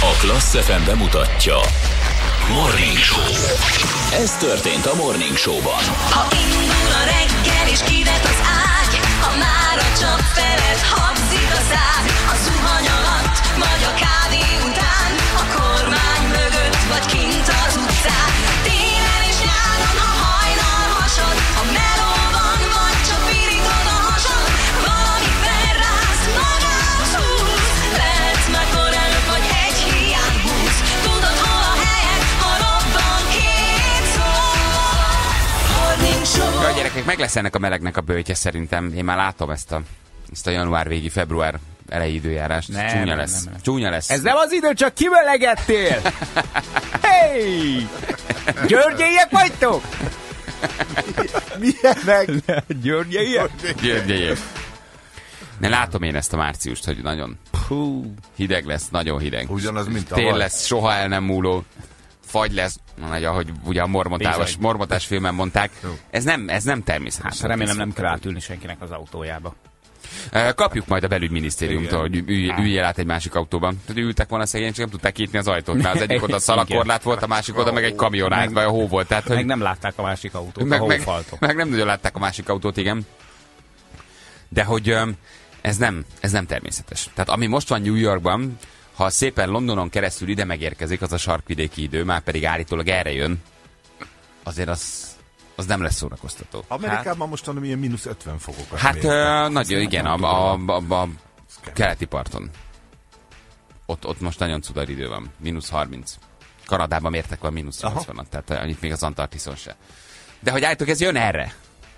A Klassz FM bemutatja Morning Show. Ez történt a Morning Show-ban. Ha indul a reggel és kivet az ágy, ha már a csap felett habzik a szád, a zuhany alatt vagy a kávé után, a kormány mögött vagy kint az utcán, télen és nyáron, ha hajnal hasad, ha melóban vagy csak pirítod a hasad, valami felrász, magához húz, lehetsz már korán vagy egy hiány húz, tudod hol a helyed, ha robban két szó. Morning Show. Ja, gyerekek, meg lesz ennek a melegnek a böjtje szerintem. Én már látom ezt a január végi, február elejé időjárást. Csúnya lesz. Csúnya lesz. Ez nem az idő, csak kimelegettél! Hey! Györgyeiek vagytok? Milyenek? Györgyeiek? Györgyeiek. Ne látom én ezt a márciust, hogy nagyon hideg lesz, nagyon hideg. Ugyanaz, mint a tél lesz, soha el nem múló. Fagy lesz, ahogy ugye a mormontás filmen mondták. Ez nem természetes. Hát remélem nem kell átülni senkinek az autójába. Kapjuk majd a belügyminisztériumtól, hogy üljél át egy másik autóban. Tehát ültek volna szegény, csak nem tudták kinyitni az ajtót, mert az egyik oda szalakorlát volt, a másik oda meg egy kamion állt, vagy a hó volt. Tehát, hogy meg nem látták a másik autót, a hófaltok. Meg nem nagyon látták a másik autót, igen. De hogy ez nem természetes. Tehát ami most van New Yorkban, ha szépen Londonon keresztül ide megérkezik, az a sarkvidéki idő, már pedig állítólag erre jön, azért az nem lesz szórakoztató. Amerikában mostanában ilyen mínusz 50 fokokat. Hát nagyon, igen, a keleti parton. Ott most nagyon cudar idő van, mínusz 30. Kanadában mértek van mínusz 80-at, tehát annyit még az Antarktiszon se. De hogy állítok, ez jön erre?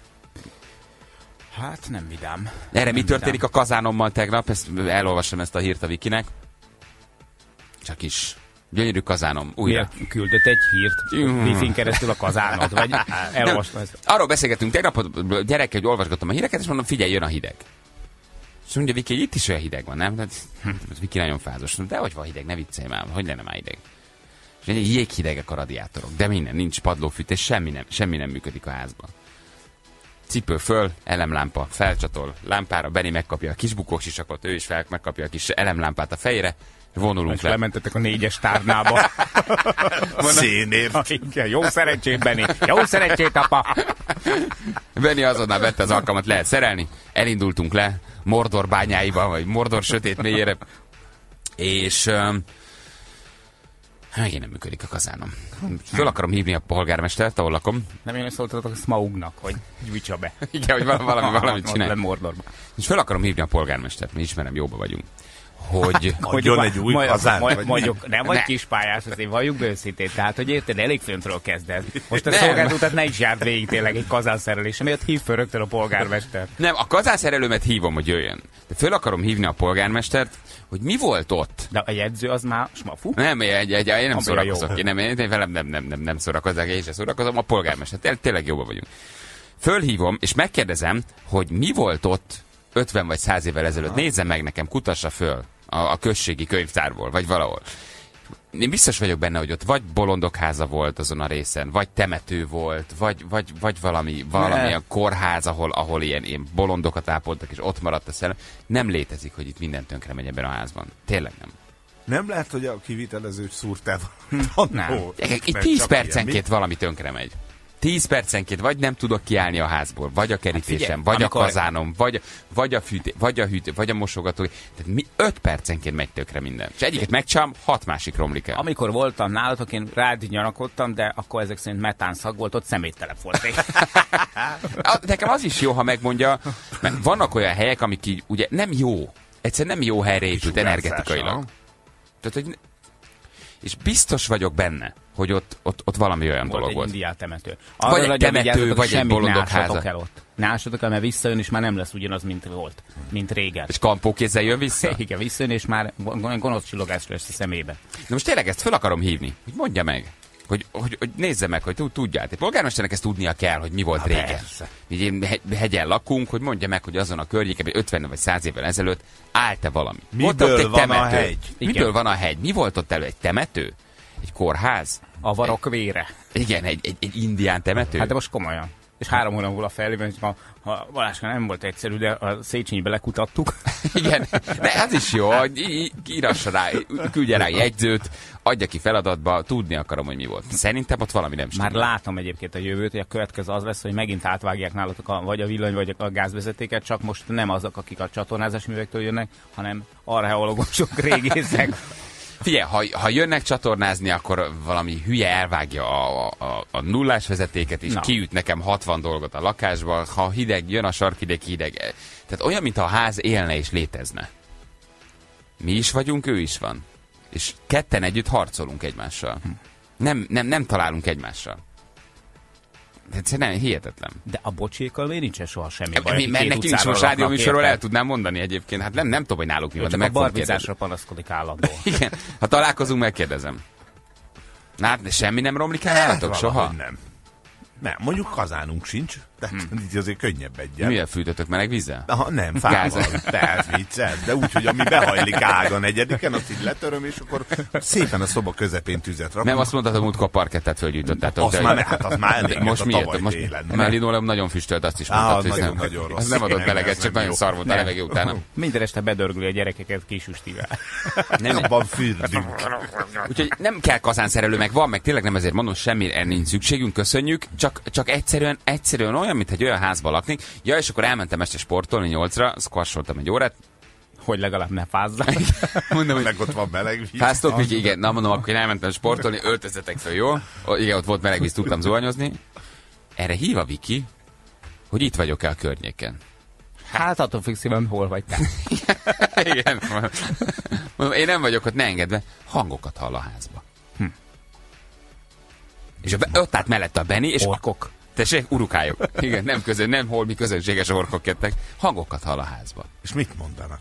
Hát nem vidám. Erre mi történik a kazánommal tegnap? Elolvasom ezt a hírt a Wikinek. Csak is. Gyönyörű kazánom. Újra. Miért küldött egy hírt Wi-Fi-n keresztül a kazánod? Vagy elolvastam ezt? Arról beszélgetünk tegnap, gyerek, hogy olvasgatom a híreket, és mondom, figyelj, jön a hideg. És mondja Viki, hogy itt is olyan hideg van, nem? Ez Viki nagyon fázos. De hogy van hideg, ne viccelj már, hogy lenne már hideg. És mondja, jéghidegek a radiátorok, de minden, nincs padlófűtés, semmi nem működik a házban. Cipő föl, elemlámpa, felcsatol, lámpára, Benni megkapja a kis bukósisakot, ő is megkapja a kis elemlámpát a fejére, vonulunk le. Lementetek a 4-es tárnába. Szénért. Jó szerencsét, Benni. Jó szerencsét, apa. Benni azonnal vette az alkalmat, lehet szerelni. Elindultunk le Mordor bányáiba, vagy Mordor sötét mélyére. És megint nem működik a kazánom. Föl akarom hívni a polgármestert, ahol lakom. Nem én szóltatok a Smaugnak, hogy gyújtsa be. Igen, hogy valamit csinálj. Mordorba. És föl akarom hívni a polgármestert, mert ismerem, jóba vagyunk. Hogy adjon egy új kazánt. Mondjuk, nem vagy kispályás, azért valljuk be őszintén. Tehát, hogy érted, elég föntről kezded. Most a szolgált utat ne is járt végig tényleg egy kazánszerelés, miatt hív föl rögtön a polgármester. Nem, a kazánszerelőmet hívom, hogy jöjjön. De föl akarom hívni a polgármestert, hogy mi volt ott. De a jegyző az már smafu? Nem, én nem szórakozok. Én velem nem szórakozok, én sem szórakozom, a polgármester. Tényleg jóba vagyunk. Fölhívom, és megkérdezem, hogy mi volt ott 50 vagy 100 évvel ezelőtt. Nézze meg nekem, kutassa föl a községi könyvtárból, vagy valahol. Én biztos vagyok benne, hogy ott vagy bolondok háza volt azon a részen, vagy temető volt, vagy valami a kórház, ahol ilyen bolondokat ápoltak, és ott maradt a szellem. Nem létezik, hogy itt minden tönkre megy ebben a házban. Tényleg nem. Nem lehet, hogy a kivitelezőt szúrtál Nem. Itt 10 percenként valami tönkre megy. 10 percenként vagy nem tudok kiállni a házból, vagy a kerítésem, vagy a kazánom, vagy a fűtés, vagy a hűtő, vagy a mosogató. Tehát 5 percenként megy tökre minden. És egyiket megcsám, 6 másik romlik el. Amikor voltam nálatok, én rád gyanakodtam, de akkor ezek szerint metánszag volt, ott szeméttelep volt. Nekem az is jó, ha megmondja, mert vannak olyan helyek, amik így ugye nem jó. Egyszerűen nem jó helyre épült energetikailag. Tehát, hogy és biztos vagyok benne, hogy ott valami olyan dolog volt. Egy indián temető. Vagy egy temető, vagy egy bolondok háza. El ott. Ne ássatok el, mert visszajön, és már nem lesz ugyanaz, mint volt. Mint régen. És kampókézzel jön vissza? Igen, visszajön, és már gonosz csillogás lesz a szemébe. De most tényleg ezt föl akarom hívni. Hogy mondja meg. Hogy nézze meg, hogy tudjál. A polgármesternek ezt tudnia kell, hogy mi volt régen. Így hegyen lakunk, hogy mondja meg, hogy azon a környéken, 50 vagy 100 évvel ezelőtt állt-e valami. Miből van a hegy? Miből van a hegy? Mi volt ott elő? Egy temető? Egy kórház? A varok vére. Igen, egy indián temető. Hát de most komolyan. És 3 hónap múlva felében, és ha Balázska nem volt egyszerű, de a Széchenybe lekutattuk. Igen, de ez is jó, hogy írassa rá, küldje rá jegyzőt, adja ki feladatba, tudni akarom, hogy mi volt. Szerintem ott valami nem stimmel. Már látom egyébként a jövőt, hogy a következő az lesz, hogy megint átvágják nálatok vagy a villany, vagy a gázvezetéket, csak most nem azok, akik a csatornázási művektől jönnek, hanem archeológusok, régészek. Figyelj, ha jönnek csatornázni, akkor valami hülye elvágja a nullás vezetéket, és kiüt nekem 60 dolgot a lakásba. Ha hideg, jön a sarkideg hideg. Tehát olyan, mintha a ház élne és létezne. Mi is vagyunk, ő is van. És ketten együtt harcolunk egymással. Nem találunk egymással. Egyszerűen hihetetlen. De a bocsékkal miért nincsen soha semmi baj? Mert nekünk is most rádióműsorról el tudnám mondani egyébként. Hát nem tudom, hogy náluk mi van, de meg fogom kérdezni. A barbizásra panaszkodik állandóan. Igen, ha találkozunk, megkérdezem. Na hát semmi nem romlik el nálatok soha? Nem, mondjuk kazánunk sincs, tehát így azért könnyebb egyen. Milyen fűtötök, meleg vízzel? Nem, fával. Tehát vicces, de úgy, hogy ami behajlik ága 4-en, azt így letöröm, és akkor szépen a szoba közepén tüzet rakunk. Nem azt mondtad, hogy múltkor parkettát fölgyújtottátok. Az már elég most miért? Most a linoleum nagyon füstölt, azt is mondtad, hogy nagyon rossz. Az nem adott meleget, csak nagyon szar volt a levegő utána. Minden este bedörgli a gyerekeket kisüstivel. Nem abban fürdünk. Úgyhogy nem kell kazánszerelő, meg van, meg tényleg nem ezért mondom, semmire nincs szükségünk, köszönjük, csak egyszerűen olyan, mint egy olyan házban laknék. Ja, és akkor elmentem este sportolni 8-ra, squasholtam egy órát. Hogy legalább ne fázzak. Mondom, meg ott van meleg víz. Fáztok, Viki? Igen. Na mondom, akkor én elmentem sportolni, öltözzetek fel, jó? Igen, ott volt meleg víz, tudtam zuhanyozni. Erre hív a Viki, hogy itt vagyok-e a környéken. Hát attól függ szívem, hol vagy te. Igen. Mondom, én nem vagyok ott, ne engedd be. Hangokat hall a házba. És ott állt mellette a Benni, és orkok. Tessék, urukályok. Igen, nem holmi közönséges orkok jöttek. Hangokat hall a házba. És mit mondanak?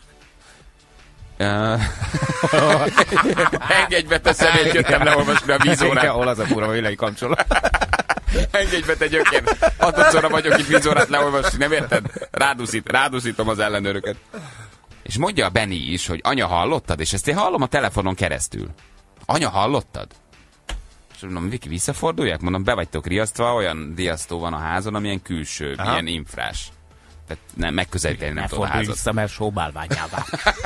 Engedj be, te szemét, jöttem leolvasni a vízórát. Hol az a fura villai kapcsolat? Engedj be, te gyökér. 6-szorra vagyok itt vízórát leolvasni, nem érted? Rádúszítom az ellenőröket. És mondja a Benni is, hogy anya, hallottad? És ezt én hallom a telefonon keresztül. Anya, hallottad? És mondom, Viki, visszafordulják? Mondom, be vagytok riasztva, olyan riasztó van a házon, amilyen külső, ilyen infrás. Tehát nem, megközelíteni nem tud a házat. Ne vissza, mert sóbálványává.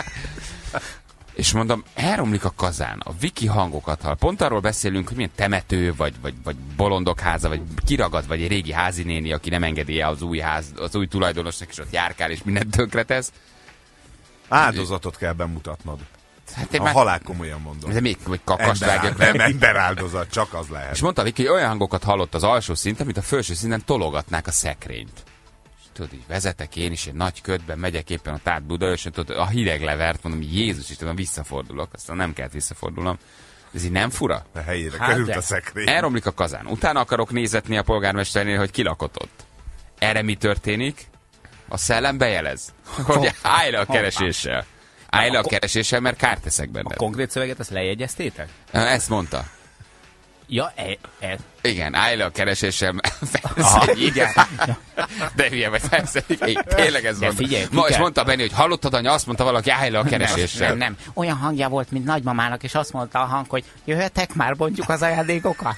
És mondom, elromlik a kazán, a Viki hangokat hall. Pont arról beszélünk, hogy milyen temető, vagy bolondok háza, vagy kiragad, vagy egy régi házinéni, aki nem engedi el az új tulajdonosnak, és ott járkál, és mindent tönkretesz. Áldozatot kell bemutatnod. Hát a halál komolyan mondom. De még hogy kakast vágjak le. Nem emberáldozat, csak az lehet. És mondta Viki, hogy olyan hangokat hallott az alsó szinten, mint a felső szinten tologatnák a szekrényt. És tudod, így vezetek én is, egy nagy ködben megyek éppen a Tárd Budaörsön, tudod, a hideg levert, mondom, Jézus Istenem, visszafordulok, aztán nem kellett visszafordulnom. Ez így nem fura? A helyére került a szekrény. Elromlik a kazán. Utána akarok nézetni a polgármesternél, hogy ki lakott ott. Erre mi történik? A szellem bejelez, hogy állj le a kereséssel. Állj le a kereséssel, mert kárt teszek benned. A konkrét szöveget ezt lejegyeztétek? Ezt mondta. Ja, Igen, állj le a kereséssel. Igen. De hülye vagy, persze. Tényleg ez mondta. És mondta Benni, hogy hallottad, anya, azt mondta valaki, állj le a kereséssel. Nem. Olyan hangja volt, mint nagymamának, és azt mondta a hang, hogy jöhetek már, mondjuk az ajándékokat.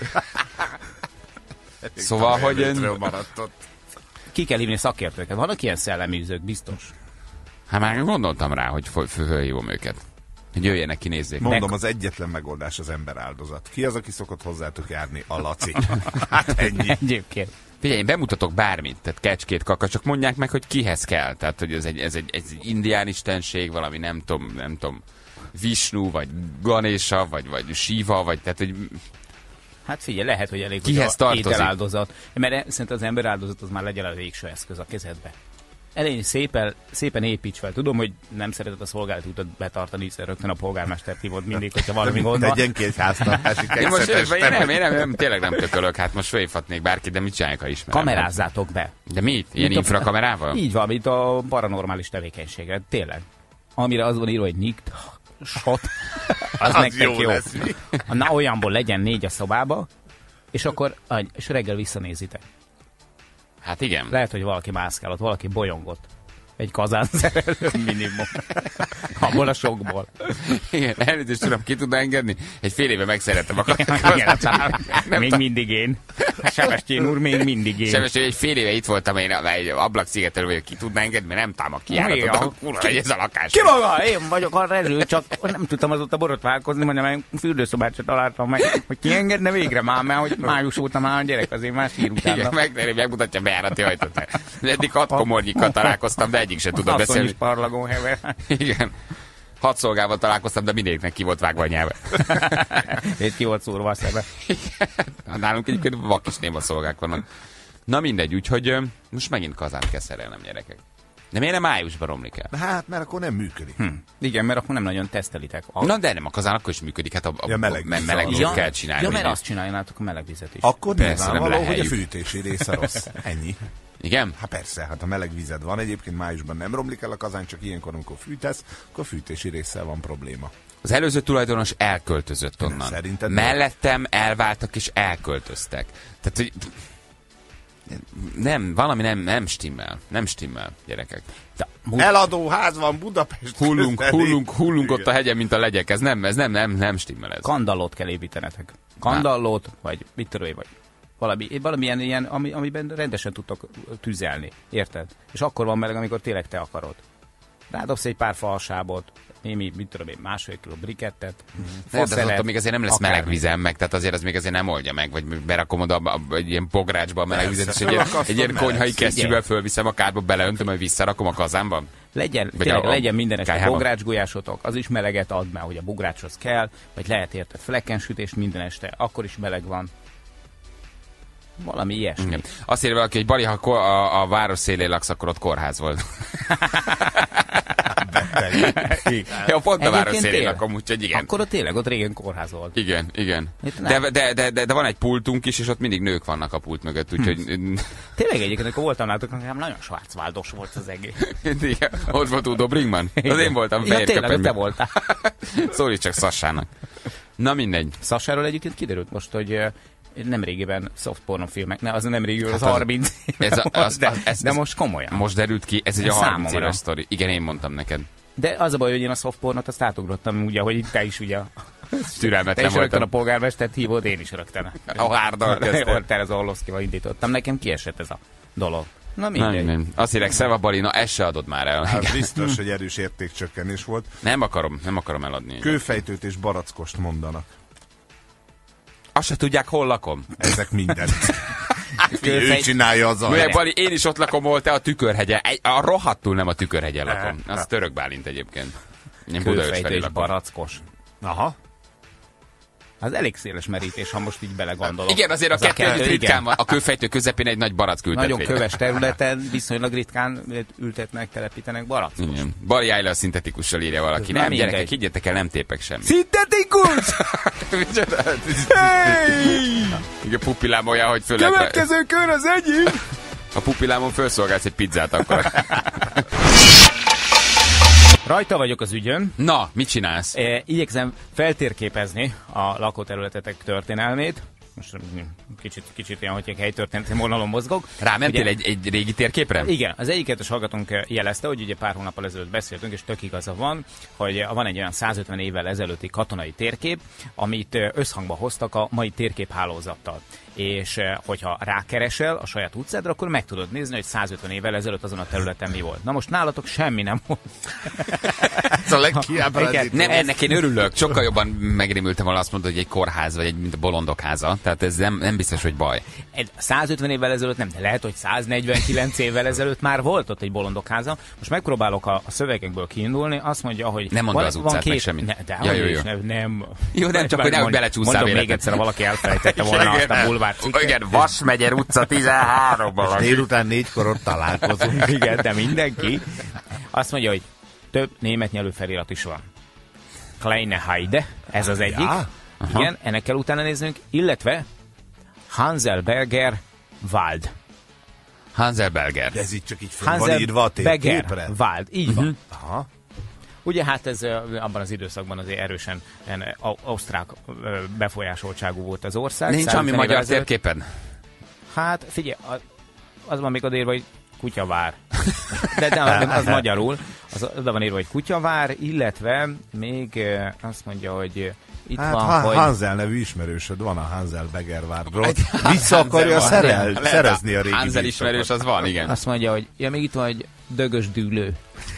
Szóval, hogy... Ki kell hívni szakértőket. Vannak ilyen szelleműzők, biztos. Hát már gondoltam rá, hogy fölhívom őket. Hogy jöjjenek, kinézzék. Mondom, az egyetlen megoldás az emberáldozat. Ki az, aki szokott hozzátok járni? A Laci. Hát ennyi. Egyébként. Figyelj, én bemutatok bármit, tehát kecskét, kaka, csak mondják meg, hogy kihez kell. Tehát, hogy ez egy indián istenség, valami nem tudom, Visnu, vagy Ganesha, vagy Shiva, vagy tehát, hogy... Hát figyelj, lehet, hogy elég, kihez hogy a ételáldozat. Mert szerintem az emberáldozat az már legyen a végső eszköz a kezedbe. Elég szépen építs fel. Tudom, hogy nem szereted a szolgálati utat betartani, hiszen rögtön a polgármestert hívod mindig, hogyha valami gond van. Tegyen két háztartási Én tényleg nem tökölök, hát most fölhívhatnék bárkit, de mit csinálják, ha ismerem? Kamerázzátok be. De mit? Ilyen infrakamerával? Így van, mint a paranormális tevékenységre, tényleg. Amire az van írva, hogy nikt, shot, az nektek jó. Lesz, na olyanból legyen 4 a szobába, és akkor és reggel visszanézitek. Hát igen. Lehet, hogy valaki mászkál ott, valaki bolyongott. Egy kazán szerelő minimum. Abból a sokból. Igen, elnézést tudom, ki tudna engedni? Egy fél éve megszerettem a Még mindig én. Sebestyén úr, még mindig én. Sebestyén, egy fél éve itt voltam, én egy ablakszigetelő vagyok, ki tudná engedni, mert nem támad ki járatot. Kurva, hogy ez a lakás. Ki maga? Én vagyok a rező, csak nem tudtam azóta borotválkozni, hanem fürdőszobát sem találtam meg, hogy ki engedne végre már, mert hogy május óta már a gyerek azért már sír utána. Igen, megmutatja bejárati ajtót. Eddig 6 komornyikkal találkoztam, de egyik sem tudott beszélni. Is parlagón hever. Igen. 6 szolgával találkoztam, de mindegyiknek ki volt vágva a nyelve. És ki volt szúrva a szeme. Nálunk egyébként vakis néma szolgák vannak. Na mindegy, úgyhogy most megint kazánt kell szerelnem, gyerekek. De miért nem májusban romlik el? Hát, mert akkor nem működik. Igen, mert akkor nem nagyon tesztelitek. Na de nem, a kazán akkor is működik, hát meleg vizet kell csinálni. Ja, mert azt csináljátok a meleg vizet is. Akkor persze, nyilvánvaló, hogy a fűtési része rossz. Ennyi. Igen? Hát persze, hát a meleg vized van, egyébként májusban nem romlik el a kazán, csak ilyenkor, amikor fűtesz, akkor a fűtési résszel van probléma. Az előző tulajdonos elköltözött onnan. Szerinted mellettem elváltak és elköltöztek. Tehát, hogy nem, valami nem stimmel. Nem stimmel, gyerekek. Eladóház van Budapest. Hullunk ott a hegyen, mint a legyek. Ez nem stimmel ez. Kandallót kell építenetek. Kandallót, vagy mit tudom, vagy valamilyen ilyen, amiben rendesen tudtok tüzelni. Érted? És akkor van meleg, amikor tényleg te akarod. Rádobsz egy pár falsábot, mit tudom én, másfél kiló brikettet, de még azért nem lesz meleg vizem meg, tehát azért az még azért nem oldja meg, vagy berakom oda egy ilyen pográcsba a meleg vizet, és egy ilyen konyhai kesztyűvel fölviszem a kádba, beleöntöm, hogy visszarakom a kazánban. Legyen minden este bográcsgulyásotok, az is meleget ad, mert hogy a bográcshoz kell, vagy lehet érted flekkensütés minden este, akkor is meleg van. Valami ilyesmi. Igen. Azt írja valaki, hogy Bali, ha a város szélén laksz, akkor ott kórház volt. Ja, pont a város szélén lakom, úgyhogy igen. Akkor ott régen kórház volt. Igen. De van egy pultunk is, és ott mindig nők vannak a pult mögött, úgyhogy... Tényleg egyébként, amikor voltam nálatok, nekem nagyon schwarzwaldos volt az egész. Igen, ott volt Udo Brinkman. Az én voltam fehér köpenyben. Ja, tényleg, te voltál. Szólj csak Sassának. Na mindegy. Sassáról egyébként kiderült most, hogy nemrégiben soft pornofilmek, az nem régiről, az 30 éves, de most komolyan. Most derült ki, ez egy a 30 éves sztori. Igen, én mondtam neked. De az a baj, hogy én a soft pornot azt átugrottam, ugye, hogy te is ugye türelmetlen te is rögtön a polgármestert hívod, én is rögtön. A hárdal kezdtem. Az Orlovszkival indítottam, nekem kiesett ez a dolog. Na mindegy. Azt írek, Szeva Balina, ezt se adod már el. Hát biztos, hogy erős értékcsökkenés volt. Nem akarom eladni. Kőfejtőt és barackost mondanak. Azt se tudják, hol lakom. Ezek mindent. Ő csinálja az a... Bali, én is ott lakom, hol te a Tükörhegyen. A rohadtul nem a Tükörhegyen lakom. Az Török Bálint egyébként. Én Budaörs felé lakom. Barackos. Aha. Az elég széles merítés, ha most így belegondolok. Igen, azért a kettő ritkán van. A kőfejtő közepén egy nagy barack ültetvény. Nagyon köves területen viszonylag ritkán ültetnek, telepítenek barackos. Igen. Bali állja a szintetikussal, írja valaki. Nem, gyerekek, higgyetek el, nem tépek semmit. Szintetikus! Igen, pupillám olyan, hogy föl. Következő kör az egyik! A pupillámon felszolgálsz egy pizzát akkor. Rajta vagyok az ügyön. Na, mit csinálsz? Igyekszem feltérképezni a lakóterületetek történelmét. Most kicsit ilyen, hogy egy helytörténeti vonalon mozgok. Rámentél egy régi térképre? Igen, az egyiket hallgatónk jelezte, hogy ugye pár hónappal ezelőtt beszéltünk, és tök igaza van, hogy van egy olyan 150 évvel ezelőtti katonai térkép, amit összhangba hoztak a mai térképhálózattal. És hogyha rákeresel a saját utcádra, akkor meg tudod nézni, hogy 150 évvel ezelőtt azon a területen mi volt. Na most nálatok semmi nem volt. Ez a legkiábrándítóbb. Nem, ennek én örülök. Sokkal jobban megrémültem volna azt mondod, hogy egy kórház, vagy mint a bolondok háza. Tehát ez nem biztos, hogy baj. 150 évvel ezelőtt nem, de lehet, hogy 149 évvel ezelőtt már volt ott egy bolondok háza. Most megpróbálok a szövegekből kiindulni, azt mondja, hogy... Nem mondd az utcát, meg semmit. Nem. Jó, nem csak, hogy nehogy belecsúszál véletlenül. Még egyszer, ha valaki elfelejtette volna azt a bulvár cikket. Igen, Vasmegyer utca 13-ban. Délután 4-kor ott találkozunk. Igen, de mindenki. Azt mondja, hogy több német nyelvű felirat is van. Kleine Heide, ez az egyik. Ja? Igen, ennek kell utána néznünk, illetve Hanselberger Wald. Hanselberger. De ez így csak így föl van írva a térképre? Wald, így van. Aha. Ugye hát ez abban az időszakban azért erősen ausztrák befolyásoltságú volt az ország. Nincs ami magyar térképen? Hát figyelj, az van még odérva, hogy kutyavár. De az magyarul. Az oda van írva, hogy kutyavár, illetve még azt mondja, hogy itt van, hogy... Hansel nevű ismerősöd van a Hansel Begervárról. Vissza akarja szerezni a régi Hansel ismerős az van, igen. Azt mondja, hogy ja, még itt van, hogy dögös dűlő.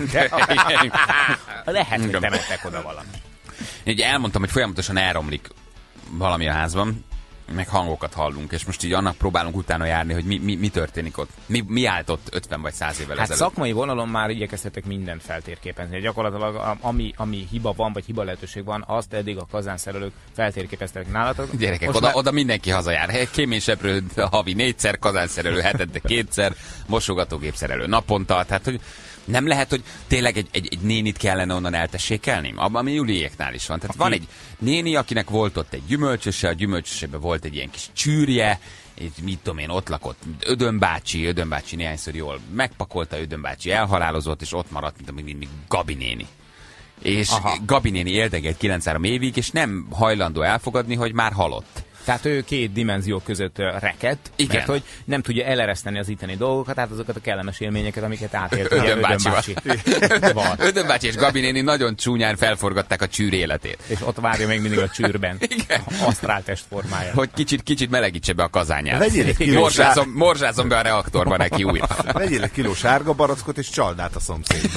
Lehet, hogy temettek oda valami. Ugye elmondtam, hogy folyamatosan elromlik valami a házban, meg hangokat hallunk, és most így annak próbálunk utána járni, hogy mi történik ott. Mi állt ott 50 vagy 100 évvel ezelőtt. Szakmai vonalon már igyekeztetek mindent feltérképezni. Gyakorlatilag ami hiba van, vagy hiba lehetőség van, azt eddig a kazánszerelők feltérképeztek nálatok. Gyerekek, oda mindenki hazajár. Kéményseprő havi 4-szer, kazánszerelő hetente 2-szer, mosogatógépszerelő naponta. Tehát, hogy nem lehet, hogy tényleg egy nénit kellene onnan eltessékelni? Abban, ami Juliéknál is van. Tehát van egy néni, akinek volt ott egy gyümölcsöse, a gyümölcsösében volt egy ilyen kis csűrje, és mit tudom én, ott lakott Ödön bácsi néhányszor jól megpakolta, Ödön bácsi elhalálozott, és ott maradt, mint amíg Gabi néni. És Gabi néni éldegelt 9-3 évig, és nem hajlandó elfogadni, hogy már halott. Tehát ő két dimenzió között rekedt, mert hogy nem tudja elereszteni az itteni dolgokat, tehát azokat a kellemes élményeket, amiket átélt. Ödön bácsi. Ödön bácsi és Gabi néni nagyon csúnyán felforgatták a csűr életét. És ott várja még mindig a csűrben. Asztráltest formája. Hogy kicsit melegítse be a kazányát. Vegyél egy kiló morzsázom be a reaktorba neki újra. Vegyél egy kiló sárga barackot, és csald át a szomszédba.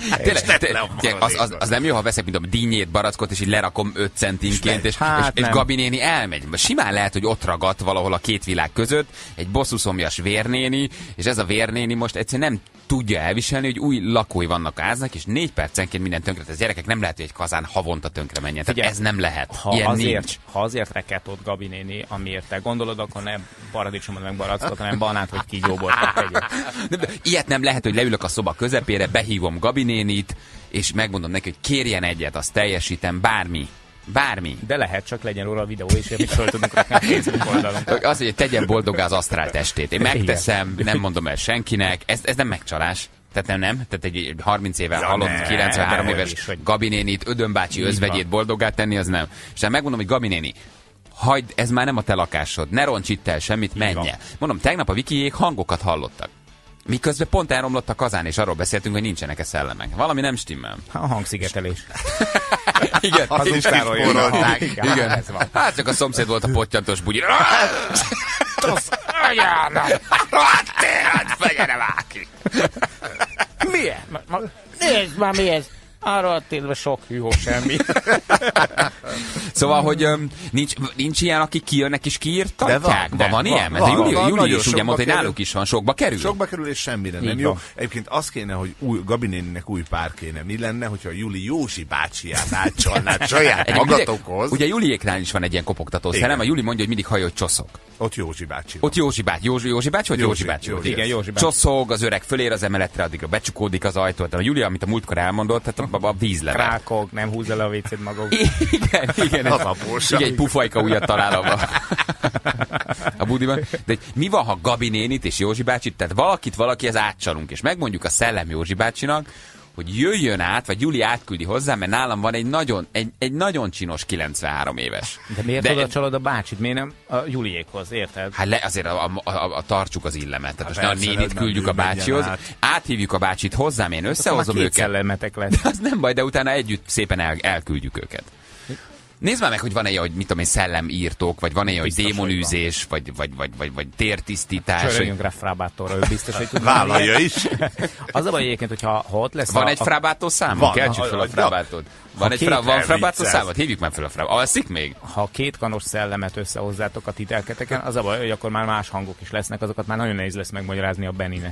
Az nem jó, ha veszek, mint a dinnyét barackot, és így lerakom 5 centinként, és Gabi néni elmegy. Simán lehet, hogy ott ragadt valahol a két világ között egy bosszuszomjas vérnéni, és ez a vérnéni most egyszerűen nem tudja elviselni, hogy új lakói vannak a háznak, és 4 percenként minden tönkre. Ez gyerekek nem lehet, hogy egy kazán havonta tönkre menjen. Tehát ez nem lehet. Ha azért rekedt ott Gabi néni, amiért te gondolod, akkor nem paradicsomot meg barackot, hanem banát, hogy kígyóból tegyen. Ilyet nem lehet, hogy leülök a szoba közepére, behívom Gabi nénit, és megmondom neki, hogy kérjen egyet, azt teljesítem, bármi. De lehet, csak legyen róla a videó is, amit föl tudunk rakni a Facebook oldalon. Az, hogy tegyen boldoggá az asztrál testét. Én megteszem, nem mondom el senkinek. Ez nem megcsalás. Tehát nem. Tehát egy 30 éve halott, 93 éves Gabi nénit, Ödön bácsi özvegyét boldoggá tenni, az nem. És hát megmondom, hogy Gabi néni, hagyd, ez már nem a te lakásod. Ne roncs itt el semmit, menj el. Mondom, tegnap a Vikiék hangokat hallottak. Miközben pont elromlott a kazán, és arról beszéltünk, hogy nincsenek-e szellemek. Valami nem stimmel. A hangszigetelés. Igen, az utánról igen. Ez van. Hát csak a szomszéd volt a pottyantós bugyi. Anyának! Hát fegyere váki! Milyen? Nézd már, mi ez? Arra attélve sok hűhó semmi. Szóval, hogy nincs ilyen, akik kijönnek és kiírtatják? Van ilyen? Mert Júli is ugye mondta, hogy náluk is van, sokba kerül? Sokba kerül, és semmire nem jó. Egyébként az kéne, hogy Gabi néninek új pár kéne. Mi lenne, hogyha Júli Józsi bácsiját átcsalnád saját magatokhoz? Ugye Juliéknál is van egy ilyen kopogtató szellem, a Júli mondja, hogy mindig hajó csoszog. Ott Józsi bácsi. Ott Józsi bácsi. Józsi bácsi, vagy Józsi bácsi? Igen, Józsi bácsi. Csoszog, az öreg fölér az emeletre, addigra becsukódik az ajtó. A Júli, amit a múltkor elmondott, tehát a vízlevet. Krákog, nem húzza le a vécét maguk. Igen. Igen, egy pufajka ujjat talál a budiban. De mi van, ha Gabi nénit és Józsi bácsit, tehát valakihez átcsalunk, és megmondjuk a szellem Józsi bácsinak, hogy jöjjön át, vagy Júli átküldi hozzá, mert nálam van egy nagyon csinos 93 éves. De miért oda csalod a bácsit? Miért nem a Juliékhoz, érted? Hát azért tartsuk az illemet. Tehát most ne a nénit küldjük a bácsihoz, áthívjuk a bácsit hozzám, én összehozom őket. Szellemetek lesz. Az nem baj, de utána együtt szépen elküldjük őket. Nézd már meg, hogy van-e, hogy mit tudom én, szellemírtók, vagy van-e, hogy démonűzés, vagy tértisztítás. Csörögjünk rá Frábátorra, ő biztos, hogy tud. Vállalja is. Az a baj egyébként, hogyha ott lesz... Van egy Frábátó számot? Keltsük fel a Frábátót. Van Frábátó számot? Hívjuk meg fel a Frábátót. Alszik még? Ha 2 kanos szellemet összehozzátok a titelketeken, az a baj, hogy akkor már más hangok is lesznek, azokat már nagyon nehéz lesz megmagyarázni a Beninek.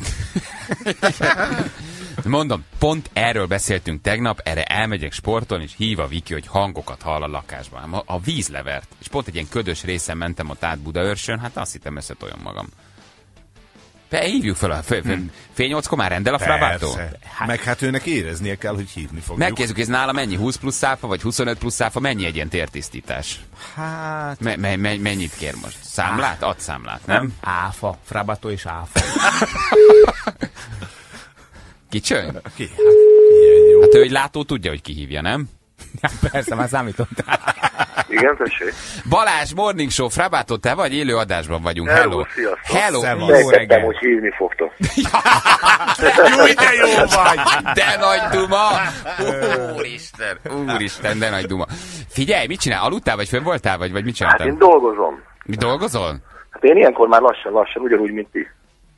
Mondom, pont erről beszéltünk tegnap, erre elmegyek sporton, és hív a Viki, hogy hangokat hall a lakásban. A vízlevert. És pont egy ilyen ködös részen mentem ott át Budaörsön, hát azt hittem összetoljam magam. Hívjuk fel fél 8-kor már rendel a Frábátó? Meg hát őnek éreznie kell, hogy hívni fogjuk. Megkérdezünk, ez nála mennyi? 20 plusz száfa, vagy 25 plusz száfa? Mennyi egy ilyen tértisztítás? Hát... Mennyit kér most? Számlát? Ad számlát, nem? Áfa. Frábátó és áfa. Kicsöng? Ki? Hát, ilyen jó. Hát ő egy látó tudja, hogy kihívja, nem? Ja, persze, már számítottál. Igen, tessék. Balázs, Morning Show, Frabától, te vagy? Élő adásban vagyunk. Hello. Sziasztok. Hello. Megtettem, hogy hívni fogtok. Jó, de jó vagy! De nagy duma! Úristen, de nagy duma. Figyelj, mit csinál? Aludtál, vagy fönn voltál, vagy mit Hát csináltál? én dolgozom. Mi dolgozol? Hát én ilyenkor már lassan, ugyanúgy, mint ti.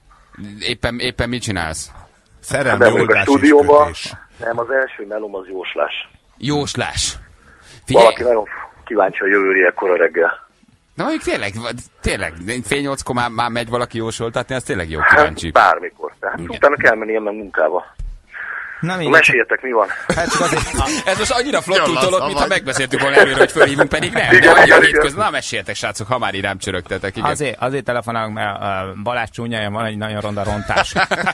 Éppen mit csinálsz? Szerelmi De még a oldás és stúdióban, kötés. nem, az első melóm az jóslás. Jóslás. Figyelj, Valaki nagyon kíváncsi a jövőre ekkora reggel. na mondjuk tényleg, fél 8-kor már megy valaki jósoltatni, az tényleg jó kíváncsi. Hát, bármikor. Tehát utána kell menni ilyen munkába. Na, Meséljetek, mi van? Hát csak azért, Ez most annyira flottul Jól tolott, lassza mintha vagy. megbeszéltük volna előre, hogy fölhívunk, pedig nem. Igen, De annyira igen, hétközben, na meséljetek, srácok, ha már irám csörögtetek. Igen. azért telefonálunk, mert Balázs csúnyája van egy nagyon ronda rontás.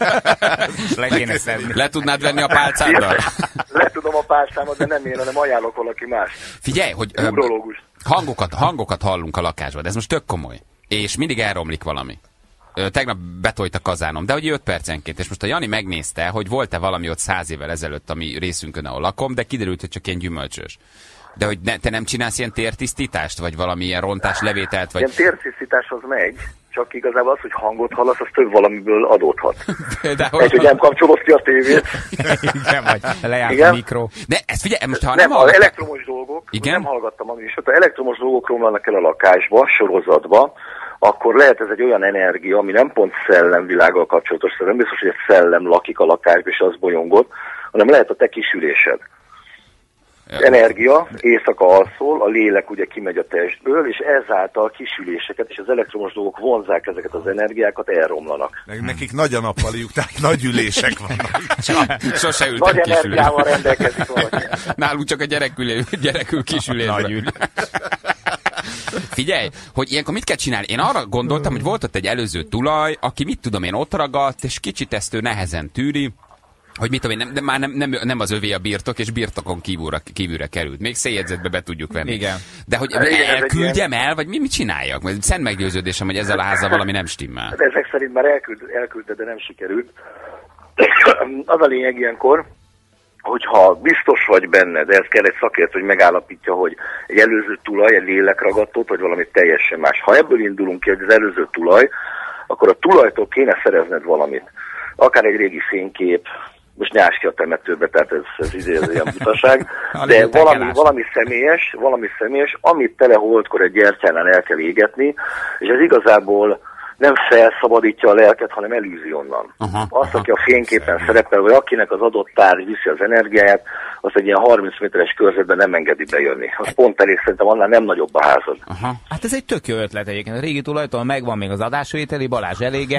Le kéne szedni. Le tudnád venni a pálcáddal? Le tudom a pálcámat, de nem én, hanem ajánlok valaki más. Figyelj, hogy Urológus. hangokat hallunk a lakásban, de ez most tök komoly. És mindig elromlik valami. Tegnap betolt a kazánom, de hogy 5 percenként, és most a Jani megnézte, hogy volt-e valami ott 100 évvel ezelőtt, ami részünkön, ahol lakom, de kiderült, hogy csak ilyen gyümölcsös. De hogy te nem csinálsz ilyen tértisztítást, vagy valamilyen rontás levételt, vagy... Ilyen tértisztítás az megy, csak igazából az, hogy hangot hallasz, az több valamiből adódhat. De Egy, hogy nem kapcsolod ki a tévét. Igen, vagy lejárt Igen? a mikro. De ezt figyelj, most ha Nem, nem az hallgatod... elektromos dolgok, Igen? nem hallgattam a műsort, az elektromos dolgok romlanak el a lakásba, sorozatba, akkor lehet ez egy olyan energia, ami nem pont szellemvilággal kapcsolatos, szóval nem biztos, hogy egy szellem lakik a lakásba, és az bolyongott, hanem lehet a te kisülésed. Energia, éjszaka alszol, a lélek ugye kimegy a testből, és ezáltal kisüléseket, és az elektromos dolgok vonzák ezeket az energiákat, elromlanak. Nekik nagy a nappaliuk, tehát nagy ülések vannak. Sose ültem Nagy kisülésre. energiával rendelkezik valaki. Nálunk csak a gyerekül kisülésre. Figyelj, hogy ilyenkor mit kell csinálni? Én arra gondoltam, hogy volt ott egy előző tulaj, aki mit tudom én ott ragadt, és kicsit ezt ő nehezen tűri, hogy mit tudom én, de már nem az övé a birtok, és birtokon kívülre került. Még széljegyzetbe be tudjuk venni. Igen. De hogy elküldjem el, vagy mit csináljak? Szent meggyőződésem, hogy ezzel a házzal valami nem stimmel. De ezek szerint már elküldte, de nem sikerült. Az a lényeg ilyenkor, hogyha biztos vagy benne, de ez kell egy szakértő, hogy megállapítja, hogy egy előző tulaj, egy lélekragadtót, vagy valami teljesen más. Ha ebből indulunk ki, hogy az előző tulaj, akkor a tulajtól kéne szerezned valamit. Akár egy régi fénykép, most nyás ki a temetőbe, tehát ez ilyen butaság, de valami személyes, amit tele holdkor egy gyertyánál el kell égetni, és ez igazából nem felszabadítja a lelket, hanem elűzi onnan. Azt, aki a fényképen szerepel, vagy akinek az adott tárgy viszi az energiáját, azt egy ilyen 30 méteres körzetben nem engedi bejönni. Az pont elég, szerintem annál nem nagyobb a házad. Hát ez egy tök jó ötlet egyébként. A régi tulajtól megvan még az adásvételi, Balázs elége.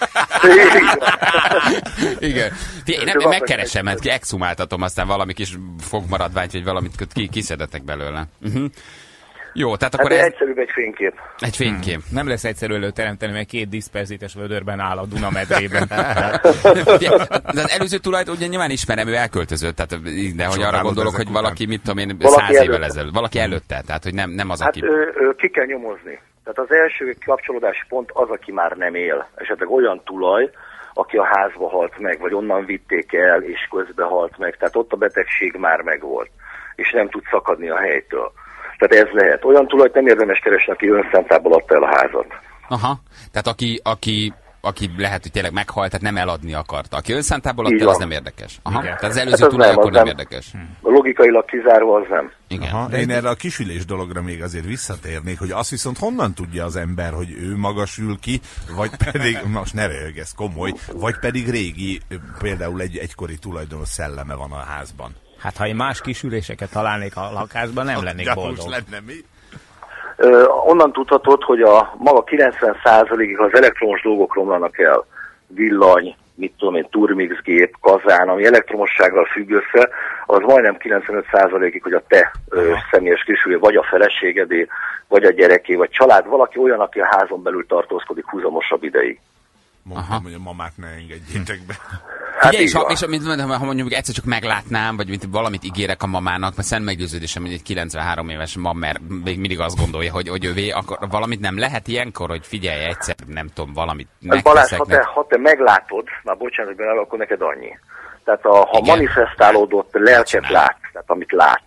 Igen. Én megkeresem, mert exhumáltatom, aztán valami kis fogmaradványt, vagy valamit kiszedetek belőle. Jó, tehát akkor ez egyszerűbb egy fénykép. Egy fénykép. Nem lesz egyszerű előteremteni, mert 2 diszperzites vödörben áll a Duna medrében. De az előző tulajt ugye nyilván ismerem, ő elköltözött, tehát, de hogy arra gondolok, hogy valaki, mit tudom én, 100 évvel ezelőtt, valaki előtte, tehát hogy nem az, aki... Hát ki kell nyomozni. Tehát az első kapcsolódási pont az, aki már nem él. Esetleg olyan tulaj, aki a házba halt meg, vagy onnan vitték el, és közben halt meg. Tehát ott a betegség már megvolt, és nem tud szakadni a helytől. Tehát ez lehet. Olyan tulajt nem érdemes keresni, aki önszántából adta el a házat. Aha. Tehát aki lehet, hogy tényleg meghalt, tehát nem eladni akarta. Aki önszántából adta el, az nem érdekes. Aha. Tehát az előző tulaj akkor nem érdekes. Logikailag kizárva az nem. Igen. Aha, én erre a kisülés dologra még azért visszatérnék, hogy azt viszont honnan tudja az ember, hogy ő magas ül ki, vagy pedig, most ne röhög, ez komoly, vagy pedig régi, például egy egykori tulajdonos szelleme van a házban. Hát ha én más kisüléseket találnék a lakásban, nem lennék boldog. Lenne mi? Onnan tudhatod, hogy a maga 90%-ig az elektromos dolgok romlanak el. Villany, mit tudom én, turmixgép, kazán, ami elektromossággal függ össze, az majdnem 95%-ig, hogy a te személyes kisülő, vagy a feleségedé, vagy a gyereké, vagy család, valaki olyan, aki a házon belül tartózkodik húzamosabb ideig. Mondtam, hogy a mamát ne engedjétek be. Hát és ha mondjuk egyszer csak meglátnám, vagy valamit ígérek a mamának, mert szent meggyőződésem, hogy egy 93 éves mammer még mindig azt gondolja, hogy ővé, akkor valamit nem lehet ilyenkor, hogy figyelj egyszer, nem tudom, valamit megteszek. Balázs, ha te meglátod, már bocsánat, hogy akkor neked annyi. Tehát ha manifestálódott lelket látsz, tehát amit látsz,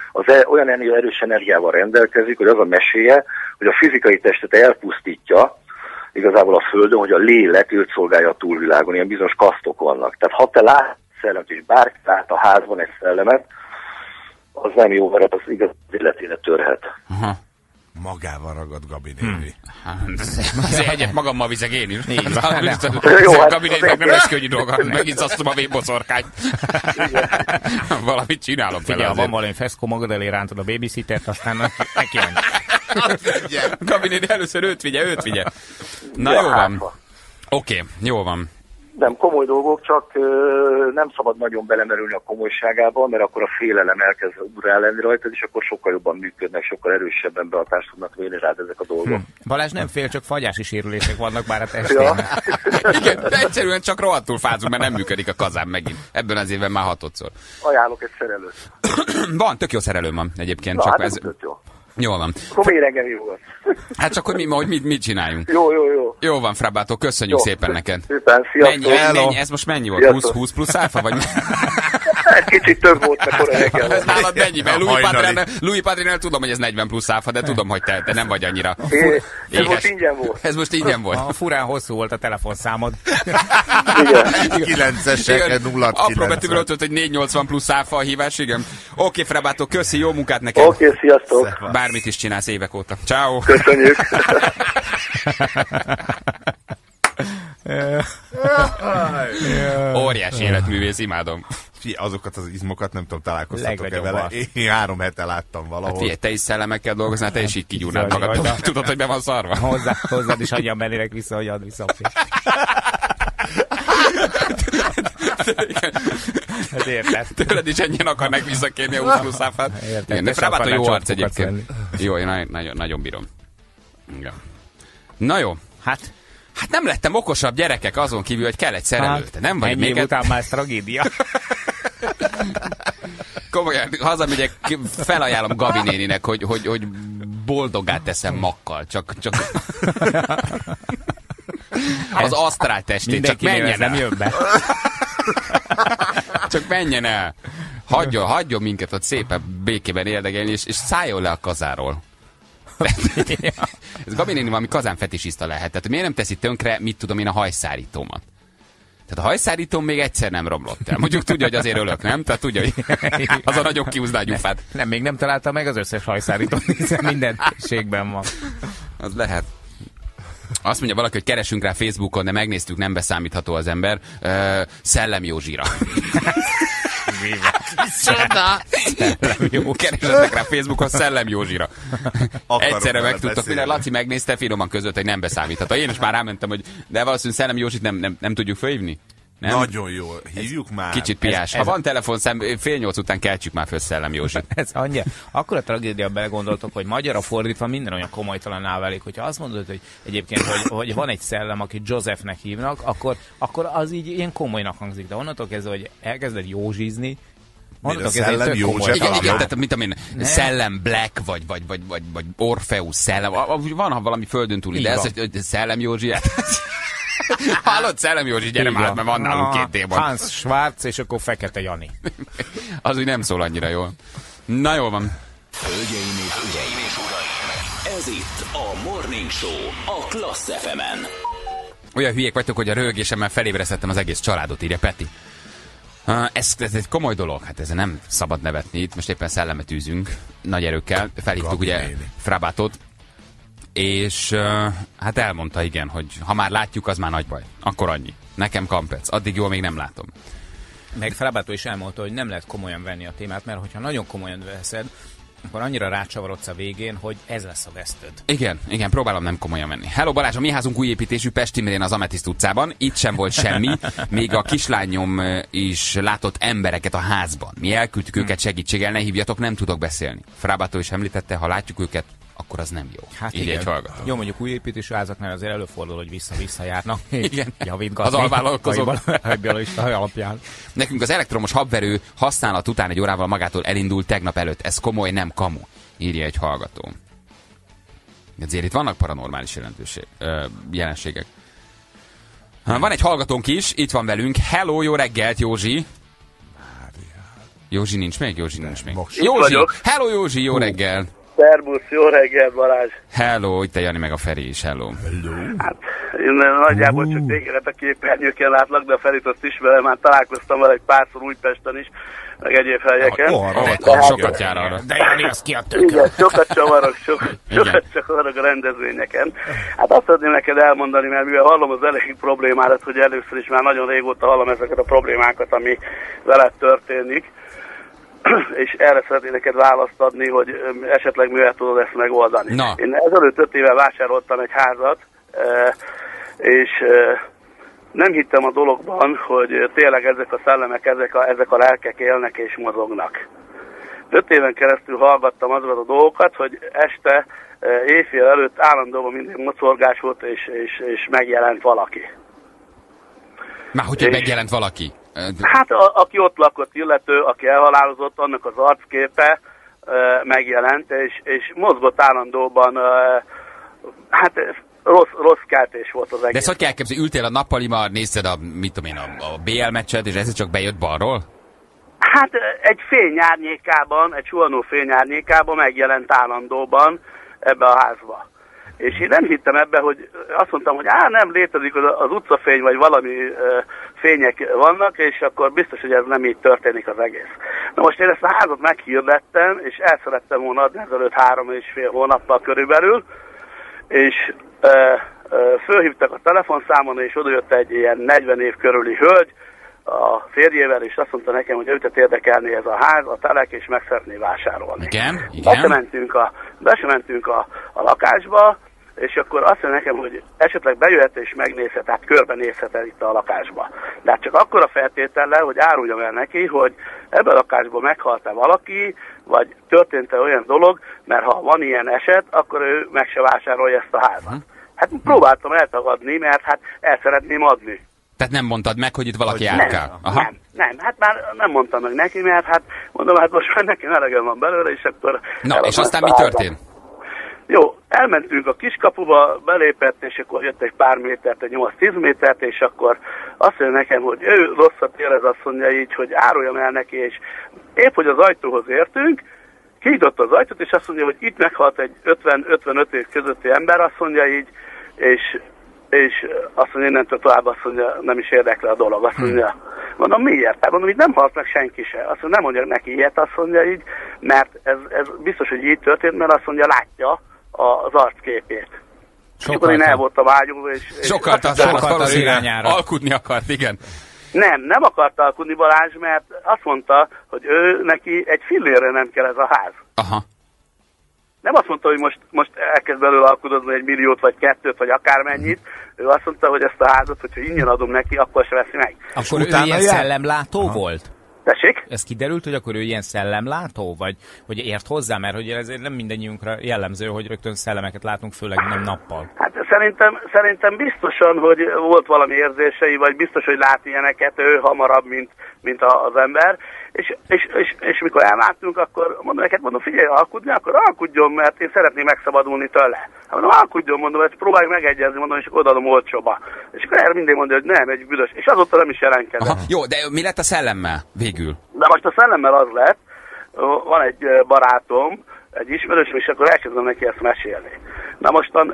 olyan erős energiával rendelkezik, hogy az a meséje, hogy a fizikai testet elpusztítja, igazából a Földön, hogy a lélek őt szolgálja a túlvilágon, ilyen bizonyos kasztok vannak. Tehát ha te látsz szellemet, és bárki lát a házban egy szellemet, az nem jó, mert az igaz életére törhet. Aha. Magával ragad Gabi néni. Azért egyet magammal viszek én is. Jó, hát Gabi néninek nem lesz könnyű dolga, megint szasztom a véboszorkányt. Valamit csinálom fel. Figyelj, ha van valami feszkó magad elé rántod a babysittert, aztán neki annyi. Gabi néni először őt vigye. Na jó van. Oké, jó van. Nem komoly dolgok, csak nem szabad nagyon belemerülni a komolyságába, mert akkor a félelem elkezd urá lenni rajtad, és akkor sokkal jobban működnek, sokkal erősebben behatást tudnak venni rád ezek a dolgok. Balázs nem fél, csak fagyási sérülések vannak már a testén. Ja. Igen, de egyszerűen csak rohadtul fázunk, mert nem működik a kazán megint. Ebben az évben már 6-szor. Ajánlok egy szerelőt. Van, tök jó szerelőm van egyébként. Na, csak hát ez... jó. Jól van. Akkor miért engem hívogat? Hát csak, hogy mit csináljunk. Jó. Jó van, Frabátó, köszönjük szépen neked. Szépen, sziasztok. Mennyi, ez most mennyi volt? 20 plusz áfa? Vagy... Egy kicsit több volt, mert korai reggel. Ez nálad mennyiben? Louis Padrinál tudom, hogy ez 40 plusz áfa, de tudom, hogy te nem vagy annyira. Ez most ingyen volt. Ez most ingyen volt. Furán hosszú volt a telefonszámod. Igen. 9-esek, 0-9. Apró betűből ott volt, hogy 480 plusz áfa a hívás, igen. Oké, Frabátó, köszi, jó munkát neked. Oké, sziasztok. Bármit is csinálsz évek óta. Ciao. Köszönjük. Óriási életművész, imádom. Azokat az izmokat nem tudom, találkoztatok-e Legnagyobb vele. az. Én 3 hete láttam valahol. Hát figyelj, te is szellemekkel dolgoznál, te is így kigyúrnád Zaj, magad. jaj, Tudod, hogy be van szarva? Hozzád is adjam mennének vissza, hogy add vissza a pénzt. Hát érted. Tőled is ennyien akarnak visszakérni a 20 plusz áfát. Igen, de Frabátó jó arc egyébként. Jó, én nagyon bírom. Igen. Na jó. Hát nem lettem okosabb, gyerekek, azon kívül, hogy kell egy szerelő. Te nem vagy ennyi még év után már ez tragédia. Komolyan, hazamegyek, felajánlom Gabi néninek, hogy boldoggá teszem makkal. Csak az asztrál testét, csak menjen nem el. jön be. Csak menjen el. Hagyjon minket ott szépen békében érdekelni, és szálljon le a kazáról. Ez Gabi néni valami kazánfetisista lehet. Tehát miért nem teszi tönkre, mit tudom én, a hajszárítómat? Tehát a hajszárítóm még egyszer nem romlott el. Mondjuk tudja, hogy azért ölök, nem? Tehát tudja, hogy az a nagyon kiúzdá gyufát. Nem, még nem találta meg az összes hajszárítót, hiszen minden térségben van. Az lehet. Azt mondja valaki, hogy keresünk rá Facebookon, de megnéztük, nem beszámítható az ember. Szellem Józsira. Csoda! Keresetek rá Facebookon Szellem Józsira. Egyszerre megtudtak, mire Laci megnézte, finoman között, hogy nem beszámítható. Én is már rámentem, hogy de valószínűleg Szellem Józsit nem tudjuk fölhívni. Nem? Nagyon jó. Hívjuk már. Kicsit piás. Ha van telefonszám, 7:30 után keltsük már föl Szellem Józsit. Ez annyi. Akkor a tragédia, belegondoltok, hogy magyarra fordítva minden olyan komolytalanná válik. Hogyha azt mondod, hogy egyébként, hogy van egy szellem, akit Josephnek hívnak, akkor az így ilyen komolynak hangzik. De onnantól kezdve, hogy elkezded józsizni, onnantól kezdve Szellem tök komoly. József? Igen, tehát mit tudom én, Szellem Black, vagy Orpheus Szellem. Van valami földön túli, de ez, hogy Szellem Józsi. Hallod, Szellem Józsi, gyere már, mert van nálunk 2 témon. Hans Schwarz, és akkor Fekete Jani. Az úgy nem szól annyira jól. Na jól van. Hölgyeim és uraim, ez itt a Morning Show a Klassz FM-en. Olyan hülyék vagytok, hogy a röhögésemmel felébresztettem az egész családot, írja Peti. Ez egy komoly dolog, hát ezen nem szabad nevetni. Itt most éppen szellemet űzünk nagy erőkkel. Felhívtuk ugye Frabátot, és hát elmondta, igen, hogy ha már látjuk, az már nagy baj. Akkor annyi. Nekem kampec. Addig jól még nem látom. Meg Frabátó is elmondta, hogy nem lehet komolyan venni a témát, mert hogyha nagyon komolyan veszed, akkor annyira rácsavarodsz a végén, hogy ez lesz a vesztőd. Igen, próbálom nem komolyan venni. Hello Balázs, a mi házunk új építésű Pesti megyén az Ametiszt utcában. Itt sem volt semmi, még a kislányom is látott embereket a házban. Mi elküldtük őket segítséggel, ne hívjatok, nem tudok beszélni. Frabátó is említette, ha látjuk őket, akkor az nem jó. Hát így igen. egy hallgató. Jó, mondjuk új építésű házaknál azért előfordul, hogy vissza-vissza járnak. Igen. Javítgatni. Az alvállalkozók. Ebből is alapján. Nekünk az elektromos habverő használat után egy órával magától elindult tegnap előtt. Ez komoly, nem kamu, írja egy hallgató. Azért itt vannak paranormális jelenségek. Van egy hallgatónk is, itt van velünk. Hello, jó reggelt, Józsi! Józsi nincs még? Józsi nincs még. Most. Józsi! vagyok. Hello Józsi, jó reggel! Szerbusz, jó reggel, Balázs. Hello, itt a Jani meg a Feri is, hello. Hát, én nagyjából csak tégedet a képernyőken látlak, de a Ferit azt ismerem, már találkoztam vele egy párszor Újpesten is, meg egyéb helyeken. Sokat jár arra. De Jani, az ki a Igen, sokat csavarok a rendezvényeken. Hát azt szeretném neked elmondani, mert mivel hallom az elején problémádat, hogy először is már nagyon régóta hallom ezeket a problémákat, ami veled történik, és erre szeretnék neked választ adni, hogy esetleg mivel tudod ezt megoldani. Na. Én ezelőtt 5 éve vásároltam egy házat, és nem hittem a dologban, hogy tényleg ezek a szellemek, ezek a lelkek élnek és mozognak. 5 éven keresztül hallgattam azokat a dolgokat, hogy este, éjfél előtt állandóan mindig mocorgás volt, és megjelent valaki. Már hogy megjelent valaki? Hát aki ott lakott illető, aki elhalálozott, annak az arcképe megjelent, és mozgott állandóban, hát rossz keltés volt az egész. De ezt hogy kell elképzelni? Ültél a nappaliban, nézted a BL meccset, és ez csak bejött balról? Hát egy fényárnyékában, egy suhanó fényárnyékában megjelent állandóban ebbe a házba. És én nem hittem ebbe, hogy azt mondtam, hogy nem létezik az utcafény, vagy valami fények vannak, és akkor biztos, hogy ez nem így történik az egész. Na most én ezt a házat meghirdettem, és el szerettem volna adni ezelőtt 3,5 hónappal körülbelül, és fölhívtak a telefonszámon, és odajött egy ilyen 40 év körüli hölgy a férjével, és azt mondta nekem, hogy őtet érdekelné ez a ház, a telek, és meg szeretné vásárolni. Igen. Be sem mentünk a lakásba, és akkor azt mondja nekem, hogy esetleg bejöhet és megnézhet, tehát körbenézhet el itt a lakásba. De hát csak akkor a feltétellel, hogy áruljam el neki, hogy ebben a lakásban meghalt-e valaki, vagy történt-e olyan dolog, mert ha van ilyen eset, akkor ő meg se vásárolja ezt a házat. Hát próbáltam eltagadni, mert hát el szeretném adni. Tehát nem mondtad meg, hogy itt valaki járkál? Nem, hát már nem mondtam meg neki, mert hát mondom, hát most már nekem elegem van belőle, és akkor... Na, és aztán mi történt? Jó, elmentünk a kiskapuba, belépett, és akkor jött egy pár métert, egy 8-10 métert, és akkor azt mondja nekem, hogy ő rosszat érez, azt mondja így, hogy áruljam el neki, és épp, hogy az ajtóhoz értünk, kinyitott az ajtót, és azt mondja, hogy itt meghalt egy 50-55 év közötti ember, azt mondja így, és azt mondja, innentől tovább azt mondja, nem is érdekli a dolog, azt mondja, mondom, miért? Hát mondom, így nem halt meg senki se. Azt mondja, nem mondja neki ilyet, azt mondja így, mert ez biztos, hogy így történt, mert azt mondja, látja az arcképét. És akkor én el voltam ágyulva, és sokkal az irányára. Alkudni akart, igen. Nem akart alkudni Balázs, mert azt mondta, hogy ő neki egy fillérre nem kell ez a ház. Aha. Nem azt mondta, hogy most elkezd belőle alkudozni 1 milliót, vagy 2, vagy akármennyit. Ő azt mondta, hogy ezt a házat, hogyha ingyen adom neki, akkor se veszi meg. Akkor ő ilyen szellemlátó volt? Tessék? Ez kiderült, hogy akkor ő ilyen szellemlátó? Vagy ért hozzá? Mert hogy ezért nem mindannyiunkra jellemző, hogy rögtön szellemeket látunk, főleg nem nappal. Hát szerintem biztosan, hogy volt valami érzései, vagy biztos, hogy lát ilyeneket ő hamarabb, mint az ember. És mikor elváltunk, akkor mondom, figyelj, alkudni, akkor alkudjon, mert én szeretném megszabadulni tőle. Mondom, alkudjon, mondom, ezt próbáljuk megegyezni, mondom, és akkor odaadom olcsóba. És akkor erre mindig mondja, hogy nem, egy büdös. És azóta nem is jelentkezett. Aha, jó, de mi lett a szellemmel végül? De most a szellemmel az lett, van egy barátom, egy ismerős, és akkor elkezdem neki ezt mesélni. Na mostan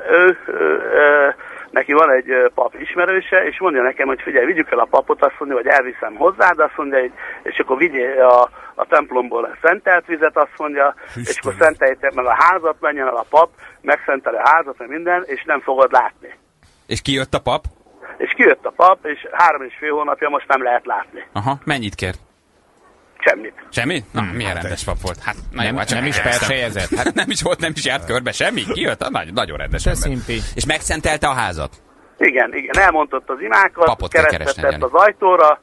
neki van egy pap ismerőse, és mondja nekem, hogy figyelj, vigyük el a papot, azt mondja, hogy elviszem hozzád, azt mondja, és akkor vigyél a templomból szentelt vizet, azt mondja, és akkor szenteljétek meg a házat, menjen el a pap, megszenteli a házat, meg minden, és nem fogod látni. És ki jött a pap? És kijött a pap, és 3,5 hónapja most nem lehet látni. Aha, mennyit kért? Semmit. Semmit? Na, milyen rendes pap volt? Hát, nem is persejezett. Hát nem is járt körbe semmi. Kijött? Nagyon rendes ember. És megszentelte a házat? Igen, elmondott az imákat, keresztetett az ajtóra,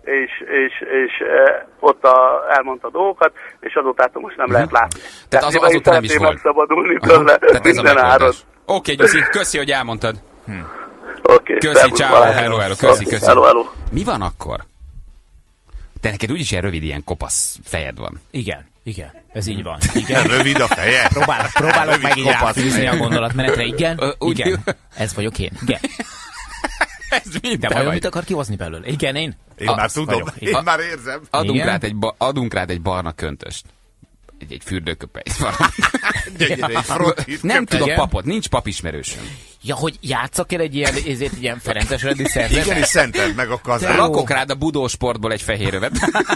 és ott elmondta a dolgokat, és azótától most nem lehet látni. Tehát azóta nem is volt. Megszabadulni tőle minden áron. Oké, Gyuszi, köszi, hogy elmondtad. Oké, köszi, ciao, hello, köszi. Hello. Mi van akkor? Te neked úgyis ilyen rövid, ilyen kopasz fejed van. Igen, ez így van. Igen. Rövid a feje? Próbálok meg így ráfűzni a gondolatmenetre. Igen, ez vagyok én. Igen. Ez mind De te vajon vagy. mit akar kihozni belőle? Igen, én? Én már tudom, vagyok. én már érzem. Adunk rád egy barna köntöst. Egy fürdőköpenyt. Nem tudok Igen. papot, nincs papismerősöm. Ja, hogy játszak el egy ilyen Ferences rendi szerzet? Igen, és szenteld meg a kazán. Lakok rád a budósportból egy fehér övet.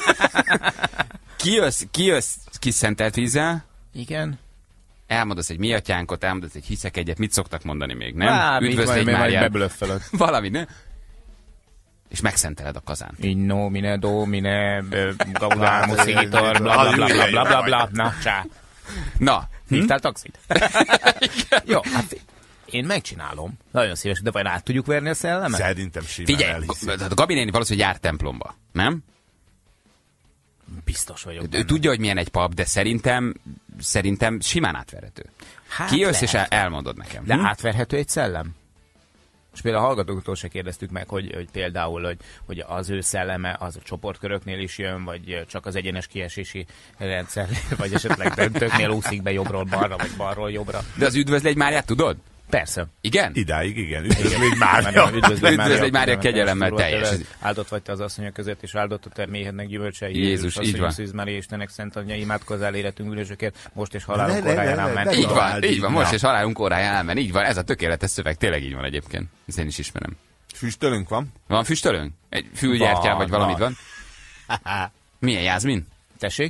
Kijössz kis szentelt vízzel, Igen. elmondasz egy mi atyánkot, elmondasz egy hiszek egyet, mit szoktak mondani még, nem? Bármit, Üdvözlégy majd Máriát. beblöffelök. Valami, ne? És megszenteled a kazánt. In nomine domine gaudamus igitor, bla bla bla bla bla bla bla. Na, csá. Na, Hívtál taxit? Jó, hát én megcsinálom. Nagyon szíves, de vajon át tudjuk verni a szellemet? Szerintem simán figyelj, elhiszi. Gabi néni valószínűleg jár templomba, nem? Biztos vagyok Ő benne. tudja, hogy milyen egy pap, de szerintem simán átverhető. Hát Kijössz és lehet. elmondod nekem. De átverhető egy szellem? És például a hallgatóktól se kérdeztük meg, hogy például, hogy az ő szelleme az a csoportköröknél is jön, vagy csak az egyenes kiesési rendszer, vagy esetleg döntőknél úszik be jobbról balra, vagy balról jobbra. De az üdvözlégy Máriát tudod? Persze. Igen? Idáig, igen. Üdvözlégy Mária. Üdvözlégy Mária kegyelemmel teljes. Áldott vagy te az asszonyok között, és áldott a te méhednek gyümölcsei. Jézus, így van. Szűz Mária, Istennek szent anyja, imádkozzál életünk bűnösökért, most és Ne, halálunk ne, ne, óráján. ne, Amen. ne, ne. Így van, most Na. és halálunk óráján elmen. Így van, ez a tökéletes szöveg, tényleg így van egyébként. Ezt én is ismerem. Füstölünk van? Van füstölőnk? Egy fülgyertyán, vagy valamit van? Milyen Jászmin? Tessék?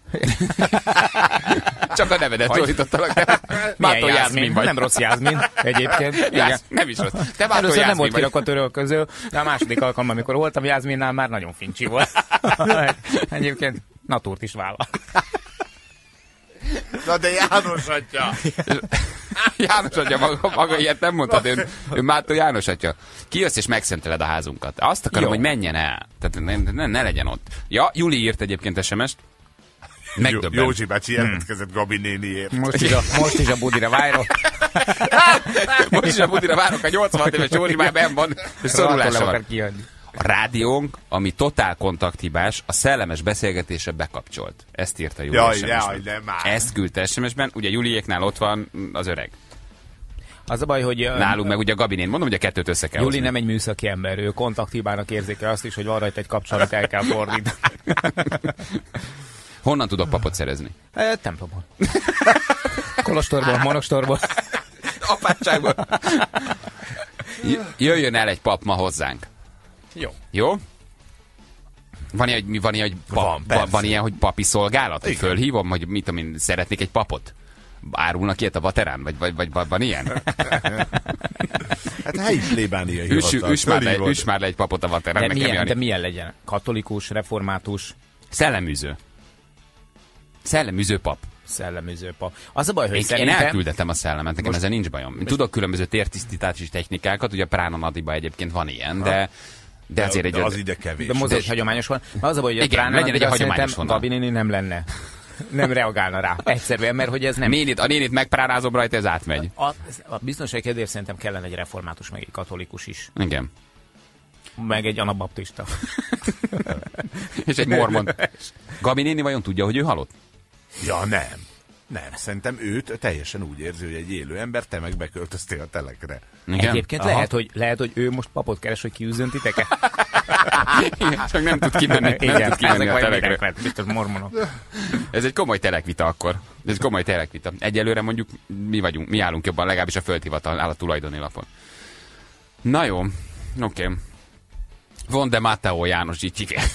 Csak a nevedet szólítottalak, de Mátó Jászmin vagy. Nem rossz Jászmin egyébként. Igen. Nem is rossz. Te Mátó Először nem Jászmin volt vagy. kirakatörő közül, de a második alkalommal, amikor voltam Jászminnál, már nagyon fincsi volt. Egyébként natúrt is vállal. Na de János atya! János atya, maga ilyet nem mondtad, ő Mátó János atya. Kijössz és megszenteled a házunkat. Azt akarom, Jó. hogy menjen el. Tehát ne legyen ott. Ja, Juli írt egyébként SMS-t. Megdöbbent. Józsi bácsi jelentkezett Gabi néniért. Most is a budira várok. Most is a budira várok, a 86 éves Jóri már benn van, és szorulása van. Kiadni. A rádiónk, ami totál kontakthibás, a szellemes beszélgetésre bekapcsolt. Ezt írta Júli Jaj, SMS-ben. nem már. Ezt küldte SMS-ben, ugye Juliéknál ott van az öreg. Az a baj, hogy Nálunk meg ugye a Gabinén. Mondom, hogy a kettőt össze kell Juli hozni. nem egy műszaki ember, ő kontakthibának érzékel azt is, hogy van rajta egy kapcsolat, el kell fordítani. Honnan tudok papot szerezni? Templomon. Kolostorból, monostorból. Apátságból. Jöjjön el egy pap ma hozzánk. Jó. Jó? Van ilyen, hogy papi szolgálat? Hogy fölhívom, hogy mit tudom én, szeretnék egy papot? Árulnak ilyet a vaterán? Vagy van ilyen? Hát helyi plébánia hivatal. Üss már le egy papot a vaterán. De milyen legyen? Katolikus, református, Szelleműző. Szelleműző pap. szelleműző pap. Az a baj, hogy Én szerintem... elküldettem a szellemet, nekem ezzel nincs bajom. Tudok különböző tértisztítási technikákat, ugye a Prána Nadiba egyébként van ilyen, de azért egy... De az ide kevés. De mozgás hagyományos van. Az a baj, hogy Igen, Prána legyen egy Nadiba hagyományos szerintem vonal. Gabi néni nem lenne. Nem reagálna rá. Egyszerűen, mert hogy ez nem... A nénit megpránázom rajta, ez átmegy. A biztonság kedvéért szerintem kellene egy református, meg egy katolikus is. Igen. Meg egy anabaptista. És egy mormon. Gabi néni vajon tudja, hogy ő halott? Ja, nem. Nem, szerintem őt teljesen úgy érzi, hogy egy élő ember, te meg beköltöztél a telekre. Igen? Egyébként lehet, hogy ő most papot keres, hogy kiűzzön titeket. Igen, csak nem tud kimenni, nem tud kimenni a telekre. Biztos mormonok. Ez egy komoly telekvita akkor. Ez egy komoly telekvita. Egyelőre mondjuk mi állunk jobban, legalábbis a földhivatal áll a tulajdoni lapon. Na jó, oké. Von de Matteo János így hívják.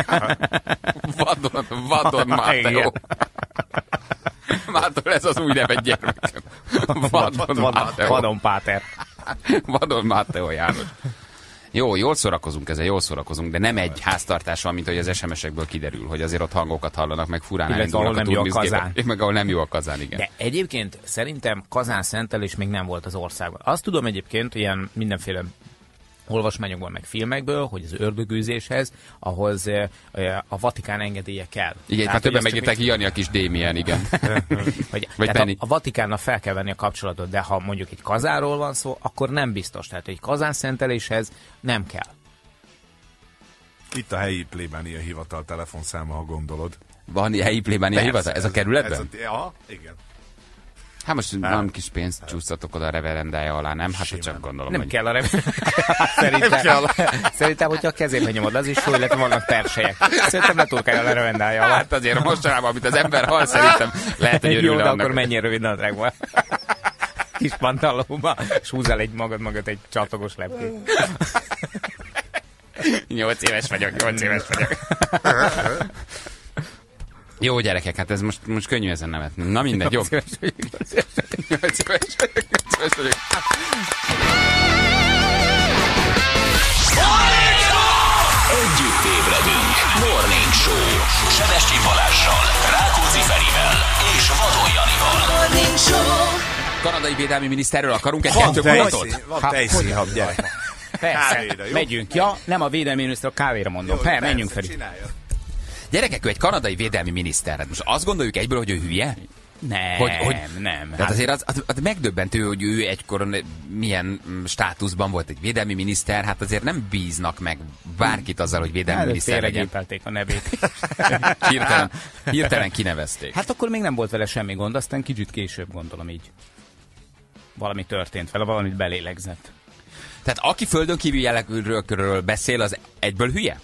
Vadon Matteo. Mától ez az új nevet gyermekem. Vadon Páter. Vadon Matteo János. Jó, jól szórakozunk, de nem egy háztartás van, mint hogy az SMS-ekből kiderül, hogy azért ott hangokat hallanak, meg furán Illetve ahol nem jó a kazán. Meg ahol nem jó a kazán, igen. De egyébként szerintem kazánszentelés még nem volt az országban. Azt tudom egyébként, ilyen mindenféle olvasmányokból, meg filmekből, hogy az ördögűzéshez, ahhoz a Vatikán engedélye kell. Igen, Tehát, már többen hogy megírták, Jani a kis Démien, igen. Vagy Penny. tehát a Vatikánnal fel kell venni a kapcsolatot, de ha mondjuk egy kazánról van szó, akkor nem biztos. Tehát egy kazánszenteléshez nem kell. Itt a helyi plébánia hivatal telefonszáma, ha gondolod. Van helyi plébánia hivatal? Ez a kerületben? Aha, igen. Hát most valami kis pénzt csúsztatok oda a reverendája alá, nem? Hát csak gondolom, Nem hogy... kell a Szerintem, hogyha a kezébe nyomod, az is jó, illetve vannak perselyek. Szerintem leturkálja a revendája alá. Hát azért mostanában, amit az ember hall, szerintem lehet, hogy Jó, örülne de annak. akkor menjen rövid nadrágban. Kis pantalóba, és húzzál magad egy csatogos lepkét. 8 éves vagyok. Jó, gyerekek, hát ez most könnyű ezen nevetni. Na mindegy, jó. 8 éves vagyok. Együtt ébredünk. Morning Show. Sebestyén Balázssal, Rákóczi Ferivel és Vadon Janival. Morning Show. Kanadai védelmi miniszterről akarunk egy Van kettő mondatot? tejszínhab, gyere. Persze, Kávéra, jó? megyünk. Ja, nem a védelmi miniszter, a kávéra mondom. Menjünk fel. Gyerekek, ő egy kanadai védelmi miniszter. Hát most azt gondoljuk egyből, hogy ő hülye? Nem. Tehát azért az megdöbbentő, hogy ő egykor milyen státuszban volt egy védelmi miniszter, hát azért nem bíznak meg bárkit azzal, hogy védelmi miniszter legyen. Félregépelték a nevét. Hirtelen kinevezték. Hát akkor még nem volt vele semmi gond, aztán kicsit később gondolom így. Valami történt vele, valamit belélegzett. Tehát aki földön kívül jelekről beszél, az egyből hülye?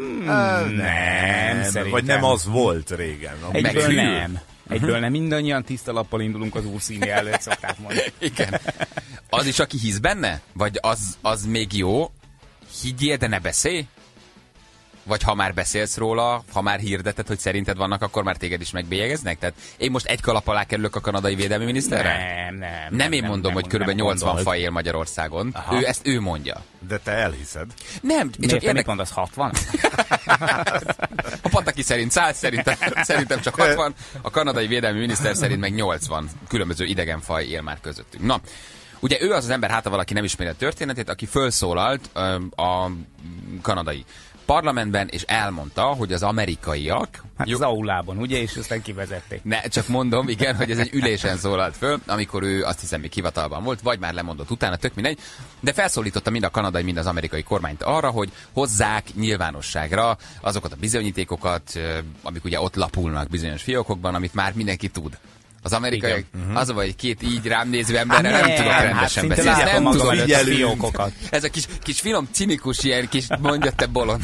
Nem, szerintem. Vagy nem az volt régen. Egyből hűl. nem. Egyből nem. Mindannyian tiszta lappal indulunk az úr színi előtt, szokták mondani. Igen. Az is, aki hisz benne? Vagy az még jó? Higgyél, de ne beszélj? Vagy ha már beszélsz róla, ha már hirdeted, hogy szerinted vannak, akkor már téged is megbélyegeznek? Tehát én most egy kalap alá kerülök a kanadai védelmi miniszterre? Nem én mondom, hogy kb. 80 faj él Magyarországon. Ő mondja. De te elhiszed. Nem, Miért te mit mondasz, 60? A Pataki szerint 100, szerintem csak 60, a kanadai védelmi miniszter szerint meg 80 különböző idegenfaj él már közöttünk. Na, ugye ő az ember, hát ha valaki nem ismeri a történetét, aki felszólalt a kanadai parlamentben, és elmondta, hogy az amerikaiak... Hát az aulában, ugye? És aztán kivezették. Ne, csak mondom, igen, hogy ez egy ülésen szólalt föl, amikor ő azt hiszem még hivatalban volt, vagy már lemondott utána, tök mindegy, de felszólította mind a kanadai, mind az amerikai kormányt arra, hogy hozzák nyilvánosságra azokat a bizonyítékokat, amik ugye ott lapulnak bizonyos fiókokban, amit már mindenki tud. Az amerikai, az a vagy két így rám néző emberre nem tudok rendesen beszélni. Nem tudom fiókokat. Ez a kis finom, cinikus ilyen kis mondja te bolond.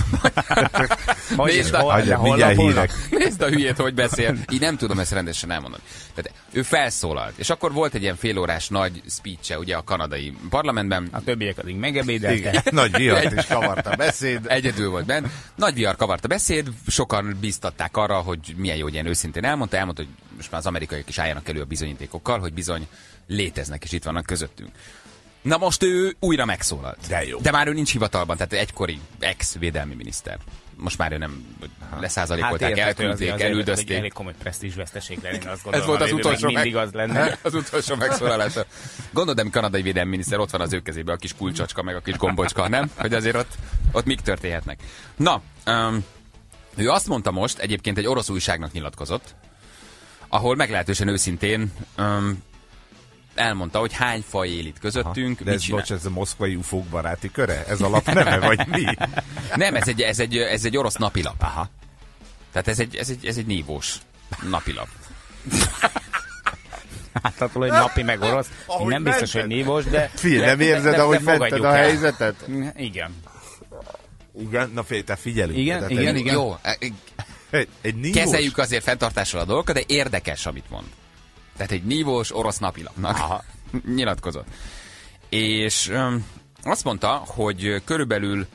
Nézd a hülyét, hogy beszél. Így nem tudom ezt rendesen elmondani. Tehát ő felszólalt, és akkor volt egy ilyen félórás nagy speech-e ugye a kanadai parlamentben. A többiek addig megebédeltek. Nagy vihart is kavart a beszéd. Egyedül volt benne. Nagy vihar kavart a beszéd, sokan bíztatták arra, hogy milyen jó, hogy ilyen őszintén elmondta, hogy most már az amerikaiak is álljanak elő a bizonyítékokkal, hogy bizony léteznek, és itt vannak közöttünk. Na most ő újra megszólalt. De jó. De már ő nincs hivatalban, tehát egykori ex-védelmi miniszter. Most már ő nem leszázalékolták, elküldték, elüldözték. Elég komoly presztízsveszteség lenne, azt gondolom. Ez volt az utolsó, mindig az lenne. Az utolsó megszólalása. Gondolod, ami kanadai védelmi miniszter, ott van az ő kezében a kis kulcsacska, meg a kis gombocska, nem? Hogy azért ott mik történhetnek. Na, ő azt mondta most, egyébként egy orosz újságnak nyilatkozott, ahol meglehetősen őszintén elmondta, hogy hány faj él itt közöttünk. De ez a moszkvai ufók baráti köre? Ez a lap neve, vagy mi? Nem, ez egy orosz napilap. Aha. Tehát ez egy nívós napilap. Hát attól, hogy napi meg orosz, nem biztos, hogy nívós, de... Figyelj, nem érzed, ahogy mented a helyzetet? Igen. Igen, na te figyelünk. Igen. Jó, egy nívós... kezeljük azért fenntartással a dolgokat, de érdekes, amit mond. Tehát egy nívós orosz napilapnak nyilatkozott. És azt mondta, hogy körülbelül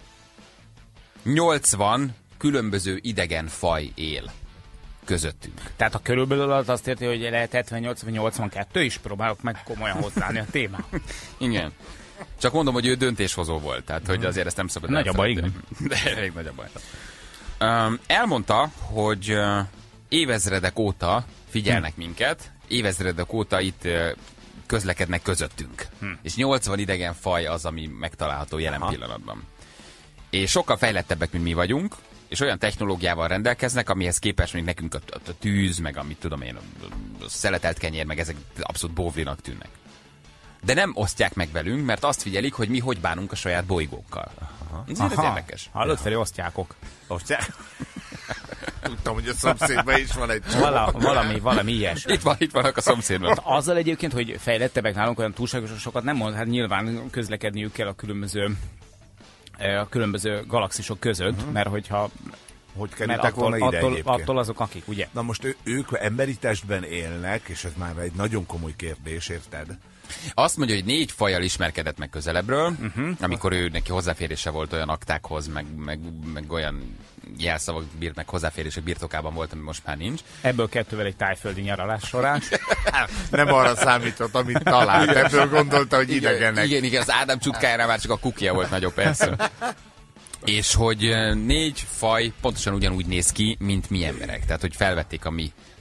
80 különböző idegen faj él közöttünk. Tehát a körülbelül az azt érti, hogy lehet 78 vagy 82 is, próbálok meg komolyan hozzáállni a témához. Igen. Csak mondom, hogy ő döntéshozó volt, tehát hogy azért ezt nem szabad nagy a baj, igen. De elég nagy a baj. Elmondta, hogy évezredek óta figyelnek minket, évezredek óta itt közlekednek közöttünk. És 80 idegen faj az, ami megtalálható jelen pillanatban. És sokkal fejlettebbek, mint mi vagyunk, és olyan technológiával rendelkeznek, amihez képest még nekünk a tűz, meg amit tudom én, a szeletelt kenyér, meg ezek abszolút bóvlinak tűnnek. De nem osztják meg velünk, mert azt figyelik, hogy mi hogy bánunk a saját bolygókkal. Ez érdekes. Hallott, Feri, osztjákok. Osztják? Tudtam, hogy a szomszédban is van egy Valami ilyesmi. Itt vannak a szomszédban. Azzal egyébként, hogy fejlettebbek nálunk olyan túlságosan sokat nem mond, hát nyilván közlekedniük kell a különböző galaxisok között, mert hogyha hogy kerültek volna ide egyébként? Attól azok akik, ugye? Na most ők emberi testben élnek, és ez már egy nagyon komoly kérdés, érted? Azt mondja, hogy 4 fajjal ismerkedett meg közelebbről, amikor ő neki hozzáférése volt olyan aktákhoz, meg olyan jelszavak meg hozzáférések birtokában volt, ami most már nincs. Ebből 2-vel egy tájföldi nyaralás során. Nem arra számított, amit talált. Ebből gondolta, hogy idegenek. Igen, az Ádám csutkájára már csak a kukia volt nagyobb, persze. És hogy 4 faj pontosan ugyanúgy néz ki, mint mi emberek. Tehát, hogy felvették a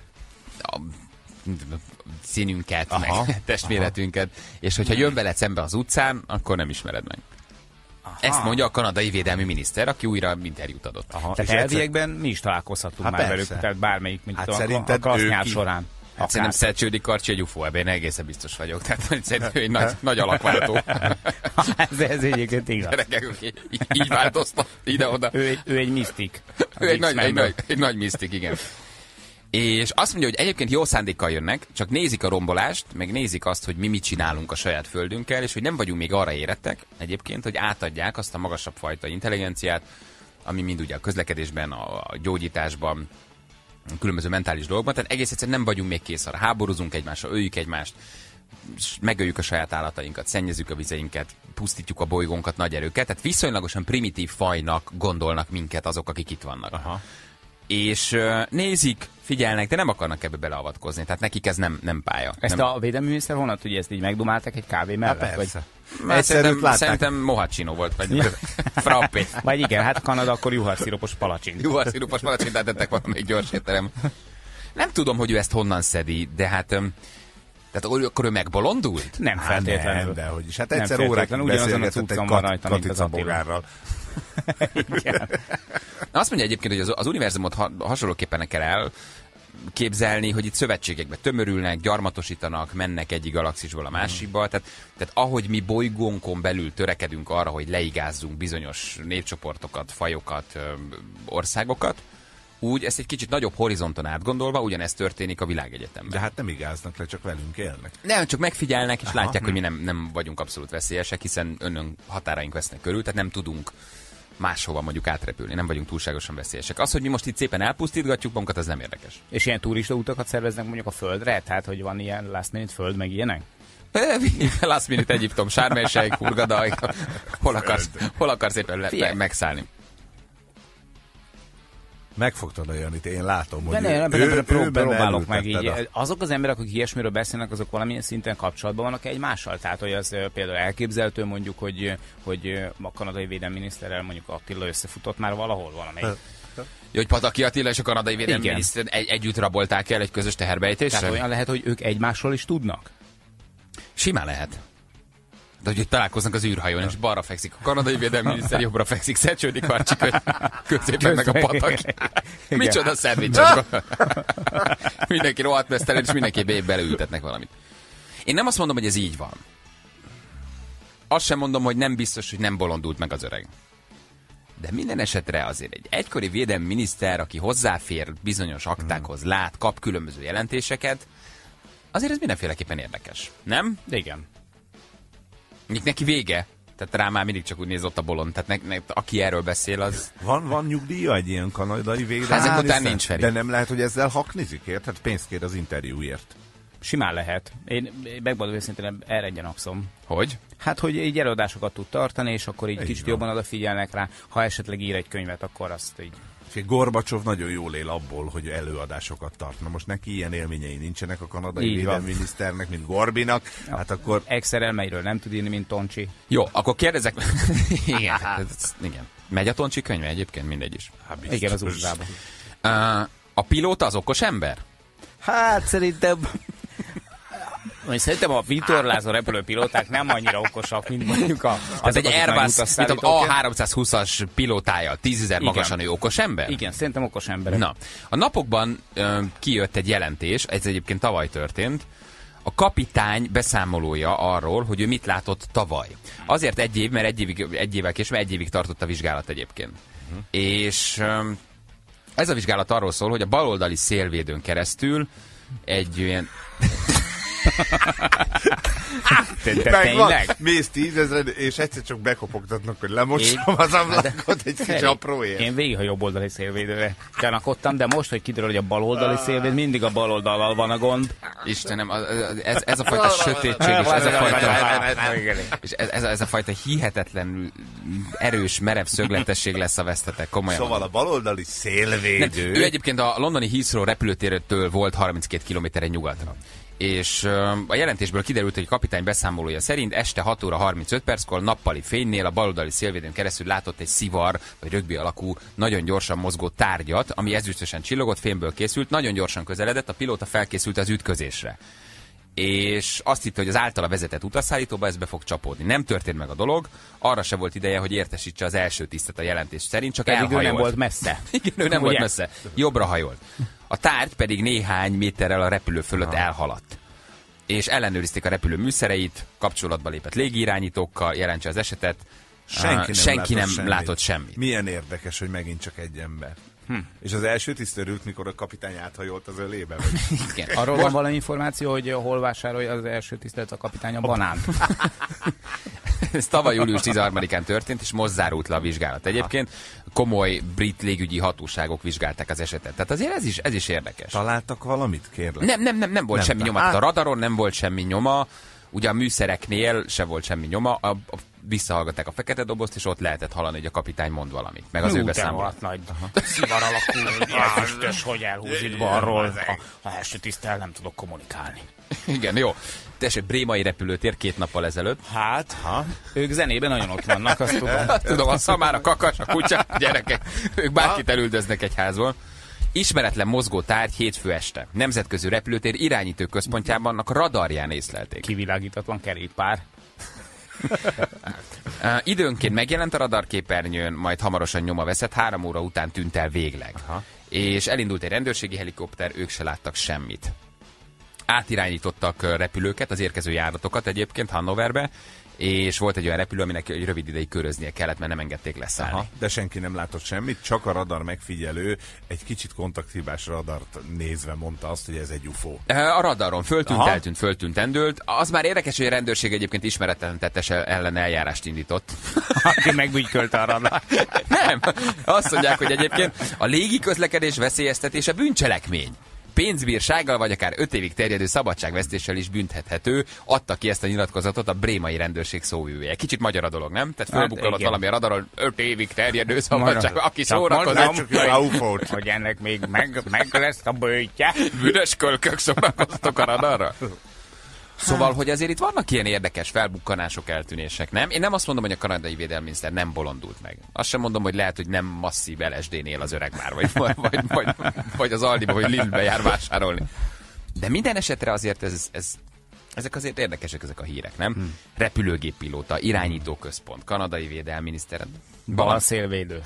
színünket, meg testméretünket, és hogyha jön veled szembe az utcán, akkor nem ismered meg. Aha. Ezt mondja a kanadai védelmi miniszter, aki újra interjút adott. Tehát elviekben mi is találkozhatunk már velük, tehát bármelyik, mint a klassznyár során. Hát szerintem Szelcsődi Karcsi egy UFO, ebben egészen biztos vagyok. Tehát szerintem ő egy nagy alakváltó. Ez egyébként igaz. Így változtat ide-oda. Ő egy misztik. Ő egy nagy misztik, igen. És azt mondja, hogy egyébként jó szándékkal jönnek, csak nézik a rombolást, meg nézik azt, hogy mi mit csinálunk a saját földünkkel, és hogy nem vagyunk még arra érettek egyébként, hogy átadják azt a magasabb fajta intelligenciát, ami mind ugye a közlekedésben, a gyógyításban, a különböző mentális dolgokban, tehát egész egyszerűen nem vagyunk még kész arra. Háborúzunk egymással, öljük egymást, megöljük a saját állatainkat, szennyezzük a vizeinket, pusztítjuk a bolygónkat nagy erőket, tehát viszonylagosan primitív fajnak gondolnak minket azok, akik itt vannak. Aha. És nézik, figyelnek, de nem akarnak ebbe beleavatkozni, tehát nekik ez nem pálya. Ezt nem... a védelmi miniszter honnan tudja, ezt így megdumálták egy kávé mellett? Hát persze. Vagy... Szerintem mochaccino volt, vagy frappé. Vagy igen, hát Kanada akkor juharszirupos palacsint. Juharszirupos palacsintát tettek valamelyik gyors étterem. Nem tudom, hogy ő ezt honnan szedi, de hát... Tehát akkor ő megbolondult? Nem feltétlenül. Nem, de hogy is. Hát egyszer órákig beszélgetett egy Katica bogárral. Azt mondja egyébként, hogy az univerzumot hasonlóképpen kell elképzelni, hogy itt szövetségekbe tömörülnek, gyarmatosítanak, mennek egyik galaxisból a másikba. Tehát ahogy mi bolygónkon belül törekedünk arra, hogy leigázzunk bizonyos népcsoportokat, fajokat, országokat, úgy ezt egy kicsit nagyobb horizonton átgondolva, ugyanezt történik a világegyetemben. De hát nem igáznak le, csak velünk élnek. Nem, csak megfigyelnek, és látják, hogy mi nem vagyunk abszolút veszélyesek, hiszen önön határaink vesznek körül, tehát nem tudunk máshova mondjuk átrepülni, nem vagyunk túlságosan veszélyesek. Az, hogy mi most itt szépen elpusztítgatjuk magunkat, az nem érdekes. És ilyen turistautakat szerveznek mondjuk a földre? Tehát, hogy van ilyen last minute föld, meg ilyenek? Last minute Egyiptom, Sharm el-Sheikh, Hurghada, hol akarsz éppen megszállni? Megfogtad a Janit, én látom, hogy próbálok meg így. Azok az emberek, akik ilyesmiről beszélnek, azok valamilyen szinten kapcsolatban vannak egymással. Tehát, hogy az például elképzelhető mondjuk, hogy a kanadai védelmi miniszterrel mondjuk Attila összefutott már valahol valamelyik. Hogy Pataki Attila és a kanadai védelmi miniszter együtt rabolták el egy közös teherbejtésre? Tehát olyan lehet, hogy ők egymásról is tudnak? Simán lehet. De hogy találkoznak az űrhajón, és balra fekszik a kanadai védelmi miniszter, jobbra fekszik Szelcsődi Karcsik, középen meg a Pataki. Micsoda szendvicsek. Mindenki rohadt mesztelen, és mindenki beleültetnek valamit. Én nem azt mondom, hogy ez így van. Azt sem mondom, hogy nem biztos, hogy nem bolondult meg az öreg. De minden esetre azért egy egykori védelmi miniszter, aki hozzáfér bizonyos aktákhoz, lát, kap különböző jelentéseket, azért ez mindenféleképpen érdekes. Nem? Igen. Neki vége. Tehát rá már mindig csak úgy nézott a bolond. Tehát aki erről beszél, az... Van nyugdíja egy ilyen kanadai védelmi? Ezek után nincs, Feri. De nem lehet, hogy ezzel haknizik, érted? Pénzt kér az interjúért. Simán lehet. Én megmondom őszintén, erre gyanakszom. Hogy? Hát, hogy így előadásokat tud tartani, és akkor így kicsit jobban odafigyelnek rá. Ha esetleg ír egy könyvet, akkor azt így... Gorbacsov nagyon jól él abból, hogy előadásokat tart. Na most neki ilyen élményei nincsenek a kanadai védelmi miniszternek, mint Gorbinak. Ja. Hát akkor... Excel-elmeiről nem tud írni, mint Toncsi. Jó, akkor kérdezek... igen, igen. Megy a Toncsi könyve egyébként? Mindegy is. Igen, az USA-ban. A pilóta az okos ember? Hát szerintem a vitorlázó repülőpilóták nem annyira okosak, mint mondjuk az egy Airbus, mint a A320-as pilótája, 10.000 magasan ő okos ember? Igen, szerintem okos ember. Na, a napokban kijött egy jelentés, ez egyébként tavaly történt, a kapitány beszámolója arról, hogy ő mit látott tavaly. Azért egy év, mert egy évvel később egy évig tartott a vizsgálat egyébként. És Ez a vizsgálat arról szól, hogy a baloldali szélvédőn keresztül egy olyan... Tényleg? Mész 10 000 és egyszer csak bekopogtatnak, hogy lemossam az ablakot egy kis apróért. Én végig a jobb oldali szélvédőre gyanakodtam, de most, hogy kiderül, hogy a bal oldali szélvéd, mindig a bal oldallal van a gond. Istenem, ez a fajta sötétség, és ez a fajta hihetetlenül erős, merev szögletesség lesz a vesztetek, komolyan. Szóval a baloldali szélvédő... Ő egyébként a londoni Heathrow repülőtértől volt 32 kilométerre nyugatra. És a jelentésből kiderült, hogy a kapitány beszámolója szerint este 6 óra 35 perckor nappali fénynél a baloldali szélvédőn keresztül látott egy szivar, vagy rögbi alakú, nagyon gyorsan mozgó tárgyat, ami ezüstösen csillogott, fémből készült, nagyon gyorsan közeledett, a pilóta felkészült az ütközésre. És azt hitte, hogy az általa vezetett utasszállítóba ez be fog csapódni. Nem történt meg a dolog, arra se volt ideje, hogy értesítse az első tisztet a jelentés szerint, csak elhajolt. Ő nem volt messze. Igen, ő nem volt messze. Jobbra hajolt. A tárgy pedig néhány méterrel a repülő fölött elhaladt. És ellenőrizték a repülő műszereit, kapcsolatba lépett légirányítókkal, jelentse az esetet. Senki nem látott semmit. Milyen érdekes, hogy megint csak egy ember. És az első tiszt örült, mikor a kapitány áthajolt az ölébe? Igen. Arról van valami információ, hogy hol vásárolja az első tisztelet a kapitány a banánt? Ez tavaly július 13-án történt, és most zárult le a vizsgálat. Egyébként komoly brit légügyi hatóságok vizsgálták az esetet. Tehát azért ez is érdekes. Találtak valamit, kérlek? Nem volt semmi nyoma. A radaron nem volt semmi nyoma, ugye a műszereknél se volt semmi nyoma, visszahallgatták a fekete dobozt, és ott lehetett hallani, hogy a kapitány mond valamit. Meg az ő beszámolat. Nagy szivar alakul, hogy hogy elhúz itt balról. A első tisztel nem tudok kommunikálni. Igen, jó. Tessék, brémai repülőtér 2 nappal ezelőtt. Hát, ők zenében nagyon ott vannak, azt tudom. Tudom, a szamár, a kakas, a kutya, gyerekek, ők bárkit elüldöznek egy házból. Ismeretlen mozgó tárgy hétfő este. Nemzetközi repülőtér irányító központjában annak radarján észlelték. Kivilágítatlan kerékpár. Időnként megjelent a radarképernyőn, majd hamarosan nyoma veszett, 3 óra után tűnt el végleg. És elindult egy rendőrségi helikopter, ők se láttak semmit. Átirányítottak repülőket, az érkező járatokat egyébként Hannoverbe, és volt egy olyan repülő, aminek egy rövid ideig köröznie kellett, mert nem engedték leszállni. De senki nem látott semmit, csak a radar megfigyelő egy kicsit kontakthibás radart nézve mondta azt, hogy ez egy UFO. A radaron föltűnt, eltűnt, föltűnt, endült. Az már érdekes, hogy a rendőrség egyébként ismeretlen tettes ellen eljárást indított. Aki megbügykölte a radar. Nem, azt mondják, hogy egyébként a légi közlekedés veszélyeztetése bűncselekmény. Pénzbírsággal vagy akár 5 évig terjedő szabadságvesztéssel is büntethető, adta ki ezt a nyilatkozatot a brémai rendőrség szóvivője. Kicsit magyar a dolog, nem? Tehát fölbukkanott valami a radaron, 5 évig terjedő szabadság, aki szórakozott. Hogy ennek még meg lesz a bőtje. Büdös kölkök szórakoztok a radarra. Szóval, hogy azért itt vannak ilyen érdekes felbukkanások, eltűnések, nem? Én nem azt mondom, hogy a kanadai védelminiszter nem bolondult meg. Azt sem mondom, hogy lehet, hogy nem masszív LSD-nél az öreg már, vagy az Aldiba, vagy Lidlbe jár vásárolni. De minden esetre azért ezek azért érdekesek, ezek a hírek, nem? Repülőgéppilóta, irányítóközpont, kanadai védelminiszter. Bal szélvédő.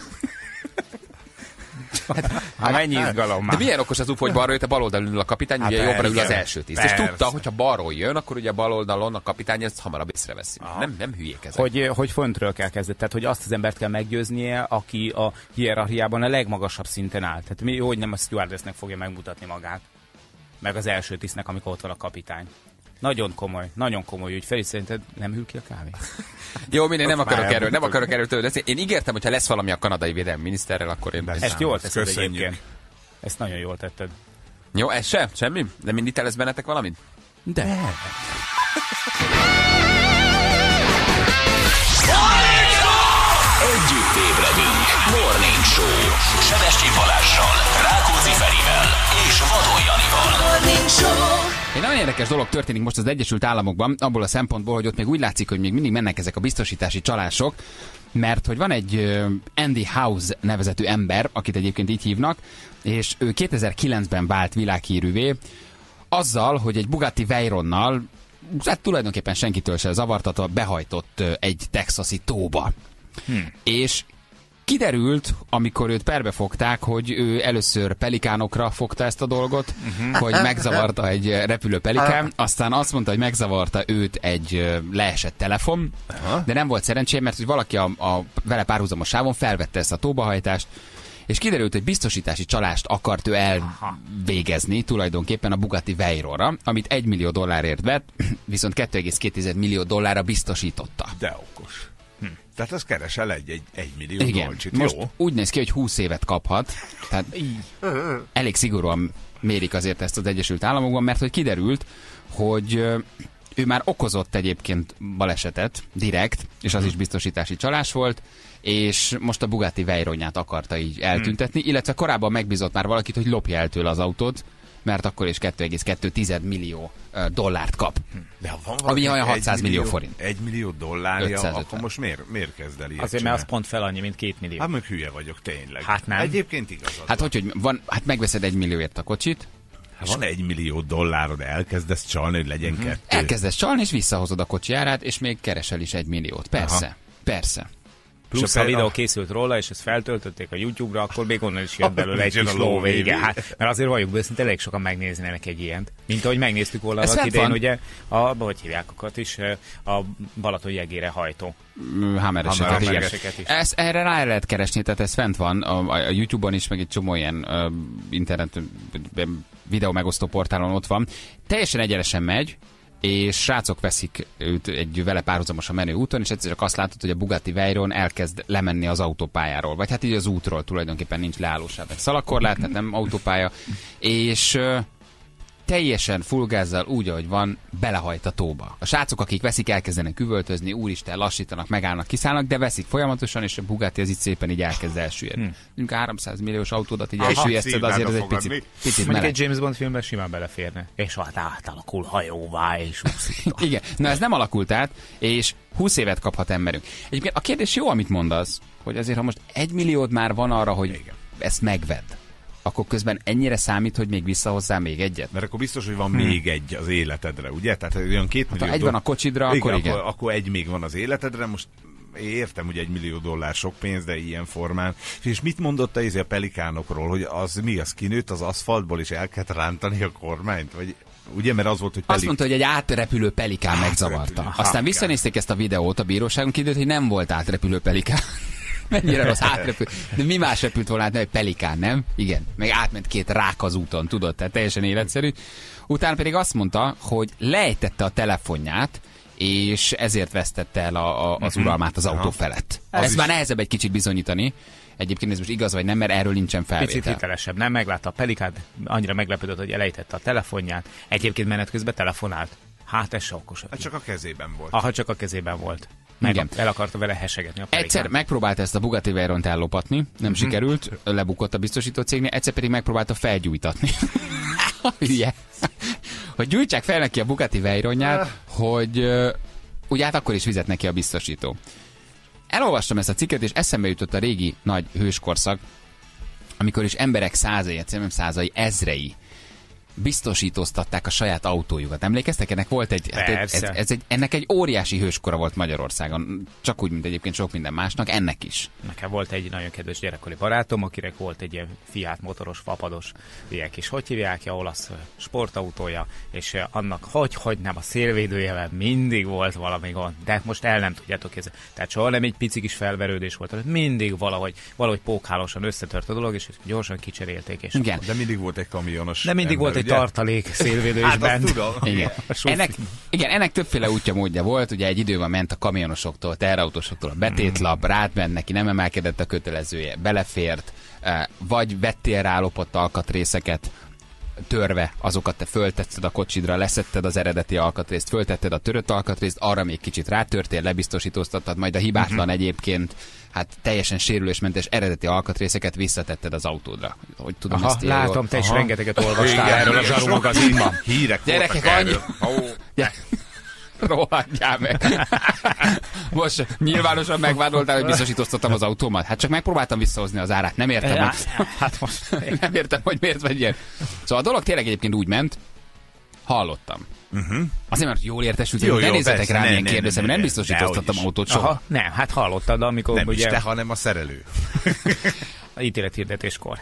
Hát mennyi izgalom már. De milyen okos az UFO, hogy balról jött, a bal oldalon ül a kapitány, ugye jobbra ül az első tiszt. És tudta, hogyha balról jön, akkor ugye a bal oldalon a kapitány ezt hamarabb észreveszi. Nem hülyék ezek. Hogy föntről kell kezdeni. Tehát, hogy azt az embert kell meggyőznie, aki a hierarchiában a legmagasabb szinten áll. Tehát mi jó, hogy nem a stewardessnek fogja megmutatni magát. Meg az első tisztnek, amikor ott van a kapitány. Nagyon komoly ügy. Feri, szerinted nem hűl ki a kávé? Jó, nem akarok erről tőle. Én ígértem, hogyha lesz valami a kanadai védelmi miniszterrel, akkor én ezt jól teszed egyébként. Ezt nagyon jól tetted. Jó, ez se? Semmi? De mindig te lesz bennetek valamit? De. Együtt ébredünk. Morning Show. Sebestyén Balázzsal, Rákóczi Ferivel és Vadon Janival. Morning Show. Egy nagyon érdekes dolog történik most az Egyesült Államokban, abból a szempontból, hogy ott még úgy látszik, hogy még mindig mennek ezek a biztosítási csalások, mert hogy van egy Andy House nevezetű ember, akit egyébként így hívnak, és ő 2009-ben vált világhírűvé, azzal, hogy egy Bugatti Veyronnal, hát tulajdonképpen senkitől se zavartatva, behajtott egy texasi tóba. És kiderült, amikor őt perbe fogták, hogy ő először pelikánokra fogta ezt a dolgot, hogy megzavarta egy repülő pelikán, aztán azt mondta, hogy megzavarta őt egy leesett telefon, de nem volt szerencsém, mert hogy valaki a vele párhuzamos sávon felvette ezt a tóbahajtást, és kiderült, hogy biztosítási csalást akart ő elvégezni tulajdonképpen a Bugatti Veyronra, amit $1 millió vett, viszont $2,2 millió biztosította. De okos. Tehát az keresel egy millió Igen, dolcsit. most Jó. úgy néz ki, hogy 20 évet kaphat, tehát elég szigorúan mérik azért ezt az Egyesült Államokban, mert hogy kiderült, hogy ő már okozott egyébként balesetet direkt, és az is biztosítási csalás volt, és most a Bugatti Veyronját akarta így eltüntetni, illetve korábban megbízott már valakit, hogy lopja el tőle az autót, mert akkor is $2,2 millió kap. De ha van ami olyan 600 $1 millió forint. $1 millió, 550. akkor most miért kezd el ilyet Azért, mert az pont fel annyi, mint 2 millió. Hát meg hülye vagyok, tényleg. Hát nem. Egyébként igazad Hát van. hogy van, hát megveszed $1 millióért a kocsit, Ha van $1 millió, elkezdesz csalni, hogy legyen 2. elkezdesz csalni, és visszahozod a kocsi árát, és még keresel is $1 milliót. Persze, persze. Plusz a videó készült róla, és ezt feltöltötték a YouTube-ra, akkor még onnan is jött belőle egy kis lóvége. Hát, mert azért valljuk be, szinte elég sokan megnéznének egy ilyent. Mint ahogy megnéztük volna Ez annak fent idején, van. ugye, hogy hívják akat is, a Balaton jegére hajtó. Hammereseket is. Erre rá lehet keresni, tehát ez fent van a YouTube-on is, meg egy csomó ilyen internet videó megosztó portálon ott van. Teljesen egyenesen megy, és srácok veszik őt egy vele párhuzamosan menő úton, és egyszer csak azt látod, hogy a Bugatti Veyron elkezd lemenni az autópályáról, vagy hát így az útról tulajdonképpen nincs leállósáv, meg szalakorlát, tehát nem autópálya, és teljesen fullgázzal úgy, ahogy van, belehajt a tóba. A srácok, akik veszik, elkezdenek üvöltözni, úristen, lassítanak, megállnak, kiszállnak, de veszik folyamatosan, és a Bugatti az itt szépen így elkezd elsüllyedni. Mondjuk 300 milliós autódat így elsüllyeszted, azért ez egy picit Mondjuk meleg. egy James Bond filmben simán beleférne. És hát átalakul hajóvá, és úszik. Igen, na ez nem alakult át, és 20 évet kaphat emberünk. Egyébként a kérdés jó, amit mondasz, hogy azért, ha most $1 milliód már van arra, hogy ezt megvedd, akkor közben ennyire számít, hogy még visszahozzál még egyet? Mert akkor biztos, hogy van még egy az életedre, ugye? Tehát olyan 2 millió... Ha egy van a kocsidra, akkor igen. Akkor egy még van az életedre, most értem, hogy $1 millió sok pénz, de ilyen formán. És mit mondott a pelikánokról, hogy az mi, az kinőtt az aszfaltból, és el kellett rántani a kormányt? Vagy ugye, mert az volt, hogy azt mondta, hogy egy átrepülő pelikán megzavarta. Aztán visszanézték ezt a videót a bíróságon, kiderült, hogy nem volt átrepülő pelikán. Mennyire rossz átrepül. De mi más repült volna át, egy pelikán, nem? Igen. Meg átment 2 rák az úton, tudod? Tehát teljesen életszerű. Utána pedig azt mondta, hogy lejtette a telefonját, és ezért vesztette el az uralmát az autó felett. Ezt már nehezebb egy kicsit bizonyítani. Egyébként ez most igaz vagy nem, mert erről nincsen felvétel. Picit hitelesebb. Nem meglátta a pelikát, annyira meglepődött, hogy elejtette a telefonját. Egyébként menet közben telefonált. Hát ez se okos. Hát csak a kezében volt. Aha, csak a kezében volt. Igen. El akarta vele hesegetni a pelikán. Egyszer megpróbálta ezt a Bugatti Veyront ellopatni, nem sikerült, lebukott a biztosító cégnél, egyszer pedig megpróbálta felgyújtatni. Ugye? Hogy gyújtsák fel neki a Bugatti Veyronját, hogy ugye hát akkor is fizet neki a biztosító. Elolvastam ezt a cikket, és eszembe jutott a régi nagy hőskorszak, amikor is emberek százai, ezrei biztosítóztatták a saját autójukat. Emlékeztek? Ennek volt ennek egy óriási hőskora volt Magyarországon. Csak úgy, mint egyébként sok minden másnak, ennek is. Nekem volt egy nagyon kedves gyerekkori barátom, akinek volt egy ilyen Fiat motoros, fapados, ilyen kis, hogy hívják, olasz sportautója, és annak hogy nem a szélvédőjében mindig volt valami gond. De most el nem tudjátok kézni. Tehát soha nem egy pici kis felverődés volt, mindig valahogy pókhálósan összetört a dolog, és gyorsan kicserélték. És igen. De mindig volt egy kamionos. De mindig volt egy tartalék szélvédő is bent. Tudom. Igen. Ennek többféle útja módja volt, ugye egy időben ment a kamionosoktól, teherautósoktól a betétlap, rátment neki, nem emelkedett a kötelezője, belefért, vagy vettél rá lopott alkatrészeket, törve azokat te föltetted a kocsidra, leszetted az eredeti alkatrészt, föltetted a törött alkatrészt, arra még kicsit rátörtél, lebiztosítóztattad, majd a hibátlan egyébként, hát teljesen sérülésmentes eredeti alkatrészeket visszatetted az autódra. Hogy tudom, ezt látom, te is rengeteget olvastál erről a Zsaru magazinban. Hírek gyerekek, annyi... Rohadjál meg! Most nyilvánosan megvádoltál, hogy biztosítoztattam az autómat. Hát csak megpróbáltam visszahozni az árát. Nem értem, nem értem, hogy miért vagy ilyen. Szóval a dolog tényleg egyébként úgy ment, hallottam. Azért, mert jól értesültem, ne nézzetek rám ilyen kérdőszem, nem biztosítoztattam autót soha. Aha, nem, hát hallottad, amikor nem ugye... is te, hanem a szerelő. Ítélethirdetéskor.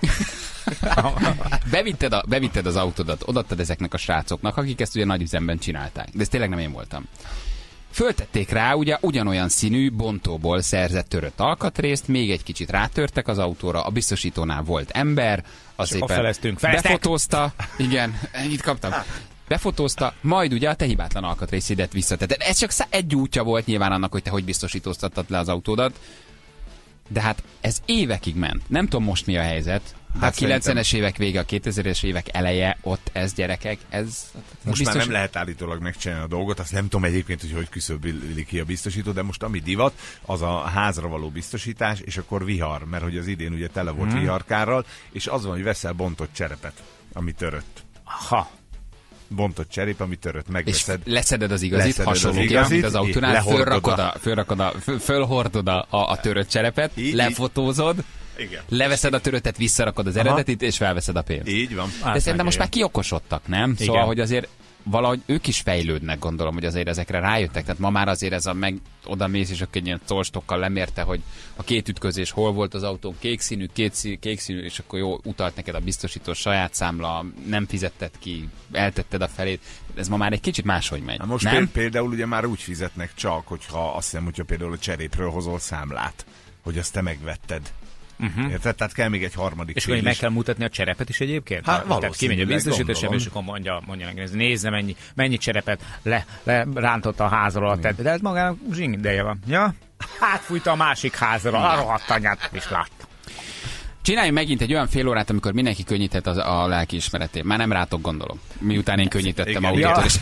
Bevitted az autódat, odaadtad ezeknek a srácoknak, akik ezt ugye nagy üzemben csinálták. De ez tényleg nem én voltam. Föltették rá ugye ugyanolyan színű bontóból szerzett törött alkatrészt, még egy kicsit rátörtek az autóra, a biztosítónál volt ember, az éppen befotózta, igen, ennyit kaptam. Befotózta, majd ugye a te hibátlan alkatrészidet visszatette. Ez csak egy útja volt nyilván annak, hogy te hogy biztosítóztattad le az autódat. De hát ez évekig ment. Nem tudom most mi a helyzet. Hát a 90-es évek vége, a 2000-es évek eleje, ott ez gyerekek, ez... Most már nem lehet állítólag megcsinálni a dolgot, azt nem tudom egyébként, hogy küszöböli ki a biztosító, de most ami divat, az a házra való biztosítás, és akkor vihar, mert hogy az idén ugye tele volt viharkárral, és az van, hogy veszel bontott cserepet, ami törött. Ha. Bontott cserép, ami törött, megveszed. És leszeded az igazit, hasonlóképpen, mint az autónál, fölhordod a törött cserepet, lefotózod, igen. Leveszed a töröttet, visszarakod az eredetit, és felveszed a pénzt. Így van. De szerintem most már kiokosodtak, nem? Igen. Szóval, hogy azért valahogy ők is fejlődnek, gondolom, hogy azért ezekre rájöttek. Tehát ma már azért ez a oda mész, és akkor egy ilyen tolstokkal lemérte, hogy a két ütközés hol volt az autón, kék színű, és akkor jó, utalt neked a biztosító, saját számla, nem fizetted ki, eltetted a felét. Ez ma már egy kicsit máshogy megy. Most például ugye már úgy fizetnek csak, hogyha azt hiszem, hogyha például a cserépről hozol számlát, hogy azt te megvetted. Érted? Tehát kell még egy harmadik. És akkor meg kell mutatni a cserepet is egyébként? Hát tehát kimegy a biztosítás, és akkor mondja neki, nézze mennyi cserepet rántotta a házról a tett. De ez magának zsingideje van. Ja? Átfújta a másik házra, a rohadt anyát is látta. Csináljunk megint egy olyan fél órát, amikor mindenki könnyíthet a lelkiismeretén. Már nem rátok gondolom. Miután én könnyítettem autótól is.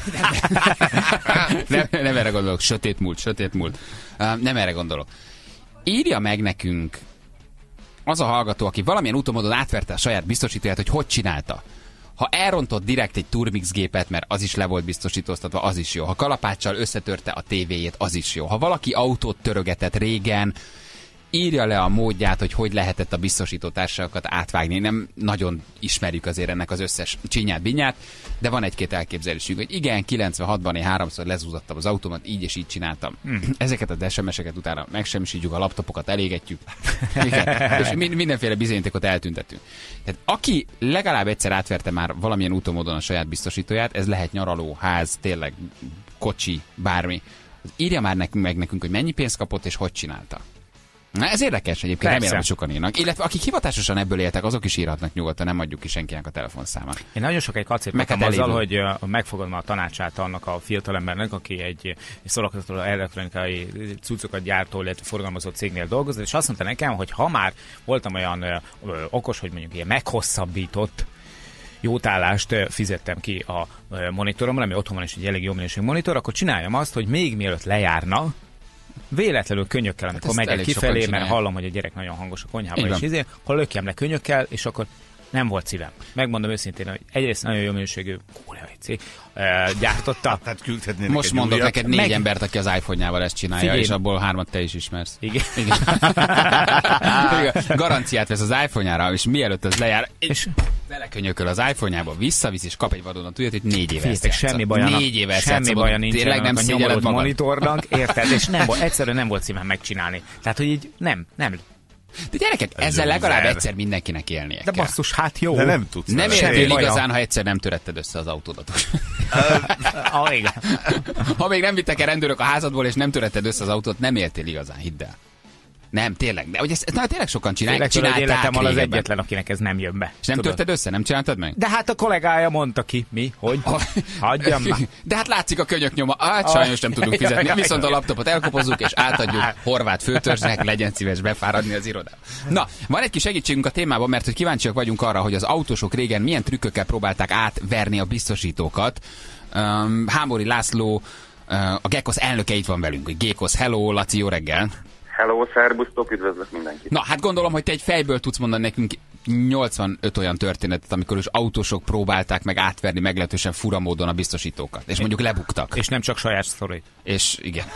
Nem erre gondolok. Sötét múlt. Nem erre gondolok. Írja meg nekünk az a hallgató, aki valamilyen úton átverte a saját biztosítóját, hogy csinálta. Ha elrontott direkt egy Turmix gépet, mert az is le volt biztosítóztatva, az is jó. Ha kalapáccsal összetörte a tévéjét, az is jó. Ha valaki autót törögetett régen, írja le a módját, hogy lehetett a biztosítótársakat átvágni. Nem nagyon ismerjük azért ennek az összes csinyát-binyát, de van egy-két elképzelésünk, hogy igen, 96-ban én 3-szor lezúzattam az autómat, így és így csináltam. Ezeket az SMS-eket utána megsemmisítjük, a laptopokat elégetjük, és mindenféle bizonyítékot eltüntetünk. Tehát aki legalább egyszer átverte már valamilyen úton módon a saját biztosítóját, ez lehet nyaraló, ház, tényleg kocsi, bármi. Írja már meg nekünk, hogy mennyi pénzt kapott és hogy csinálta. Na, ez érdekes egyébként, remélem, hogy sokan írnak. Illetve akik hivatásosan ebből éltek, azok is írhatnak nyugodtan, nem adjuk ki senkinek a telefonszámát. Én nagyon sokáig kacérkodtam azzal, hogy megfogadom a tanácsát annak a fiatalembernek, aki egy szórakoztató elektronikai cuccokat gyártó, illetve forgalmazó cégnél dolgozott, és azt mondta nekem, hogy ha már voltam olyan okos, hogy mondjuk ilyen meghosszabbított jótállást fizettem ki a monitoromra, ami otthon van is egy elég jó minőségű monitor, akkor csináljam azt, hogy még mielőtt lejárna, véletlenül könyökkel, amikor megyek kifelé, mert hallom, hogy a gyerek nagyon hangos a konyhában, és akkor lökjem le könyökkel, és akkor nem volt szívem. Megmondom őszintén, hogy egyrészt nagyon jó minőségű koreai cég gyártotta. Most mondok neked 4 embert, aki az iPhone-jával ezt csinálja, és abból 3 te is ismersz. Igen. Garanciát vesz az iPhone-jára, és mielőtt ez lejár, és belekönyököl az iPhone-jába, visszavisz, és kap egy vadonatújat, hogy 4 éve semmi baja nincs a nyomorult monitornak, érted? És egyszerűen nem volt szívem megcsinálni. Tehát, hogy így nem. De gyerekek, ezzel legalább egyszer mindenkinek élnie kell. De basszus, hát jó. De nem tudsz. Nem értél igazán, ha egyszer nem töretted össze az autódat. Ha még nem vittek el rendőrök a házadból, és nem töretted össze az autót, nem éltél igazán, hidd el. Nem, tényleg. De hogy ezt tényleg sokan csinálják. Csinálták életem az egyetlen, akinek ez nem jön be. És nem törted össze? Nem csináltad meg? De hát a kollégája mondta ki. Mi? Hogy? Hagyjam már. De hát látszik a könyök nyoma. Hát sajnos nem tudunk fizetni. Viszont a laptopot elkopozzuk, és átadjuk horvát főtörzsnek, legyen szíves befáradni az irodába. Na, van egy kis segítségünk a témában, mert hogy kíváncsiak vagyunk arra, hogy az autósok régen milyen trükkökkel próbálták átverni a biztosítókat. Hámori László, a Gekkosz elnöke itt van velünk. Gekkosz, hello, Laci, jó reggel. Hello, szervusztok, üdvözlök mindenkit. Na, hát gondolom, hogy te egy fejből tudsz mondani nekünk 85 olyan történetet, amikor is autósok próbálták meg átverni meglehetősen fura módon a biztosítókat, és mondjuk lebuktak. És nem csak saját sztori. És igen.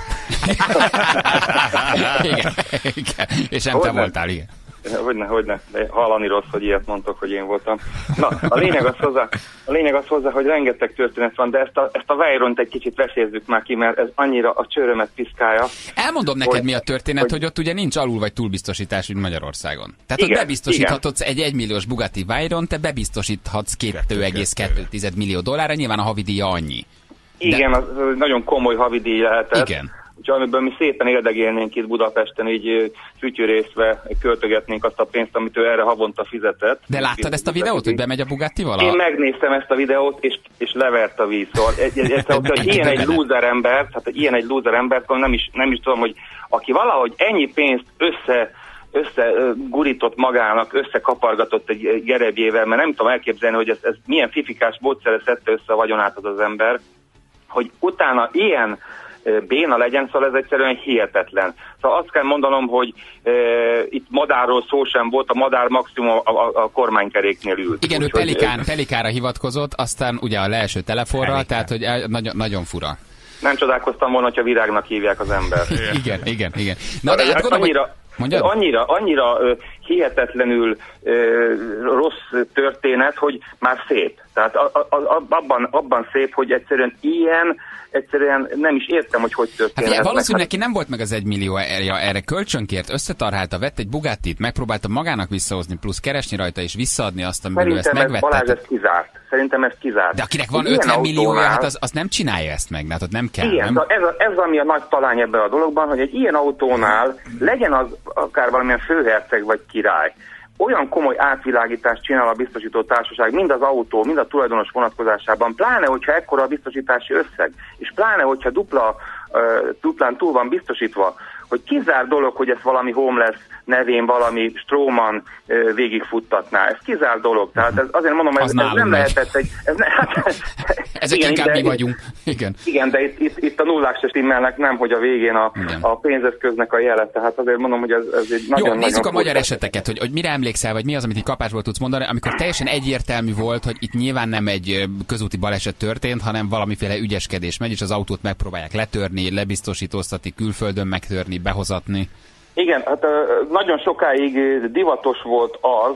igen. És nem te voltál, igen. Hogyne, de hallani rossz, hogy ilyet mondtok, hogy én voltam. Na, a lényeg az hozzá, hogy rengeteg történet van, de ezt a Veyront egy kicsit vesézzük már ki, mert ez annyira a csőrömet piszkálja. Elmondom neked, mi a történet, hogy ott ugye nincs alul vagy túlbiztosítás, mint Magyarországon. Tehát igen, ott bebiztosíthatsz egy 1 milliós Bugatti Veyron, te bebiztosíthatsz $2,2 millió, nyilván a havidíja annyi. Igen, az nagyon komoly havidíj lehetett. Igen. Úgyhogy amiből mi szépen éldegélnénk itt Budapesten, így fütyűrészve költögetnénk azt a pénzt, amit ő erre havonta fizetett. De láttad ezt a videót, hogy bemegy a Bugattival? Én megnéztem ezt a videót, és levert a víz. Szóval hogy ilyen egy lúzer ember, tehát ilyen egy lúzer ember, nem is tudom, hogy aki valahogy ennyi pénzt összegurított magának, összekapargatott egy gerebjével, mert nem tudom elképzelni, hogy ez milyen fifikás módszerre szedte össze a vagyonát az ember, hogy utána ilyen béna legyen, szóval ez egyszerűen hihetetlen. Szóval azt kell mondanom, hogy itt madárról szó sem volt, a madár maximum a kormánykeréknél ült. Igen, ő Pelikára hivatkozott, aztán ugye a leeső telefonra, tehát hogy nagyon, nagyon fura. Nem csodálkoztam volna, hogyha Virágnak hívják az ember. Igen. Na, de hát gondolom, annyira hihetetlenül rossz történet, hogy már szép. Tehát abban szép, hogy egyszerűen nem is értem, hogy történhet. Hát valószínűleg neki nem volt meg az 1 millió erre kölcsönkért, összetarálta, vett egy Bugattit, megpróbálta magának visszahozni, plusz keresni rajta és visszaadni azt, amiből ezt megvette. Balázs, Szerintem ez kizárt. De akinek van 50 milliója, hát az nem csinálja ezt meg, hát ott nem kell. Igen, nem? Ez ami a nagy talány ebben a dologban, hogy egy ilyen autónál legyen az akár valamilyen főherceg vagy király, olyan komoly átvilágítást csinál a biztosító társaság, mind az autó, mind a tulajdonos vonatkozásában, pláne, hogyha ekkora a biztosítási összeg, és pláne, hogyha duplán túl van biztosítva, hogy kizár dolog, hogy ezt valami homeless nevén valami Stróman végigfuttatná. Ez kizár dolog. Tehát azért mondom, hogy ez nem lehetett egy... Ezek igen, inkább mi vagyunk. Igen, de itt a nullák se stimmelnek, nem, hogy a végén a pénzeszköznek a jele. Tehát azért mondom, hogy ez egy nagyon... Jó, nézzük a magyar eseteket, hogy mire emlékszel, vagy mi az, amit így kapásból tudsz mondani, amikor teljesen egyértelmű volt, hogy itt nyilván nem egy közúti baleset történt, hanem valamiféle ügyeskedés megy, és az autót megpróbálják letörni, lebiztosítóztatni, külföldön megtörni, behozatni. Igen, hát nagyon sokáig divatos volt az,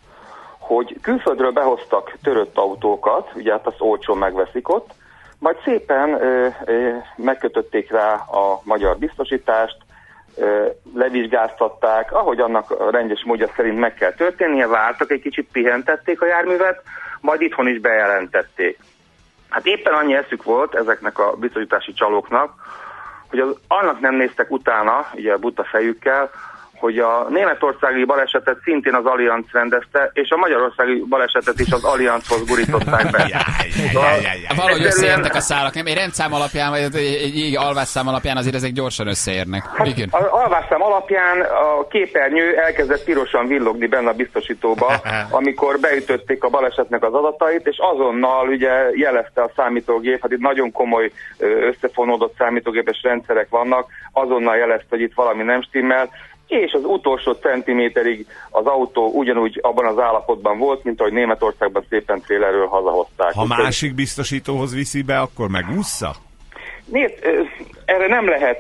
hogy külföldről behoztak törött autókat, ugye hát azt olcsón megveszik ott, majd szépen megkötötték rá a magyar biztosítást, levizsgáztatták, ahogy annak a rendes módja szerint meg kell történnie, vártak, egy kicsit pihentették a járművet, majd itthon is bejelentették. Hát éppen annyi eszük volt ezeknek a biztosítási csalóknak, hogy annak nem néztek utána, ugye a buta fejükkel, hogy a németországi balesetet szintén az Allianz rendezte, és a magyarországi balesetet is az Allianzhoz gurították be. Valahogy összeérnek a szálak, nem? Egy rendszám alapján, vagy egy alvásszám alapján azért ezek gyorsan összeérnek. Hát, az alvásszám alapján a képernyő elkezdett pirosan villogni benne a biztosítóba, amikor beütötték a balesetnek az adatait, és azonnal ugye jelezte a számítógép, hát itt nagyon komoly összefonódott számítógépes rendszerek vannak, azonnal jelezte, hogy itt valami nem stimmel, és az utolsó centiméterig az autó ugyanúgy abban az állapotban volt, mint ahogy Németországban szépen trélerről hazahozták. Ha másik biztosítóhoz viszi be, akkor megúszza? Nézd, erre nem lehet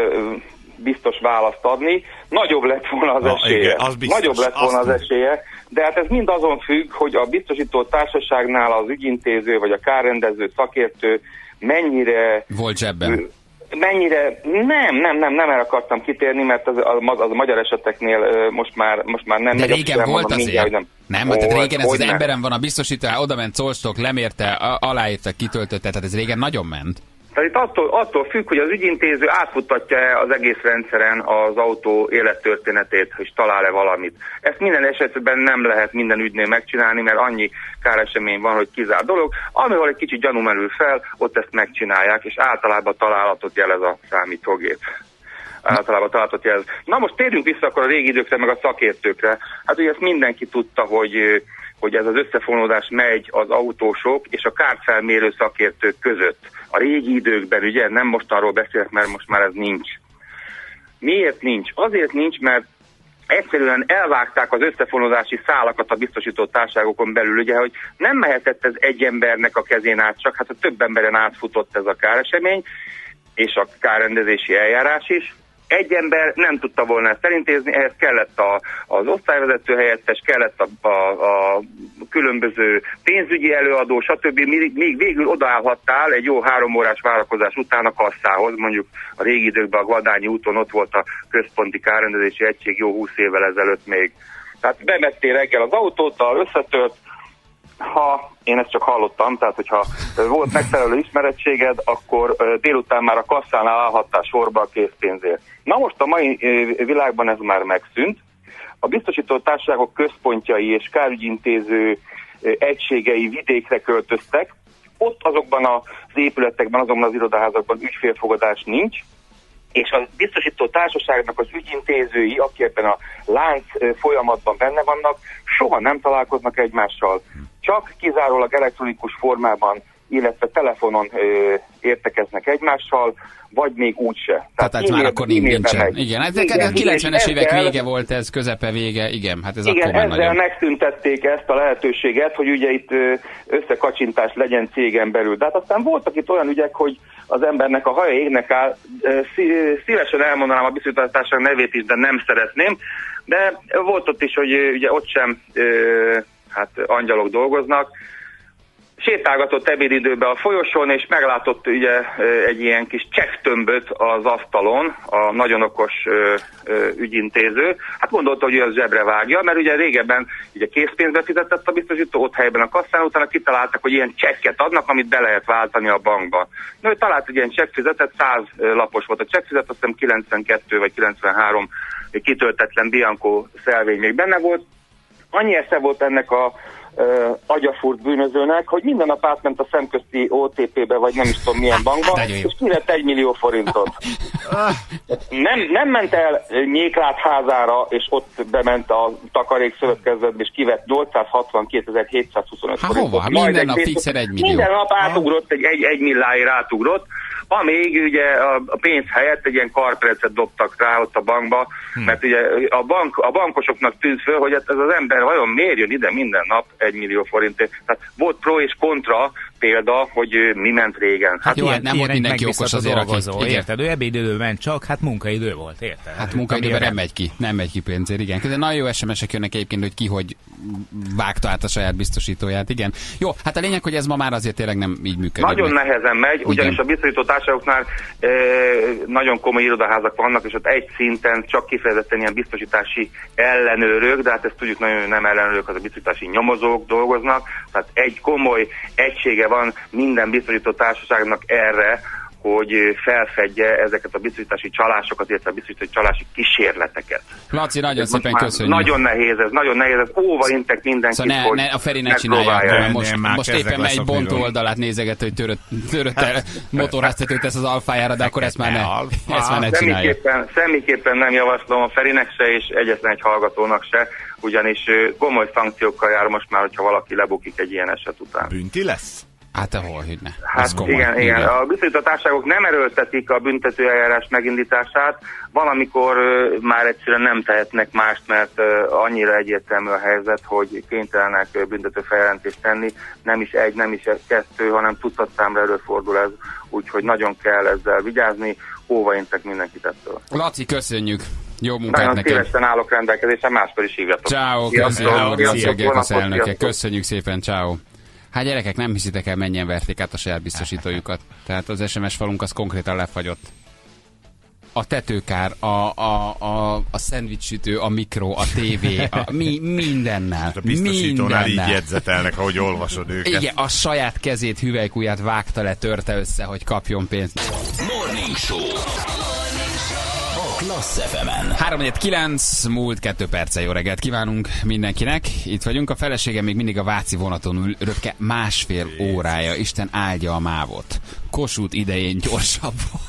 biztos választ adni. Nagyobb lett volna az esélye. Igen, az biztos, nagyobb lett volna az esélye, de hát ez mind azon függ, hogy a biztosító társaságnál az ügyintéző vagy a kárrendező szakértő mennyire... Volt zsebben. Mennyire, nem erre akartam kitérni, mert az a magyar eseteknél most már nem. De régen volt azért? Nem, tehát régen ez az nem. Emberen van a biztosító, oda ment Zollstock, lemérte, aláírta, kitöltötte, tehát ez régen nagyon ment. Tehát itt attól függ, hogy az ügyintéző átfuttatja az egész rendszeren az autó élettörténetét, és talál-e valamit. Ezt minden esetben nem lehet minden ügynél megcsinálni, mert annyi káresemény van, hogy kizárt dolog. Amihol egy kicsit gyanú merül fel, ott ezt megcsinálják, és általában találatot jelez a számítógép. Általában találatot jelez. Na most térjünk vissza akkor a régi időkre, meg a szakértőkre. Hát ugye ezt mindenki tudta, hogy ez az összefonódás megy az autósok és a kártfelmérő szakértők között. A régi időkben, ugye, nem most arról beszélek, mert most már ez nincs. Miért nincs? Azért nincs, mert egyszerűen elvágták az összefonódási szálakat a biztosító társaságokon belül, ugye, hogy nem mehetett ez egy embernek a kezén át, csak hát a több emberen átfutott ez a káresemény, és a kárrendezési eljárás is. Egy ember nem tudta volna ezt elintézni, ehhez kellett az osztályvezető helyettes, kellett a különböző pénzügyi előadó, stb. Míg végül odaállhattál egy jó 3 órás várakozás után a kasszához, mondjuk a régi időkben a Gvadányi úton ott volt a központi kárrendezési egység jó 20 évvel ezelőtt még. Tehát bemettél reggel az autót, összetört, ha én ezt csak hallottam, tehát hogyha volt megfelelő ismerettséged, akkor délután már a kasszánál állhattál sorba a készpénzért. Na most a mai világban ez már megszűnt. A biztosító társaságok központjai és kárügyintéző egységei vidékre költöztek. Ott azokban az épületekben, azokban az irodaházakban ügyfélfogadás nincs, és a biztosító társaságnak az ügyintézői, akik ebben a lánc folyamatban benne vannak, soha nem találkoznak egymással. Csak kizárólag elektronikus formában, illetve telefonon értekeznek egymással, vagy még úgyse. Tehát ez már akkor nincsen. Igen, hát a 90-es évek vége volt ez, közepe vége, igen, hát ez igen, akkor már ezzel nagyon... megszüntették ezt a lehetőséget, hogy ugye itt összekacsintás legyen cégen belül. De hát aztán voltak itt olyan ügyek, hogy az embernek a haja égnek áll, szívesen elmondanám a biztosítótársaság nevét is, de nem szeretném, de volt ott is, hogy ugye ott sem hát angyalok dolgoznak, sétálgatott ebédidőben a folyosón, és meglátott ugye egy ilyen kis csekktömböt az asztalon, a nagyon okos ügyintéző. Hát gondolta, hogy ő az zsebre vágja, mert ugye régebben ugye készpénzbe fizetett a biztosító, ott helyben a kasszán, utána kitaláltak, hogy ilyen csekket adnak, amit be lehet váltani a bankba. Na, ő talált egy ilyen csekkfizetet, 100 lapos volt a csekkfizet, azt hiszem 92 vagy 93 kitöltetlen Bianco szelvény még benne volt. Annyi esze volt ennek a agyafúrt bűnözőnek, hogy minden nap átment a szemközti OTP-be, vagy nem is tudom milyen bankba, és kivett 1 millió forintot. Nem ment el Nyéklát házára, és ott bement a takarékszövetkezetbe, és kivett 862.725 forintot. Hova? Minden nap fixer 1 millió. Minden nap átugrott, egy milláért átugrott, amíg ugye a pénz helyett egy ilyen karperecet dobtak rá ott a bankba, mert ugye a bankosoknak tűnt föl, hogy ez az ember vajon miért jön ide minden nap 1 millió forintért. Tehát volt pro és kontra példa, hogy mi ment régen. Hát jó, nem volt mindenki okos azért, aki... Érted, ő ebédidő ment csak, hát munkaidő volt, érted? Hát munkaidőben nem megy ki pénzért, igen. Közben nagyon jó SMS-ek jönnek egyébként, hogy ki hogy vágta át a saját biztosítóját, igen. Jó, hát a lényeg, hogy ez ma már azért tényleg nem így működik. Nagyon nehezen megy, ugyanis igen. A biztosító társaságoknál nagyon komoly irodaházak vannak, és ott egy szinten csak kifejezetten ilyen biztosítási ellenőrök, de hát ezt tudjuk nagyon nem ellenőrök, az a biztosítási nyomozók dolgoznak, tehát egy komoly egysége van minden biztosító társaságnak erre, hogy felfedje ezeket a biztosítási csalásokat, illetve a biztosítási csalási kísérleteket. Laci, nagyon szépen köszönjük. Nagyon nehéz ez. Óva intek mindenkit, szóval hogy a Feri ne csinálja. Most éppen egy bontó oldalát nézeget, hogy törött motorháztetőt tesz az alfájára, de akkor ezt már ne csinálja. Semmiképpen nem javaslom a Ferinek se, és egyetlen egy hallgatónak se, ugyanis komoly szankciókkal jár most már, hogyha valaki lebukik egy ilyen eset után. Bünti lesz? Hát ahol, hogy ne. Hát igen. A biztosítótársaságok nem erőltetik a büntetőeljárás megindítását, valamikor már egyszerűen nem tehetnek mást, mert annyira egyértelmű a helyzet, hogy kénytelenek büntető feljelentést tenni. Nem is egy, nem is kettő, hanem tucatszámra előfordul ez, úgyhogy nagyon kell ezzel vigyázni. Óvaintek mindenkit ettől. Laci, köszönjük! Jó munkát nagyon neked! Szívesen állok rendelkezésre, máskor is hívjatok. Ciao, köszönjük szépen, ciao. Hát gyerekek, nem hiszitek el, mennyien verték át a saját biztosítójukat. Tehát az SMS falunk az konkrétan lefagyott. A tetőkár, a szendvicssütő, a mikro, a tévé, mindennel. A biztosítónál így jegyzetelnek, ahogy olvasod őket. Igen, a saját kezét, hüvelykujját vágta le, törte össze, hogy kapjon pénzt. Morning Show. A Klassz FM-en. 3:09, múlt 2 perce, jó reggelt kívánunk mindenkinek. Itt vagyunk, a feleségem még mindig a Váci vonaton ül, röpke 1,5 órája. Isten áldja a mávot. Kossuth idején gyorsabb.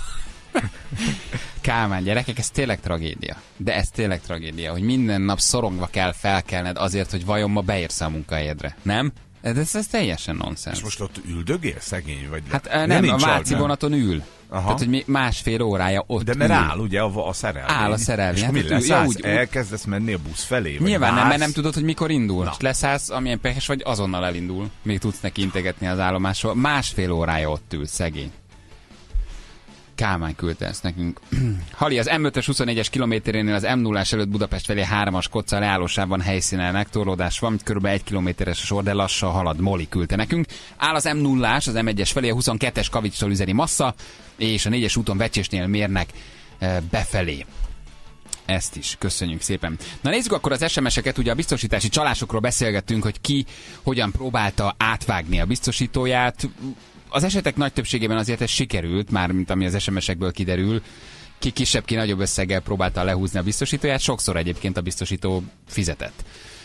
Kálmán, gyerekek, ez tényleg tragédia. De ez tényleg tragédia, hogy minden nap szorongva kell felkelned azért, hogy vajon ma beérsz a munkahelyedre. Nem? Ez teljesen nonsens. És most ott üldögél, szegény? Vagy hát nem, a Váci vonaton ül. Aha. Tehát, hogy 1,5 órája ott de mert áll ugye a szerelvény. Áll a szerelvény. És hát mi lesz? Úgy, elkezdesz menni a busz felé? Nyilván nem, mert nem tudod, hogy mikor indul. Na. Leszállsz, amilyen pehes vagy, azonnal elindul. Még tudsz neki integetni az állomásról. 1,5 órája ott ül, szegény. Kálmán küldte ezt nekünk. Hali, az M5-ös 24-es kilométerénél az M0-ás előtt Budapest felé 3-as koccal leállósában helyszínelnek, torlódás van, kb. 1 kilométeres a sor, de lassan halad. Moli küldte nekünk. Áll az M0-ás, az M1-es felé a 22-es Kavicstól üzeni Massza, és a 4-es úton Vecsésnél mérnek befelé. ezt is. Köszönjük szépen. Na nézzük akkor az SMS-eket. Ugye a biztosítási csalásokról beszélgettünk, hogy ki hogyan próbálta átvágni a biztosítóját. Az esetek nagy többségében azért ez sikerült, már mint ami az SMS-ekből kiderül. Ki kisebb, ki nagyobb összeggel próbálta lehúzni a biztosítóját, sokszor egyébként a biztosító fizetett.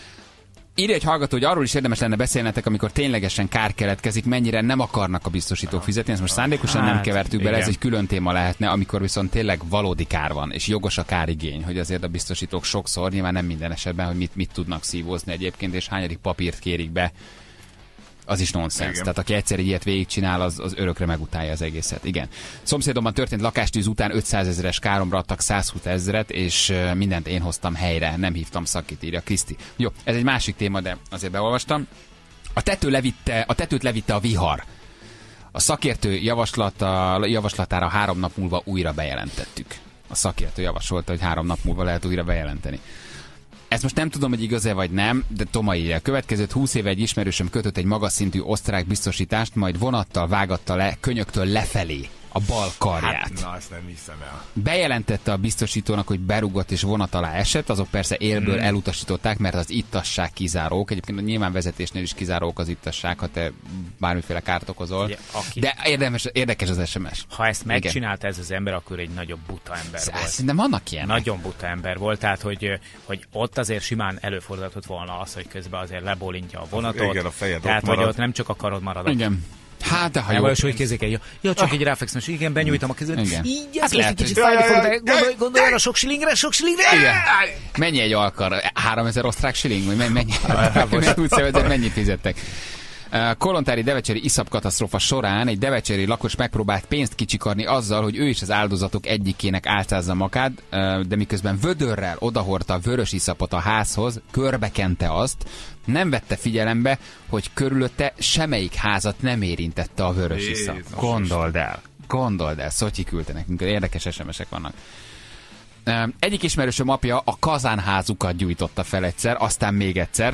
Írja egy hallgató, hogy arról is érdemes lenne beszélnetek, amikor ténylegesen kár keletkezik, mennyire nem akarnak a biztosítók fizetni. Ezt most szándékosan nem kevertük bele, ez egy külön téma lehetne, amikor viszont tényleg valódi kár van, és jogos a kárigény, hogy azért a biztosítók sokszor, nyilván nem minden esetben, hogy mit tudnak szívózni egyébként, és hányadik papírt kérik be, az is nonsens. Tehát aki egyszer egy ilyet végigcsinál, az örökre megutálja az egészet. Igen. Szomszédomban történt lakástűz után 500 000-es káromra adtak 120 000-et, és mindent én hoztam helyre, nem hívtam szakit, írja Kriszti. Jó, ez egy másik téma, de azért beolvastam. A tetőt levitte a vihar. A szakértő javaslatára 3 nap múlva újra bejelentettük. A szakértő javasolta, hogy 3 nap múlva lehet újra bejelenteni. Ezt most nem tudom, hogy igaz-e vagy nem, de Toma írja. Következőt 20 éve egy ismerősöm kötött egy magas szintű osztrák biztosítást, majd vonattal vágatta le könyöktől lefelé a bal karját. Hát, na, ezt nem hiszem el. Bejelentette a biztosítónak, hogy berúgott és vonat alá esett, azok persze élből elutasították, mert az ittasság kizárók. Egyébként a nyilván vezetésnél is kizárók az ittasság, ha te bármiféle kárt okozol. Ja, de érdekes az SMS. Ha ezt megcsinálta ez az ember, akkor egy nagyobb buta ember volt. Szerintem vannak ilyen. Nagyon buta ember volt, tehát hogy ott azért simán előfordulhatott volna az, hogy közben azért lebólintja a vonatot. Igen, a fejed tehát hogy ott nem csak a karod marad. Igen. Hát, de ha jó. Hogy kézzék el, csak így ráfekszem, és igen, benyújtom a kezet. Igen. Így, hát lehet, kicsit fájni fog, de gondolj a sok shillingre. Igen. Mennyi egy alkar? 3000 osztrák shilling? Vagy mennyit fizettek? Kolontári devecseri iszap katasztrófa során egy devecseri lakos megpróbált pénzt kicsikarni azzal, hogy ő is az áldozatok egyikének álcázza magát, de miközben vödörrel odahordta a vörös iszapot a házhoz, körbekente azt, nem vette figyelembe, hogy körülötte semmelyik házat nem érintette a vörös iszap. Gondold el, Szotyi küldte nekünk, érdekes SMS-ek vannak. Egyik ismerősöm apja a kazánházukat gyújtotta fel egyszer, aztán még egyszer,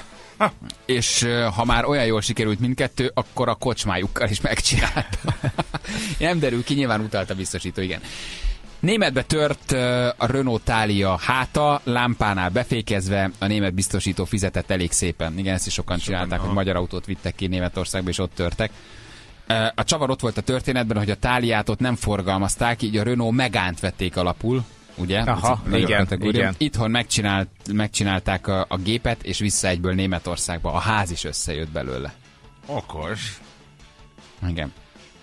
és ha már olyan jól sikerült mindkettő, akkor a kocsmájukkal is megcsinálta. Nem derül ki, nyilván utalta biztosító, igen. Németbe tört a Renault Thalia háta, lámpánál befékezve, a német biztosító fizetett elég szépen. Igen, ezt is sokan csinálták, hogy magyar autót vittek ki Németországba, és ott törtek. A csavar ott volt a történetben, hogy a Thaliát ott nem forgalmazták, így a Renault Megánt vették alapul, ugye? Aha, igen. Itthon megcsinálták a gépet, és vissza egyből Németországba. A ház is összejött belőle. Okos. Igen.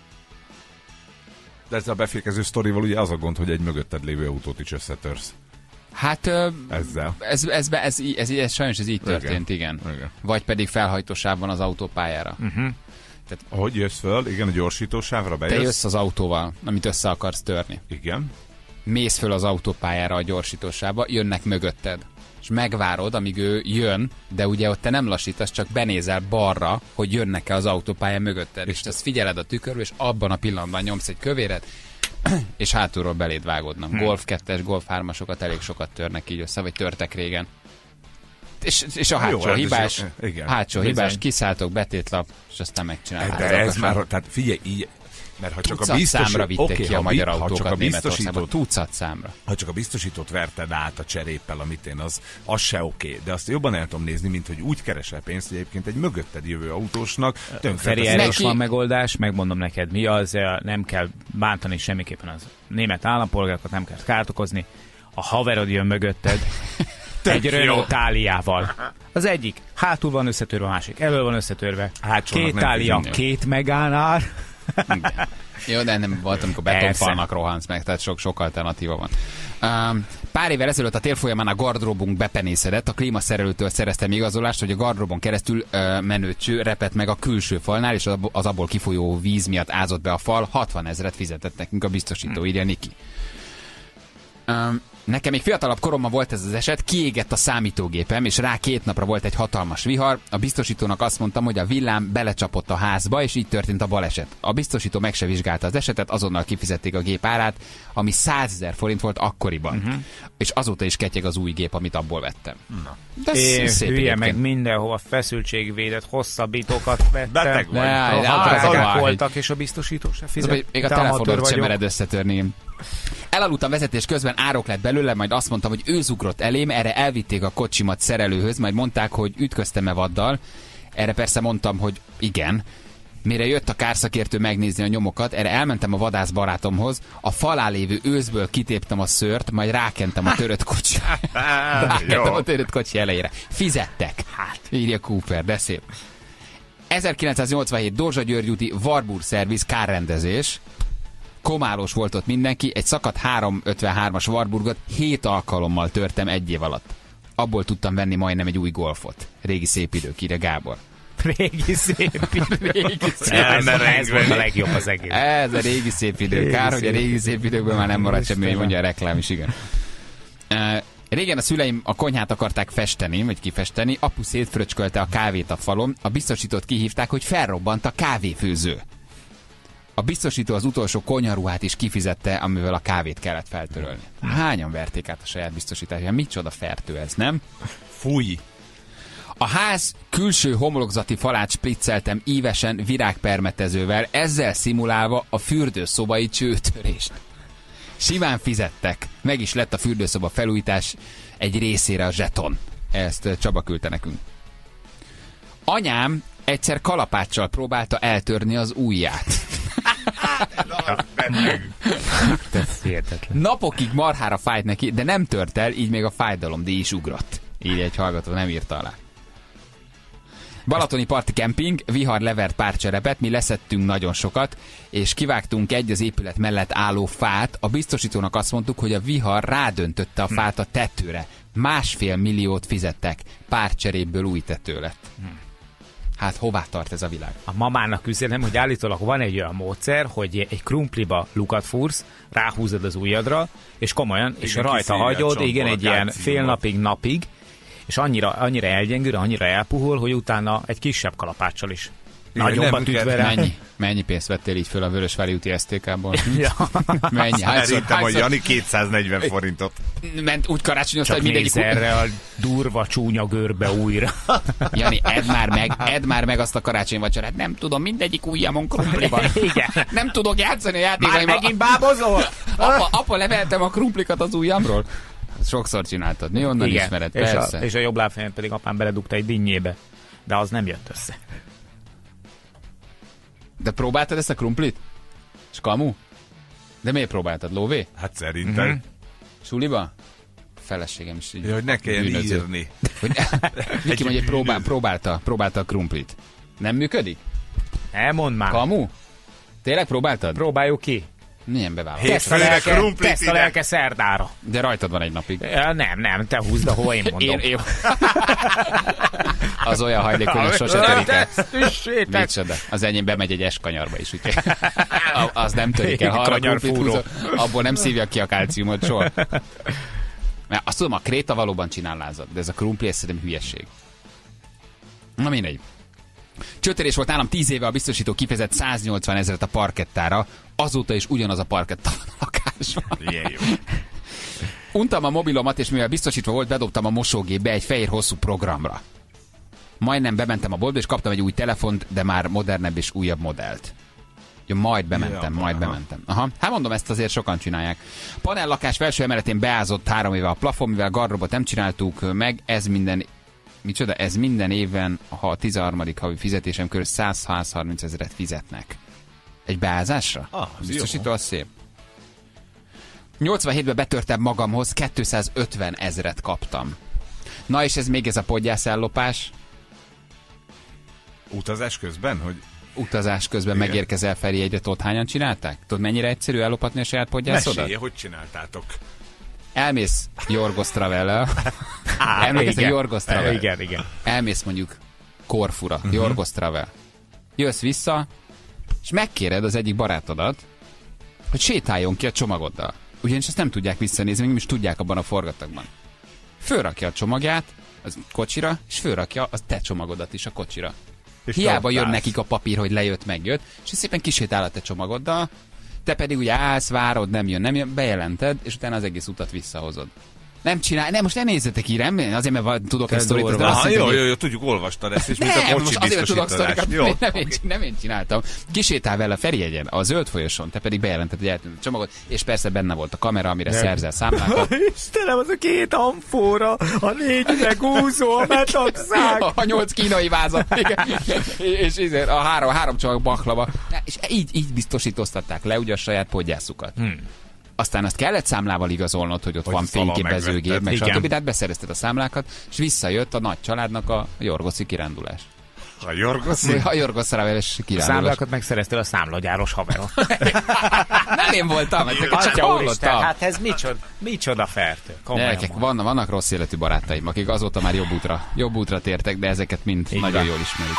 De ez a befékező sztorival ugye az a gond, hogy egy mögötted lévő autót is összetörsz. Hát ezzel. Ez sajnos ez így történt, igen. Vagy pedig felhajtósáv van az autópályára. Tehát, ahogy jössz föl, igen, a gyorsítósávra bejössz. Te jössz az autóval, amit össze akarsz törni. Igen. Mész föl az autópályára a gyorsítósávba, jönnek mögötted. És megvárod, amíg ő jön, de ugye ott te nem lassítasz, csak benézel balra, hogy jönnek-e az autópálya mögötted. És ezt figyeled a tükörről, és abban a pillanatban nyomsz egy kövéret, és hátulról beléd vágódnak. Golf 2-es, Golf 3-asokat elég sokat törnek így össze, vagy törtek régen. És a hátsó hibás, hibás, kiszálltok, betétlap, és aztán megcsinálták. De ez már, tehát figyelj, így, mert ha csak a számra vitték ki a magyar autókat Németországban, tucat számra. Ha csak a biztosítót verted át a cseréppel, amit én, az se oké. De azt jobban el tudom nézni, mint hogy úgy keresel pénzt, hogy egyébként egy mögötted jövő autósnak Feri, erre is van megoldás, megmondom neked mi az, nem kell bántani semmiképpen az német állampolgárokat, nem kell kárt okozni. A haverod jön mögötted egy Renault Thaliával. Az egyik hátul van összetörve, a másik elől van összetörve. Két Thalia, két Megánál. Jó, de nem volt, amikor betonfalnak rohansz meg, tehát sok alternatíva van. Pár évvel ezelőtt a tél folyamán a gardróbunk bepenészedett, a klímaszerelőtől szereztem igazolást, hogy a gardróbon keresztül menő cső repett meg a külső falnál, és az abból kifolyó víz miatt ázott be a fal, 60 000 fizetett nekünk a biztosító, írja Niki. Nekem még fiatalabb koromban volt ez az eset, kiégett a számítógépem, és rá 2 napra volt egy hatalmas vihar. A biztosítónak azt mondtam, hogy a villám belecsapott a házba, és így történt a baleset. A biztosító meg se vizsgálta az esetet, azonnal kifizették a gép árát, ami 100 000 forint volt akkoriban. És azóta is ketyeg az új gép, amit abból vettem. De szép hülye, meg mindenhova feszültségvédett hosszabbítókat vettem. Voltak, és a biztosító se fizet. Még a telefonot sem mered összetörni. Elaludtam vezetés közben, árok lett belőle, majd azt mondtam, hogy ő zugrott elém, erre elvitték a kocsimat szerelőhöz, majd mondták, hogy ütköztem-e vaddal. Erre persze mondtam, hogy igen. Mire jött a kárszakértő megnézni a nyomokat, erre elmentem a vadász barátomhoz, a falán lévő őszből kitéptem a szőrt, majd rákentem a törött kocsi. Rákentem a törött kocsi elejére. Fizettek. Hát, írja Cooper, de szép. 1987 Dózsa György úti Warburg Service kárrendezés. Komálós volt ott mindenki, egy szakadt 353-as Warburgot 7 alkalommal törtem 1 év alatt. Abból tudtam venni majdnem egy új Golfot. Régi szép idők, írja Gábor. Régi szép idő. Ez volt a legjobb az egész. Ez a régi szép idő. Kár, hogy a régi szép időkből már nem maradt semmi, hogy mondja a reklám is, igen. Régen a szüleim a konyhát akarták festeni, vagy kifesteni, apu szétfröcskölte a kávét a falon, a biztosítót kihívták, hogy felrobbant a kávéfőző. A biztosító az utolsó konyharuhát is kifizette, amivel a kávét kellett feltörölni. Hányan verték át a saját biztosítását? Micsoda fertő ez, nem? Fúj! A ház külső homlokzati falát spricceltem ívesen virágpermetezővel, ezzel szimulálva a fürdőszobai csőtörést. Simán fizettek. Meg is lett a fürdőszoba felújítás egy részére a zseton. Ezt Csaba küldte nekünk. Anyám egyszer kalapáccsal próbálta eltörni az ujját. Napokig marhára fájt neki, de nem tört el, így még a fájdalomdíj is ugrott. Így egy hallgató nem írta alá. Balatoni parti kemping, vihar levert pár cserepet, mi leszettünk nagyon sokat, és kivágtunk egy az épület mellett álló fát. A biztosítónak azt mondtuk, hogy a vihar rádöntötte a fát a tetőre. 1,5 milliót fizettek, pár cserépből új tető lett. Hát hová tart ez a világ? A mamának üzenem, hogy állítólag van egy olyan módszer, hogy egy krumpliba lukat fúrsz, ráhúzod az ujjadra, és komolyan, és rajta hagyod, igen, egy ilyen fél napig, napig, és annyira elgyengül, annyira elpuhul, hogy utána egy kisebb kalapáccsal is. Nagyobbat ütve rá. Mennyi pénzt vettél így föl a Vörösvári úti STK-ból? Ja. Mennyi? Szerintem, hogy Jani 240 forintot. Ment úgy karácsonyozta, hogy mindegyik... Csak erre a durva csúnya görbe újra. Jani, edd már meg azt a karácsonyvacsorát. Nem tudom, mindegyik ujjamon krumpli van. Igen. Nem tudok játszani a játékaimmal. Már megint bábozol? Apa, leveltem a krumplikat az ujjamról. Sokszor csináltad. Mi onnan igen. ismered? Persze. És a jobb lábfejem pedig apám beledugta egy dinnyébe. De az nem jött össze. De próbáltad ezt a krumplit? És kamu? De miért próbáltad? Lóvé? Hát szerintem. Suliba? Feleségem is így. Ja, hogy ne kelljen írni. Viki mondja, hogy próbálta a krumplit. Nem működik? Elmondd már. Kamu? Tényleg próbáltad? Próbáljuk ki. Milyen bevállalás? Teszt a lelke szerdára. De rajtad van egy napig. Nem, te húzd, ahol én mondom. Én. Az olyan hajlékony, hogy sose törik el. Micsoda. Az enyém bemegy egy eskanyarba is, úgyhogy az nem törik el. Ha arra krumplit húzol, abból nem szívja ki a kálciumot soha. Mert azt tudom, a kréta valóban csinál lázat, de ez a krumpli, ez szerintem hülyesség. Na mindegy. Csőtörés volt nálam 10 éve, a biztosító kifizett 180 000 a parkettára, azóta is ugyanaz a parketta van a lakásban. Ilyen jó. Untam a mobilomat, és mivel biztosítva volt, bedobtam a mosógépbe egy fehér hosszú programra. Majdnem bementem a boltba, és kaptam egy új telefont, de már modernebb és újabb modellt. Ja, majd bementem. Aha. Hát mondom, ezt azért sokan csinálják. Panellakás felső emeletén beázott 3 éve a plafon, mivel gardróbot nem csináltuk meg, ez minden évben, ha a 13. havi fizetésem körül 130 000 fizetnek. Egy beázásra? Biztosító, az szép. 87-ben betörtem magamhoz, 250 000 kaptam. Na és ez még ez a podgyászellopás? Utazás közben? Hogy... Utazás közben megérkezel Ferihegyre, tudod hányan csinálták? Tudod mennyire egyszerű ellopatni a saját podgyászodat? Mesélje, hogy csináltátok? Elmész Jorgos Travellel. Emlékeztek Jorgos Travel? Igen. Elmész mondjuk Korfura, Jorgos Travel. Jössz vissza, és megkéred az egyik barátodat, hogy sétáljon ki a csomagoddal. Ugyanis ezt nem tudják visszanézni, még nem is tudják abban a forgatagban. Fölrakja a csomagját az kocsira, és fölrakja a te csomagodat is a kocsira. És hiába jön nekik a papír, hogy lejött, megjött, és szépen kisétál a te csomagoddal, te pedig ugye állsz, várod, nem jön, bejelented, és utána az egész utat visszahozod. Nem csinál, nem, most ne nézzetek így, nem? Azért, mert tudok egy sztorit. Jó, tudjuk, olvastad ezt, és mint a kocsi biztosítanást. Nem én csináltam. Kisétál vele a Ferihegyen, a zöld folyosón, te pedig bejelentett, hogy eltűnt a csomagot, és persze benne volt a kamera, amire szerzel számlákat. Istenem, az a 2 amfóra, a 4 üvegúszó, a metagszák. A 8 kínai vázat, és a 3 csomag baklava. És így biztosítoztatták le ugye a saját podgyászukat. Aztán azt kellett számlával igazolnod, hogy ott van fényképezőgép, meg stb. Tehát beszerezted a számlákat, és visszajött a nagy családnak a jorgoszi kirándulás. A jorgoszi? A jorgoszra veles kirándulás. A számlákat megszereztél a számlagyáros haveron. Nem én voltam, csak hallottam. Hát ez micsoda fertő. Gyerekek, vannak rossz életű barátaim, akik azóta már jobb útra tértek, de ezeket mind így nagyon jól ismerik.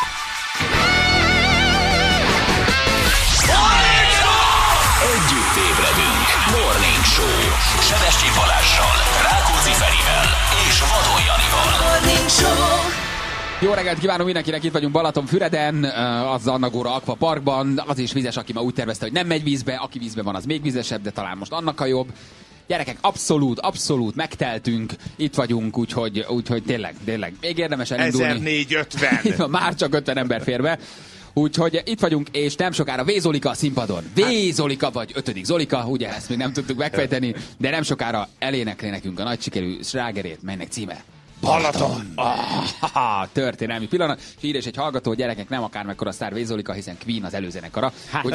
Együtt ébredünk. Morning Show. Sebestyén Balázzsal, Rákóczi Ferivel és Vadon Janival. Morning Show. Jó reggelt kívánunk mindenkinek, itt vagyunk Balatonfüreden, az Annagóra Aqua Parkban. Az is vizes, aki ma úgy tervezte, hogy nem megy vízbe, aki vízbe van, az még vizesebb, de talán most annak a jobb. Gyerekek, abszolút megteltünk, itt vagyunk, úgyhogy tényleg, még érdemes elindulni. 1450. Már csak 50 ember fér be. Úgyhogy itt vagyunk, és nem sokára Vézolika a színpadon. Vézolika vagy 5. Zolika, ugye ezt még nem tudtuk megfejteni, de nem sokára elénekli nekünk a nagy sikerű slágerét, melynek címe Balaton! Történelmi pillanat. És írja is egy hallgató, gyerekek, nem akármekkora sztár Vézolika, hiszen Queen az előzenekara.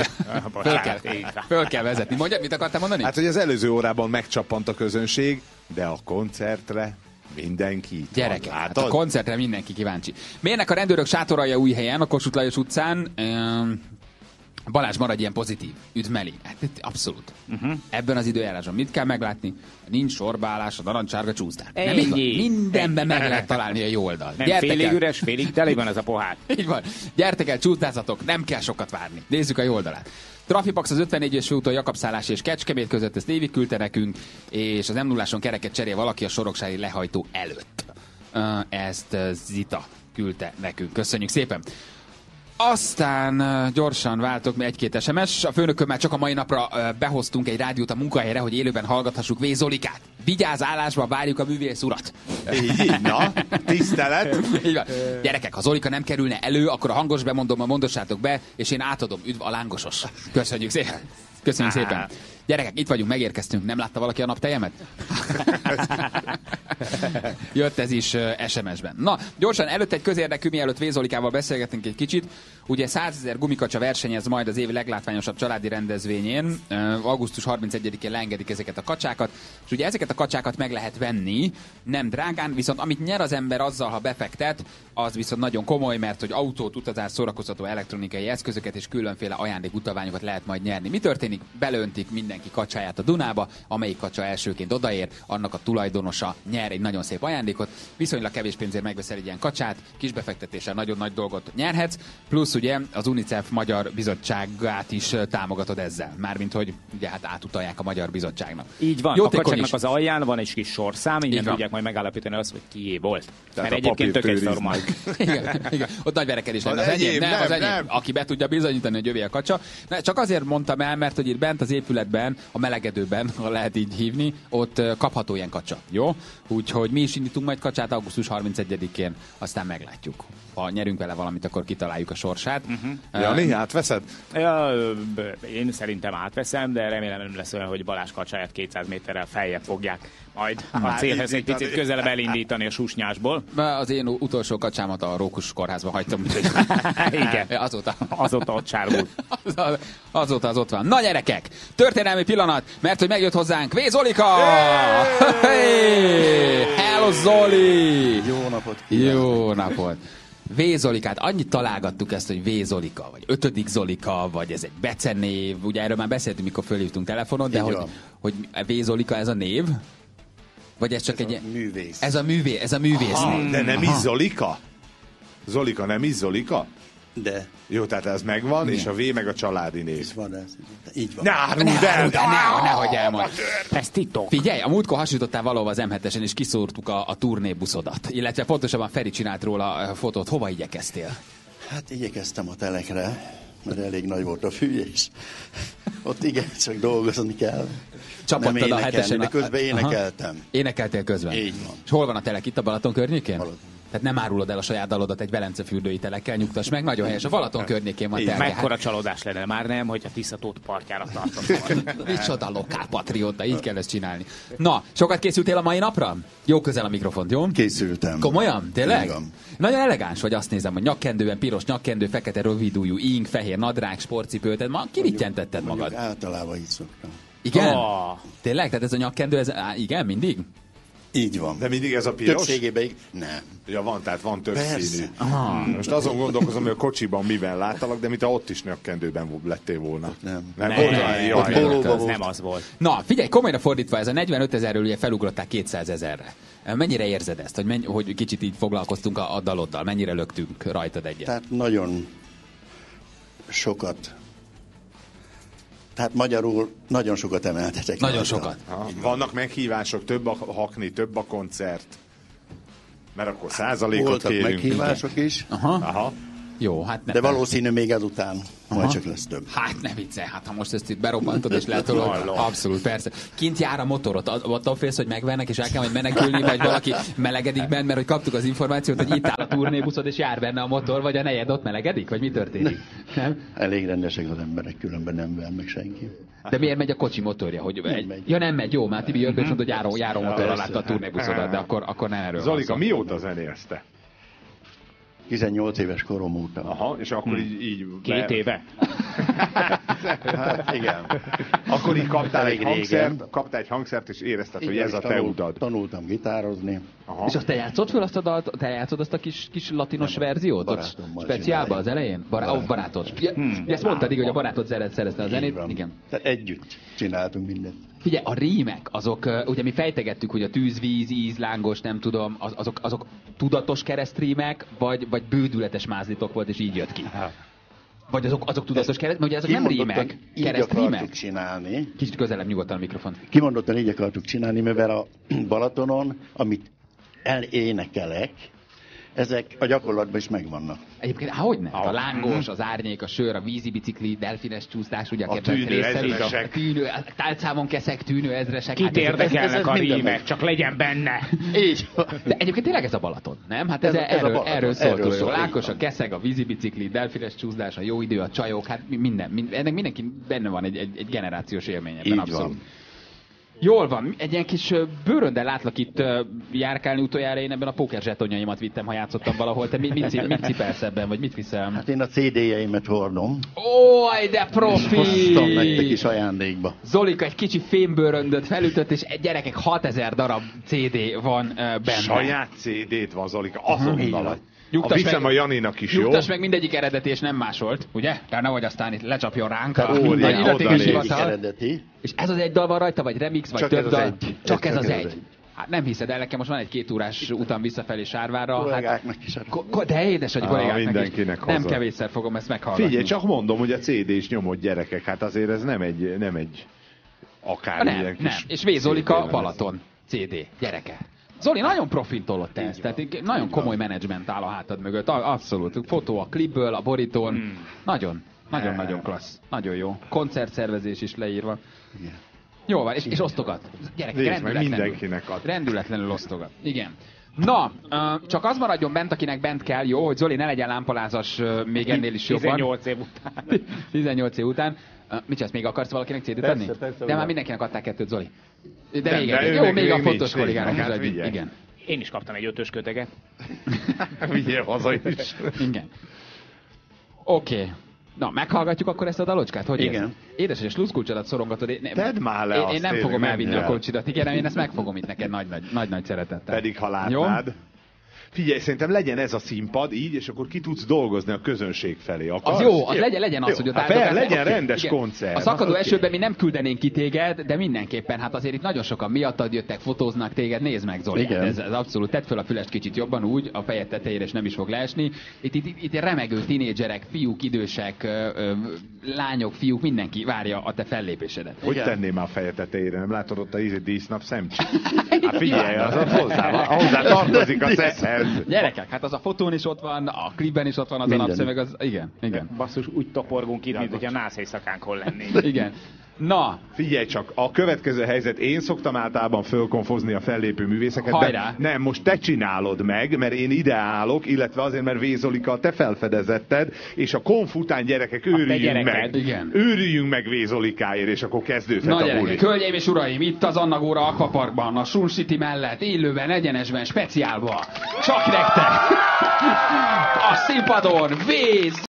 Föl kell vezetni. Mondjad, mit akartál mondani? Hát, hogy az előző órában megcsappant a közönség, de a koncertre mindenki. Gyerekek, hát a koncertre mindenki kíváncsi. Mérnek a rendőrök sátoralja Újhelyen, a Kossuth Lajos utcán. Balázs, maradj ilyen pozitív. Üdv Meli. Hát, abszolút. Ebben az időjárásban mit kell meglátni? Nincs sorbaállás, a narancsárga csúsztár. Nem így van? Mindenben meg lehet találni a jó oldal. Nem félig üres, félig teli van ez a pohár. Így van. Gyertek el, csúsztázatok, nem kell sokat várni. Nézzük a jó oldalát. Trafipax az 54-es főúton Jakabszállás és Kecskemét között, ezt Évi küldte nekünk, és az M0-áson kereket cserél valaki a soroksári lehajtó előtt. Ezt Zita küldte nekünk. Köszönjük szépen! Aztán gyorsan váltok egy-két SMS. A főnökömmel csak a mai napra behoztunk egy rádiót a munkahelyre, hogy élőben hallgathassuk Vézolikát. Vigyázz, állásba várjuk a művész urat. Így, na, tisztelet. Így van. Gyerekek, ha Zolika nem kerülne elő, akkor a hangos bemondom, mondossátok be, és én átadom. Üdv a lángosos. Köszönjük szépen. Köszönjük szépen. Gyerekek, itt vagyunk, megérkeztünk. Nem látta valaki a napteljemet? Jött ez is SMS-ben. Na, gyorsan, előtt egy közérdekű, mielőtt Vézolikával beszélgetünk egy kicsit. Ugye 100 000 gumikacsa versenyez majd az év leglátványosabb családi rendezvényén. Augusztus 31-én leengedik ezeket a kacsákat. És ugye ezeket a kacsákat meg lehet venni, nem drágán, viszont amit nyer az ember azzal, ha befektet, az viszont nagyon komoly, mert hogy autót, utazás, szórakoztató elektronikai eszközöket és különféle ajándékutalványokat lehet majd nyerni. Mi történik? Belöntik mindenki kacsáját a Dunába, amelyik kacsa elsőként odaér, annak a tulajdonosa nyer egy nagyon szép ajándékot, viszonylag kevés pénzért megveszel egy ilyen kacsát, kis befektetéssel nagyon nagy dolgot nyerhetsz, plusz ugye az UNICEF Magyar Bizottságát is támogatod ezzel, mármint hogy ugye hát átutalják a Magyar Bizottságnak. Így van, a kacsáknak az alján van egy kis sorszám, így tudják majd megállapítani azt, hogy kié volt. Tehát mert egyébként tök egyszerűen. Igen. Ott nagy verekedés lenne. Az enyém, nem. Aki be tudja bizonyítani, hogy övé a kacsa. Csak azért mondtam el, mert hogy itt bent az épületben, a melegedőben, ha lehet így hívni, ott kapható ilyen kacsa. Jó? Úgyhogy mi is indítunk majd kacsát augusztus 31-én, aztán meglátjuk. Ha nyerünk vele valamit, akkor kitaláljuk a sorsát. Jani, átveszed? Ja, én szerintem átveszem, de remélem nem lesz olyan, hogy Balázs kacsáját 200 méterrel feljebb fogják majd a célhez egy picit közelebb elindítani a susnyásból. Az én utolsó kacsámat a Rókus kórházban hagytam. Igen. Azóta ott sárgult. Azóta az ott van. Na gyerekek, történelmi pillanat, mert hogy megjött hozzánk Vézolika! Hello Zoli! Jó napot! Jó napot! Vézolikát, annyit találgattuk ezt, hogy Vézolika, vagy 5. Zolika, vagy ez egy becenév, ugye erről már beszéltünk, mikor fölhívtunk telefonon, de hogy Vézolika ez a név? Vagy ez csak egy művész. Ez a művész név. De nem is Zolika? Zolika nem is Zolika? De. Jó, tehát ez megvan, és a V meg a családi név. Ez van ez. Így van. Nehogy elmond. Ez titok. Figyelj, a múltkor hasonlítottál valahol az M7-esen, és kiszórtuk a turnébuszodat. Illetve pontosabban Feri csinált róla fotót. Hova igyekeztél? Hát igyekeztem a telekre. mert elég nagy volt a fű, és ott igen, csak dolgozni kell. Csapattad a hetesen. De közben énekeltem. Aha. Énekeltél közben? Így van. És hol van a telek? Itt a Balaton környékén? Balaton. Tehát nem árulod el a saját dalodat egy Velencei telekkel, nyugtass meg, nagyon helyes. A Balaton környékén van telke. Mekkora csalódás lenne már nem, hogy a Tisza-tót partjára tartott. Micsoda lokálpatrióta, így kell ezt csinálni. Na, sokat készültél a mai napra? Jó közel a mikrofont, jó? Készültem. Komolyan? Tényleg? Igen. Nagyon elegáns vagy, azt nézem, hogy nyakkendőben, piros nyakkendő, fekete rövidújú ing, fehér nadrág, sportcipőted. Ma kivittyentetted magad? Általában így szoktam. Igen? Tényleg? Tehát ez a nyakkendő, igen, mindig? Így van. De mindig ez a piros? Többségében nem. Ja, van, tehát van több Persze. színű. Most azon gondolkozom, hogy a kocsiban miben láttalak, de mintha ott is nyakkendőben lettél volna. Nem. Nem az volt. Na, figyelj, komolyra fordítva, ez a 45 000-ről ugye felugrották 200 000-re. Mennyire érzed ezt, hogy kicsit így foglalkoztunk a daloddal? Mennyire löktünk rajtad egyet? Tehát nagyon sokat. Tehát magyarul nagyon sokat emeltetek. Nagyon rajta. sokat. Vannak meghívások, több a hakni, több a koncert. Mert akkor százalékot Voltak kérünk. meghívások is, Aha. Jó, hát nem. de valószínű még ezután majd csak lesz több. Hát ne viccelj, hát ha most ezt itt berobbantod és letolod, abszolút, persze. Kint jár a motorot, attól félsz, hogy megvernek és el kell majd menekülni, vagy valaki melegedik benne, mert hogy kaptuk az információt, hogy itt áll a turnébuszod és jár benne a motor, vagy a nejed ott melegedik, vagy mi történik? Nem? Elég rendesek az emberek, különben nem ver meg senki. De miért megy a kocsi motorja? Hogy megy. Ja, nem megy, jó, már Tibi jött, és mondta, hogy járó motorra látta a turnébuszodat, de akkor nem erről Zolika, van szó. mióta zenélsz te? 18 éves korom óta. Aha, és akkor így 2 éve? Hát igen. Akkor így kaptál Elég egy hangszert, és érezted, hogy Igen, ez a és te utad. Tanultam gitározni. Aha. És azt te játszott föl azt a dalt, te játszod azt a kis latinos verziót? barátommal Speciálba az csináljuk. elején? Barátod. Ezt mondtad, igen, hogy a barátod szerezte a zenét. Így van. Igen. Tehát együtt csináltunk mindent. Figyelj, a rímek, azok, ugye mi fejtegettük, hogy a tűzvíz, íz, lángos, nem tudom, azok tudatos keresztrímek, vagy bődületes mázlitok volt, és így jött ki? Vagy azok tudatos kereszt, mert ugye ezek nem rímek, így keresztrímek. akartuk csinálni. Kicsit közelebb nyugodtan a mikrofon. Kimondottan így akartuk csinálni, mivel a Balatonon, amit elénekelek, ezek a gyakorlatban is megvannak. Egyébként, hogyne? A lángos, az árnyék, a sör, a vízi bicikli, delfines csúszás, ugye a kedvenc tűnő részem, ezresek. a tűnő, tálcámon keszek, tűnő ezresek. Kit érdekelnek a minden rímek, megy. csak legyen benne. Így van. De egyébként tényleg ez a Balaton, nem? Hát Ez a Balaton. erről szólt, Erről hogy a szól, lángos, így a van. keszeg, a vízibicikli, delfines csúszás, a jó idő, a csajok, hát ennek mindenki benne van egy generációs élmény ebben, Így abszolút. van. Jól van, egy ilyen kis bőröndel látlak itt járkálni utoljára, én ebben a póker zsetonjaimat vittem, ha játszottam valahol. Te mit cipelsz ebben, vagy mit viszel? Hát én a CD-jeimet hordom. Ó, de profi! Hoztam nektek is ajándékba. Zolika egy kicsi fémbőröndöt felütött, és gyerekek 6000 darab CD van benne. Saját CD-t van, Zolika, Így azonnal. van. Viszem a Janinak is, jó? Nyugtass meg, mindegyik eredeti és nem másolt, ugye? Tehát nehogy aztán itt lecsapjon ránk a Óriás, nagy illetékes oda hivatal. Eredeti. És ez az egy dal van rajta, vagy remix, vagy Csak több ez az dal? egy. Csak ez Csak az ez az egy. egy. Hát nem hiszed el, nekem most van egy 2 órás utam visszafelé Sárvárra. Hát, Kollégáknak is. de édes, hogy kollégáknak mindenkinek is. Nem haza. kevésszer fogom ezt meghallgatni. Figyelj, csak mondom, hogy a CD-s nyomott gyerekek, hát azért ez nem egy akármilyen Nem. kis És V. Zolika CD-lemez. Balaton CD, gyereke. Zoli, nagyon profin tolott ezt, tehát nagyon komoly menedzsment áll a hátad mögött, abszolút. Fotó a klipből, a borítón, nagyon klassz, nagyon jó. Koncertszervezés is leírva. Jó van, és osztogat. Gyerekek, Nézd meg, mindenkinek ad. rendületlenül osztogat. Igen. Na, csak az maradjon bent, akinek bent kell, jó, hogy Zoli ne legyen lámpalázas még ennél is jobban. 18 év után. 18 év után. Mit csinálsz, még akarsz valakinek CD-t adni? Persze, De már mindenkinek adták 2-t, Zoli. De Nem, még de egy. őnek Jó, még a még fontos nincs, kollégának is hát adjuk. figyelj. Igen. Én is kaptam egy 5-ös köteget. Vigyél haza is. Igen. Oké. Na, meghallgatjuk akkor ezt a dalocskát? Hogy Igen. érzed? Édes, hogy a sluszkulcsodat szorongatod. Tedd már le én azt, nem tényleg, fogom nem elvinni kell. a kocsidat. Igen, én ezt megfogom itt neked nagy szeretettel. Pedig ha Jó? látnád. Figyelj, szerintem legyen ez a színpad így, és akkor ki tudsz dolgozni a közönség felé. Akarsz? Az jó, az legyen az, hogy ott Hát áldogálsz. legyen Oké, rendes igen. koncert. A szakadó Oké. esőben mi nem küldenénk ki téged, de mindenképpen, hát azért itt nagyon sokan miattad jöttek, fotóznak téged, nézd meg, Zoli. Igen. Ez abszolút, tedd fel a fülest kicsit jobban úgy, a fejed tetejére, és nem is fog leesni. Itt remegő tinédzserek, fiúk, idősek, lányok, fiúk, mindenki várja a te fellépésedet. Hogy tenném már a feje tetejére? Nem látod ott a dísznap szemcsét? Hát figyelj, az hozzá tartozik a szeszhez. Gyerekek, hát az a fotón is ott van, a klipben is ott van az a napszemeg, az... Igen. Basszus, úgy toporgunk itt, mint hogyha nász éjszakánkon lennénk. Igen. Na, figyelj csak, a következő helyzet, én szoktam általában fölkonfozni a fellépő művészeket, Hajrá. de nem, most te csinálod meg, mert én ide állok, illetve azért, mert Vézolika a te felfedezetted, és a konf után gyerekek, őrüljünk meg. Igen. Őrüljünk meg Vézolikáért, és akkor kezdődhet na a gyerekek, buli. hölgyeim és uraim, itt az Anna Góra Aquaparkban, a Sun City mellett, élőben, egyenesben, speciálban. Csak nektek! A színpadon Véz!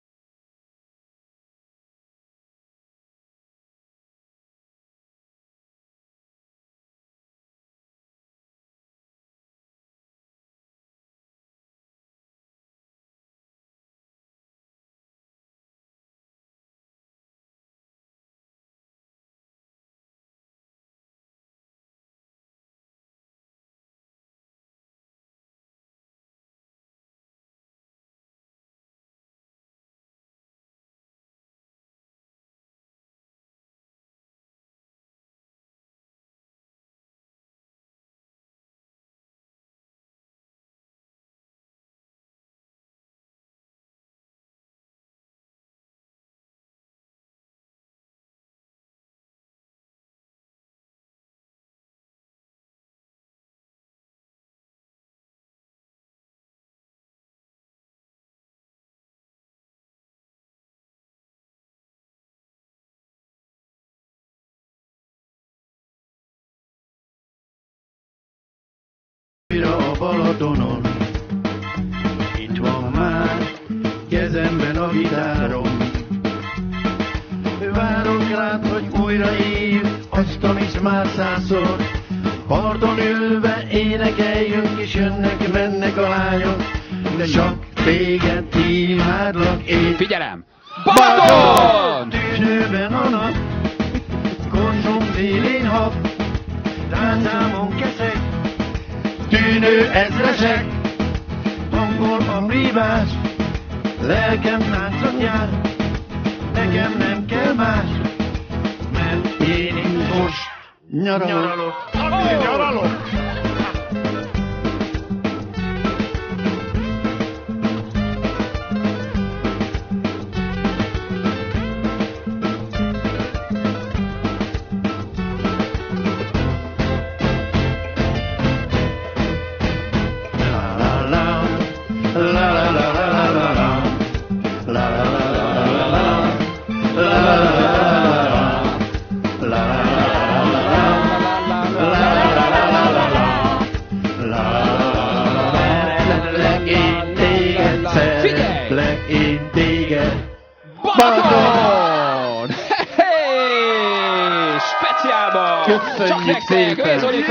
A Balatonon, itt van már kezemben a gitárom. Várok rád, hogy újra hív azt, amit már százszor. Parton ülve énekeljünk, és jönnek, mennek a lányok, de csak téged imádlak én. Figyelem! Balaton! Tűnőben a nap, koncom szélén hab, táncámon keszek, tűnő ezresek, hangol a brívás, lelkem táncot jár, nekem nem kell más, mert én itt most nyaralok. Nyaralok! Balaton! Hey! Speciálban! Csak nektek, Vézolika!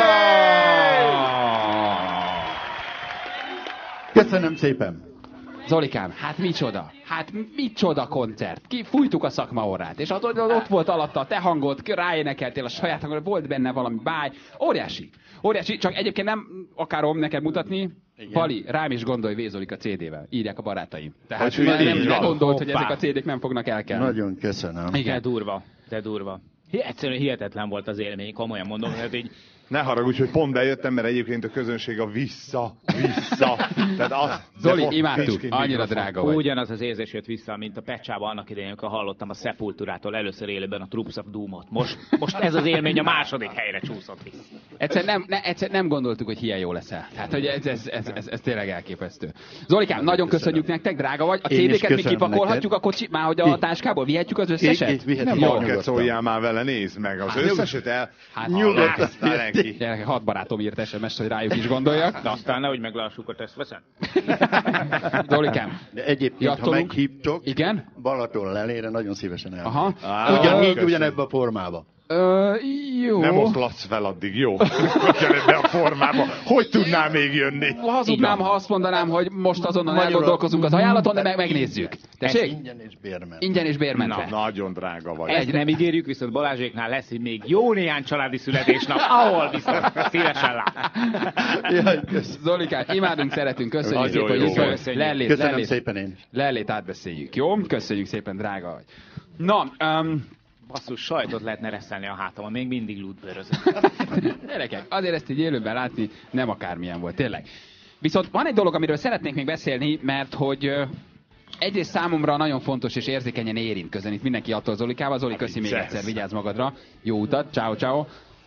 Köszönöm szépen! Zolikám, hát micsoda koncert. Fújtuk a szakma orrát, és ott volt alatta a te hangod, ráénekeltél a saját hangod, volt benne valami báj. Óriási, csak egyébként nem akarom neked mutatni. Igen. Pali, rám is gondolj Vézolika CD-vel, írják a barátaim. Tehát nem gondolt, hogy ezek a CD-k nem fognak elkelni. Nagyon köszönöm. Igen. De durva. Egyszerűen hihetetlen volt az élmény, komolyan mondom, hogy így... Ne haragudj, hogy pont bejöttem, mert egyébként a közönség a vissza. Tehát az, Zoli, imádtuk, annyira drága vagy. Ugyanaz az érzés jött vissza, mint a Pecsában annak idején, amikor hallottam a Sepulturától először élőben a Troops of Doom-ot. Most ez az élmény a második helyre csúszott vissza. Egyszer nem gondoltuk, hogy ilyen jó leszel. Tehát, hogy ez tényleg elképesztő. Zolikám, nagyon köszönjük nektek, drága vagy. A CD-ket mi kipakolhatjuk a kocsi, már hogy a táskából vihetjük az összeset? Nem jó, szóljál már vele, nézd meg az összeset el. Nyugodtan. Gyerekek, 6 barátom írt SMS-t, hogy rájuk is gondoljak. De aztán nehogy meglássuk a tesztveszem. Zolikám, de egyébként, ha meghívtok, igen? Balaton lelére nagyon szívesen el. Aha. Ugyanebben a formában. Jó. Nem oszlatsz fel addig, jó? Ugyanebben a formában. Hogy tudnál még jönni? Hazudnám, ha azt mondanám, hogy most azonnal elgondolkozunk az ajánlaton, de megnézzük. Tessék? Ingyen és bérmentve. Ingyen és bérmentve. Nagyon drága vagy. Ezt nem ígérjük, viszont Balázséknál lesz még jó néhány családi születésnap, ahol viszont szívesen lát. Zolikán, imádunk, szeretünk, köszönjük szépen, hogy itt vagy. Köszönöm szépen én. Lellét átbeszéljük, jó? Köszönjük szépen, drága vagy. Na, basszus, sajtot lehetne reszelni a hátamon, még mindig lútbőrözök. Gyerekek, azért ezt így élőben látni nem akármilyen volt, tényleg. Viszont van egy dolog, amiről szeretnék még beszélni, mert hogy egyrészt számomra nagyon fontos és érzékenyen érint közön. Itt mindenki attól Zolikával. Zoli, köszi még egyszer, vigyázz magadra. Jó utat, ciao, ciao.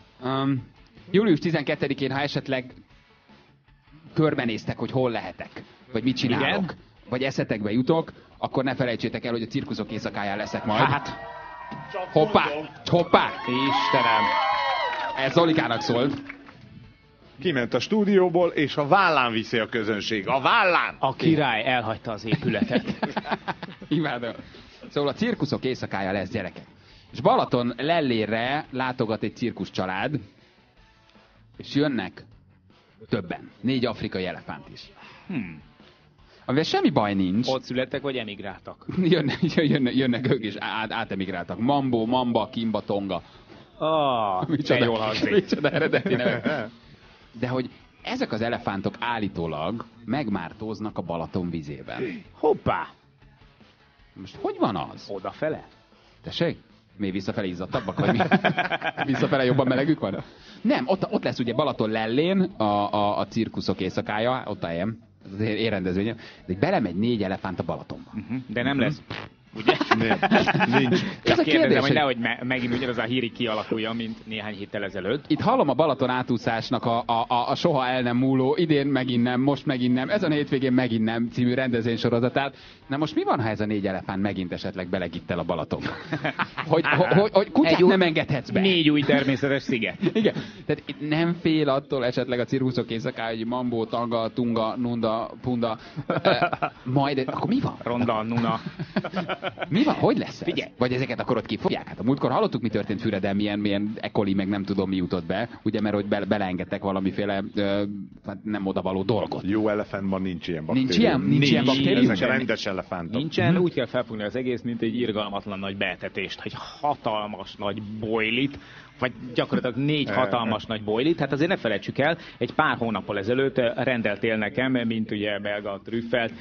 Július 12-én, ha esetleg körbenéztek, hogy hol lehetek, vagy mit csinálok, igen, vagy eszetekbe jutok, akkor ne felejtsétek el, hogy a cirkuszok éjszakáján leszek majd. Hát, hoppá, hoppá, Istenem. Ez Zolikának szólt. Kiment a stúdióból, és a vállán viszi a közönség. A vállán! A király elhagyta az épületet. Imádom. Szóval a cirkuszok éjszakája lesz, gyerekek. És Balaton Lellérre látogat egy cirkusz család, és jönnek többen. 4 afrikai elefánt is. Amivel semmi baj nincs. Ott születtek, vagy emigráltak? Jönnek ők is, átemigráltak. Mambo, Mamba, Kimba, Tonga. Micsoda jól hangzik. Micsoda eredeti nevek. De hogy ezek az elefántok állítólag megmártóznak a Balaton vizében. Hoppá! Most hogy van az? Odafele? Tessék? Még visszafele izzadtabbak, vagy mi? Visszafele jobban melegük van? Nem, ott lesz ugye Balaton Lellén a cirkuszok éjszakája, ott a helyen, az érrendezvényen, de belemegy 4 elefánt a Balatonba. De nem lesz, ugye? Nincs. Ez a kérdés, hogy nehogy megint ugyanaz a hírig kialakulja, mint néhány héttel ezelőtt. Itt hallom a Balaton átúszásnak a soha el nem múló, idén megint nem, most megint nem, ezen a hétvégén megint nem című rendezvénysorozatát. Na most mi van, ha ez a 4 elefánt megint esetleg belegittel a Balatonba? Hogy kutyát nem engedhetsz be. 4 új természetes sziget. Igen. Tehát itt nem fél attól esetleg a cirkuszok éjszakája, hogy Mambo, Tanga, Tunga, Nunda, Punda. Majd, akkor mi van? Ronda, Nuna. Mi van? Hogy lesz ez? Figyelj. Vagy ezeket akkor ott kifogják? Hát a múltkor hallottuk, mi történt Füreden, milyen ekoli, meg nem tudom mi jutott be, ugye, mert hogy beleengedtek valamiféle nem odavaló dolgot. Jó elefántban nincs ilyen baktérium. Nincs ilyen baktérium? Ezek rendes elefántok. Nincsen, úgy kell felfogni az egész, mint egy irgalmatlan nagy beetetést, hogy hatalmas nagy bojlit, vagy gyakorlatilag 4 hatalmas nagy bojlit. Hát azért ne felejtsük el, egy pár hónappal ezelőtt rendeltél nekem, mint ugye belga trüffelt,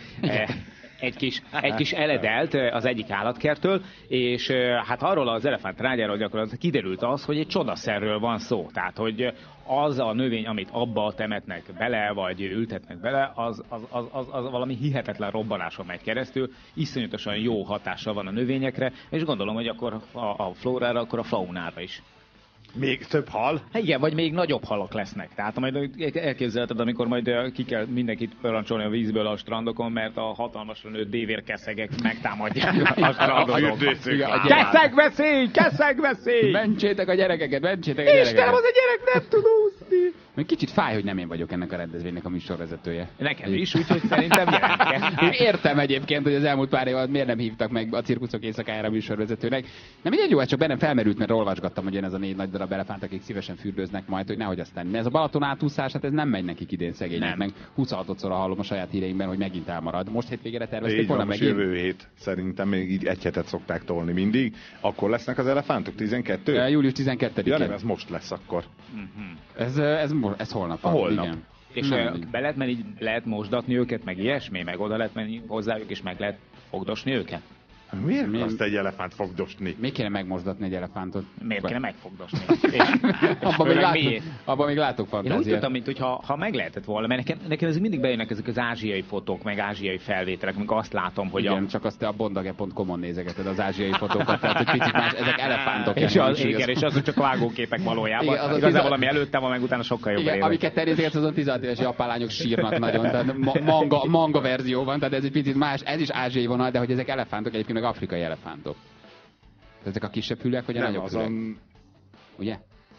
egy kis eledelt az egyik állatkertől, és hát arról az elefánt rágyáról gyakorlatilag kiderült az, hogy egy csodaszerről van szó. Tehát, hogy az a növény, amit abba temetnek bele, vagy ültetnek bele, az valami hihetetlen robbanáson megy keresztül, iszonyatosan jó hatással van a növényekre, és gondolom, hogy akkor a flórára, akkor a faunára is. Még több hal? Igen, vagy még nagyobb halak lesznek. Tehát majd elképzelheted, amikor majd ki kell mindenkit parancsolni a vízből a strandokon, mert a hatalmasra nőtt dévérkeszegek megtámadják a strandokat. Keszegveszély! Mentsétek a gyerekeket, Istenem, az a gyerek nem tud úszni! Még kicsit fáj, hogy nem én vagyok ennek a rendezvénynek a műsorvezetője. Nekem is, úgyhogy szerintem jelentke. Értem egyébként, hogy az elmúlt pár évad miért nem hívtak meg a cirkuszok éjszakájára műsorvezetőnek. Nem így jó, ez csak bennem felmerült, mert olvasgattam, hogy ez a 4 nagy darab elefánt, akik szívesen fürdőznek majd, hogy nehogy aztán. Ez a Balaton átúszás, hát ez nem megy nekik idén szegényeknek. 26-szor hallom a saját híreimben, hogy megint elmarad. Most hétvégére tervezték volna megint. Jövő hét szerintem még így 1 hetet szokták tolni mindig. Akkor lesznek az elefántok 12? Július 12-én. Ja, nem, ez most lesz akkor. Ez holnap. Holnap. Igen. És be lehet menni, lehet mosdatni őket, meg ilyesmi, meg oda lehet menni hozzájuk, és meg lehet fogdosni őket? Miért azt egy elefánt fogdosni? Miért kéne megmosdatni egy elefántot? Miért kéne megfogdosni? Abban még látok fantáziát. Én úgy tudtam, mint hogy ha meg lehetett volna, mert nekem ezek mindig bejönnek ezek az ázsiai fotók, meg ázsiai felvételek, amikor azt látom, hogy igen, csak azt te a bondage.com-on nézegeted az ázsiai fotókat, tehát hogy picit más, ezek elefántok. És azok csak vágóképek valójában. Igen, igazából valami előttem van, meg utána sokkal jobb. Igen, amiket terjesztegetsz, azon 16 éves japán lányok sírnak nagyon, tehát manga verzió van, tehát ez egy picit más, ez is ázsiai vonal, de hogy ezek elefántok egyébként meg afrikai elefántok. Ezek a kisebb fülek, vagy a nagyobb fülek? Ugye?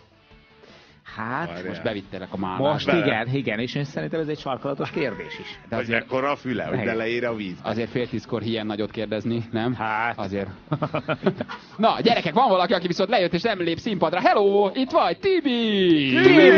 Hát, most bevittelek a málnát. Most igen, és én szerintem ez egy sarkalatos kérdés is. De azért mekkora a füle, hogy beleér a vízbe. Azért 9:30 ilyen nagyot kérdezni, nem? Hát. Azért. Na, gyerekek, van valaki, aki viszont lejött és nem lép színpadra. Hello, itt vagy, Tibi!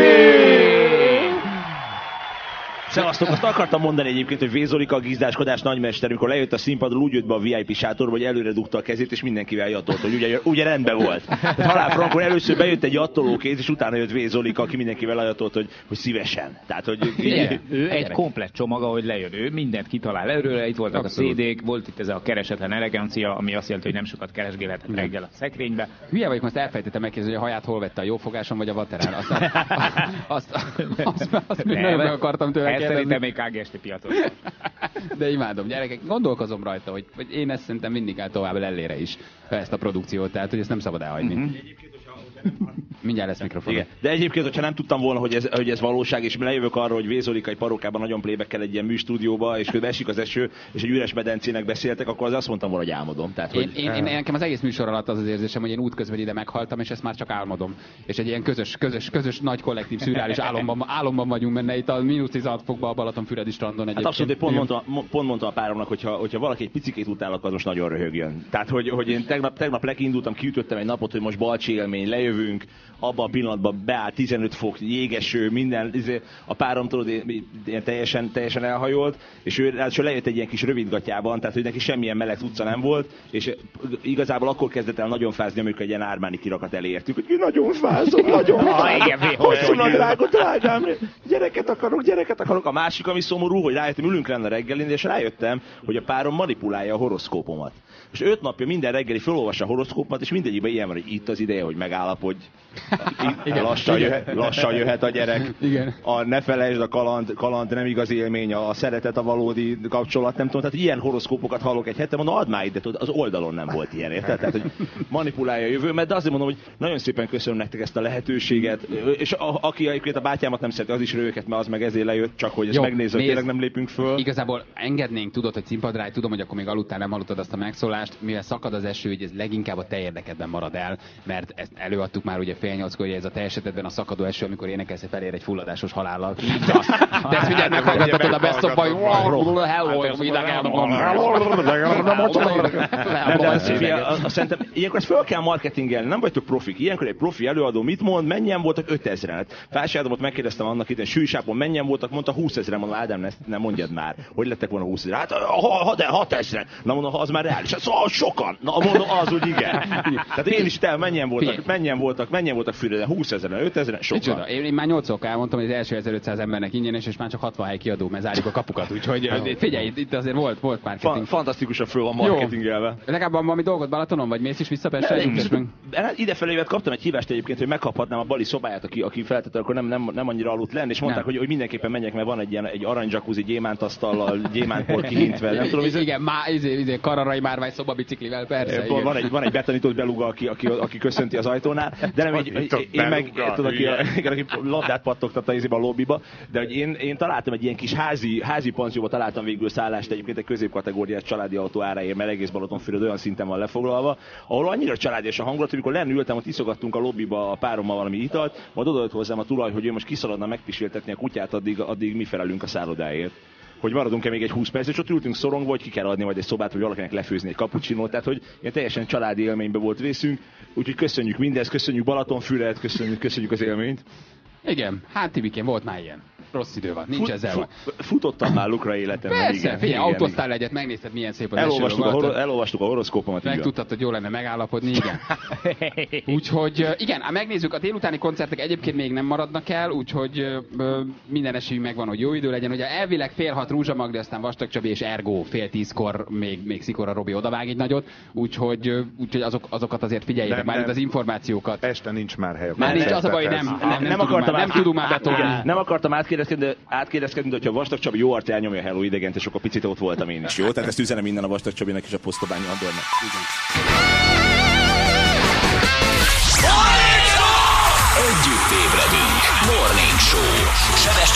Szevasztok, azt akartam mondani egyébként, hogy Vézolika, a gizdáskodás nagymester, amikor lejött a színpadról, úgy jött be a VIP sátorba, hogy előre dugta a kezét, és mindenkivel jatolt, hogy ugye rendben volt. Tehát halálfrankon először bejött egy jattolókéz, és utána jött Vézolika, aki mindenkivel jatolt, hogy szívesen. Tehát, hogy ő egy komplett csomag, ahogy lejön. Ő mindent kitalál előre, itt voltak abszolút a CD-k, volt itt ez a keresetlen elegancia, ami azt jelenti, hogy nem sokat keresgélhetett reggel a szekrénybe. Hülye vagyok, most elfejtettem megkérdezni, hogy a haját hol vette, a jófogáson vagy a vaterán. Azt még nagyon meg akartam tőle Szerintem még KGST piacon. De imádom, gyerekek, gondolkozom rajta, hogy én ezt szerintem vinni kell tovább lellére is, ezt a produkciót, tehát hogy ezt nem szabad elhagyni. Mindjárt lesz mikrofon. Igen. De egyébként, hogyha nem tudtam volna, hogy ez valóság, és lejövök arra, hogy Vézolika egy parókában nagyon plébekkel egy ilyen műstúdióba, és közben esik az eső, és egy üres medencének beszéltek, akkor az azt mondtam volna, hogy álmodom. Tehát, hogy... Én nekem az egész műsor alatt az érzésem, hogy én útközben ide meghaltam, és ezt már csak álmodom. És egy ilyen közös nagy kollektív szürreális álomban vagyunk benne itt a -16 fokban a Balatonfüredi strandon egyébként. Hát abszolút, pont mondtam a páromnak, hogyha valaki egy picikét utál, akkor most nagyon röhögjön. Tehát, hogy én tegnap lekiindultam, kiütöttem egy napot, hogy most balcsi élmény, lejövünk, abban a pillanatban beáll 15 fok, jégeső, minden, a párom tudod, ilyen teljesen elhajolt, és ő lejött egy ilyen kis rövidgatjában, tehát hogy neki semmilyen meleg utca nem volt, és igazából akkor kezdett el nagyon fázni, amikor egy ilyen Armani kirakat elértük, hogy nagyon fázom, nagyon fázom, drágám, gyereket akarok. A másik, ami szomorú, hogy rájöttem, ülünk lenne reggelin, és rájöttem, hogy a párom manipulálja a horoszkópomat. És 5 napja minden reggeli felolvassa a horoszkópomat, és mindegyikben ilyen van, hogy itt az ideje, hogy megállapodj. Lassan jöhet a gyerek. Igen. Ne felejtsd, a kaland nem igaz élmény, a szeretet a valódi kapcsolat, nem tudom. Tehát ilyen horoszkópokat hallok egy hete, mondom, add már ide, az oldalon nem volt ilyen, érted? Tehát, hogy manipulálja a jövőmet, de azért mondom, hogy nagyon szépen köszönöm nektek ezt a lehetőséget. És aki egyébként a bátyámat nem szereti, az is röhöget, mert az meg ezért lejött, csak hogy ezt megnézze, hogy tényleg nem lépünk föl. Igazából engednénk, tudod, hogy színpadra, tudom, hogy akkor még aludtál, nem hallottad azt a megszólást, mivel szakad az eső, hogy ez leginkább a te érdekedben marad el, mert ezt előadtuk már ugye 7:30-kor, hogy ez a te esetedben a szakadó eső, amikor énekelsz, felér egy fulladásos halállal. De ezt figyelj, meghallgathatod a Best of Boy. Szerintem ilyenkor ezt föl kell marketingelni, nem vagytok profik. Ilyenkor egy profi előadó mit mond, mennyien voltak? 5000-en. Fási Ádámot megkérdeztem annak idején, Sűrűsápon mennyien voltak, mondta 20 000-en, mondom, Ádám, nem mondjad már, hogy lettek volna 20 000. Hát 6 000. Na mondom, ha az már reális. Szóval sokan. Na mondom, az úgy igen. Tehát én is mennyien voltak Füreden? 20 000-en, 5 000-en, sokan. Én már 8 okán mondtam, hogy az első 1500 embernek ingyenes, és már csak 60 hely kiadó, mert zárjuk a kapukat, úgyhogy figyelj, itt azért volt marketing. Fantasztikusan föl van marketingelve. Legalább van valami dolgot Balatonon, vagy mész is vissza Pestre? Idefelé kaptam egy hívást egyébként, hogy megkaphatnám a Bali szobáját, aki feltette, akkor nem annyira aludt lenni, és mondták, hogy mindenképpen menjek, mert van egy arany jacuzzi, gyémántasztallal, gyémántpor kihintve, nem tudom. Igen, Kararai Márvány szobabiciklivel, persze. Van egy betanított beluga, aki köszönti az ajtónál, de nem én meg, tudod, aki labdát pattogtatta a lobbiba, de hogy én találtam egy ilyen kis házi panzióba, találtam végül szállást, egyébként egy középkategóriás családi autó áráért, mert egész Balatonfüred olyan szinten van lefoglalva, ahol annyira családias a hangulat, hogy amikor lenültem, ott iszogattunk a lobbiba a párommal valami italt, majd odajött hozzám a tulaj, hogy ő most kiszaladna megpisiltetni a kutyát, addig mi felelünk a szállodáért. Hogy maradunk-e még egy 20 perc, és ott ültünk szorongva, hogy ki kell adni majd egy szobát, vagy valakinek lefőzni egy cappuccinót, tehát hogy ilyen teljesen családi élménybe volt részünk, úgyhogy köszönjük mindezt, köszönjük Balatonfüredet, köszönjük az élményt. Igen, hát Tibikén volt már ilyen. Rossz idő van, nincs ezzel. Futottam már lukra életemben. Persze, figyelj, autóztál egyet, megnézted, milyen szép az eső. Elolvastuk a horoszkópomat. Megtudtad, hogy jó lenne megállapodni, igen. Úgyhogy igen, megnézzük, a délutáni koncertek egyébként még nem maradnak el, úgyhogy minden esélyünk megvan, hogy jó idő legyen. Ugye elvileg 5:30 Rúzsa Magdi, aztán Vastag Csabi és Ergo 9:30-kor még Szikora Robi odavág egy nagyot, úgyhogy azokat azért figyeljétek már itt az információkat. Este nincs már hely. Már nincs, az a baj, nem tudunk már betolni. Nem akartam átkérdezkedni, de hogyha Vastag Csabi jó arc elnyomja a Hello idegent, és akkor picit ott voltam én is, jó? Tehát ezt üzenem innen a Vastag Csabinak és a Posztobányi Andornak. Együtt ébredünk. Morning Show.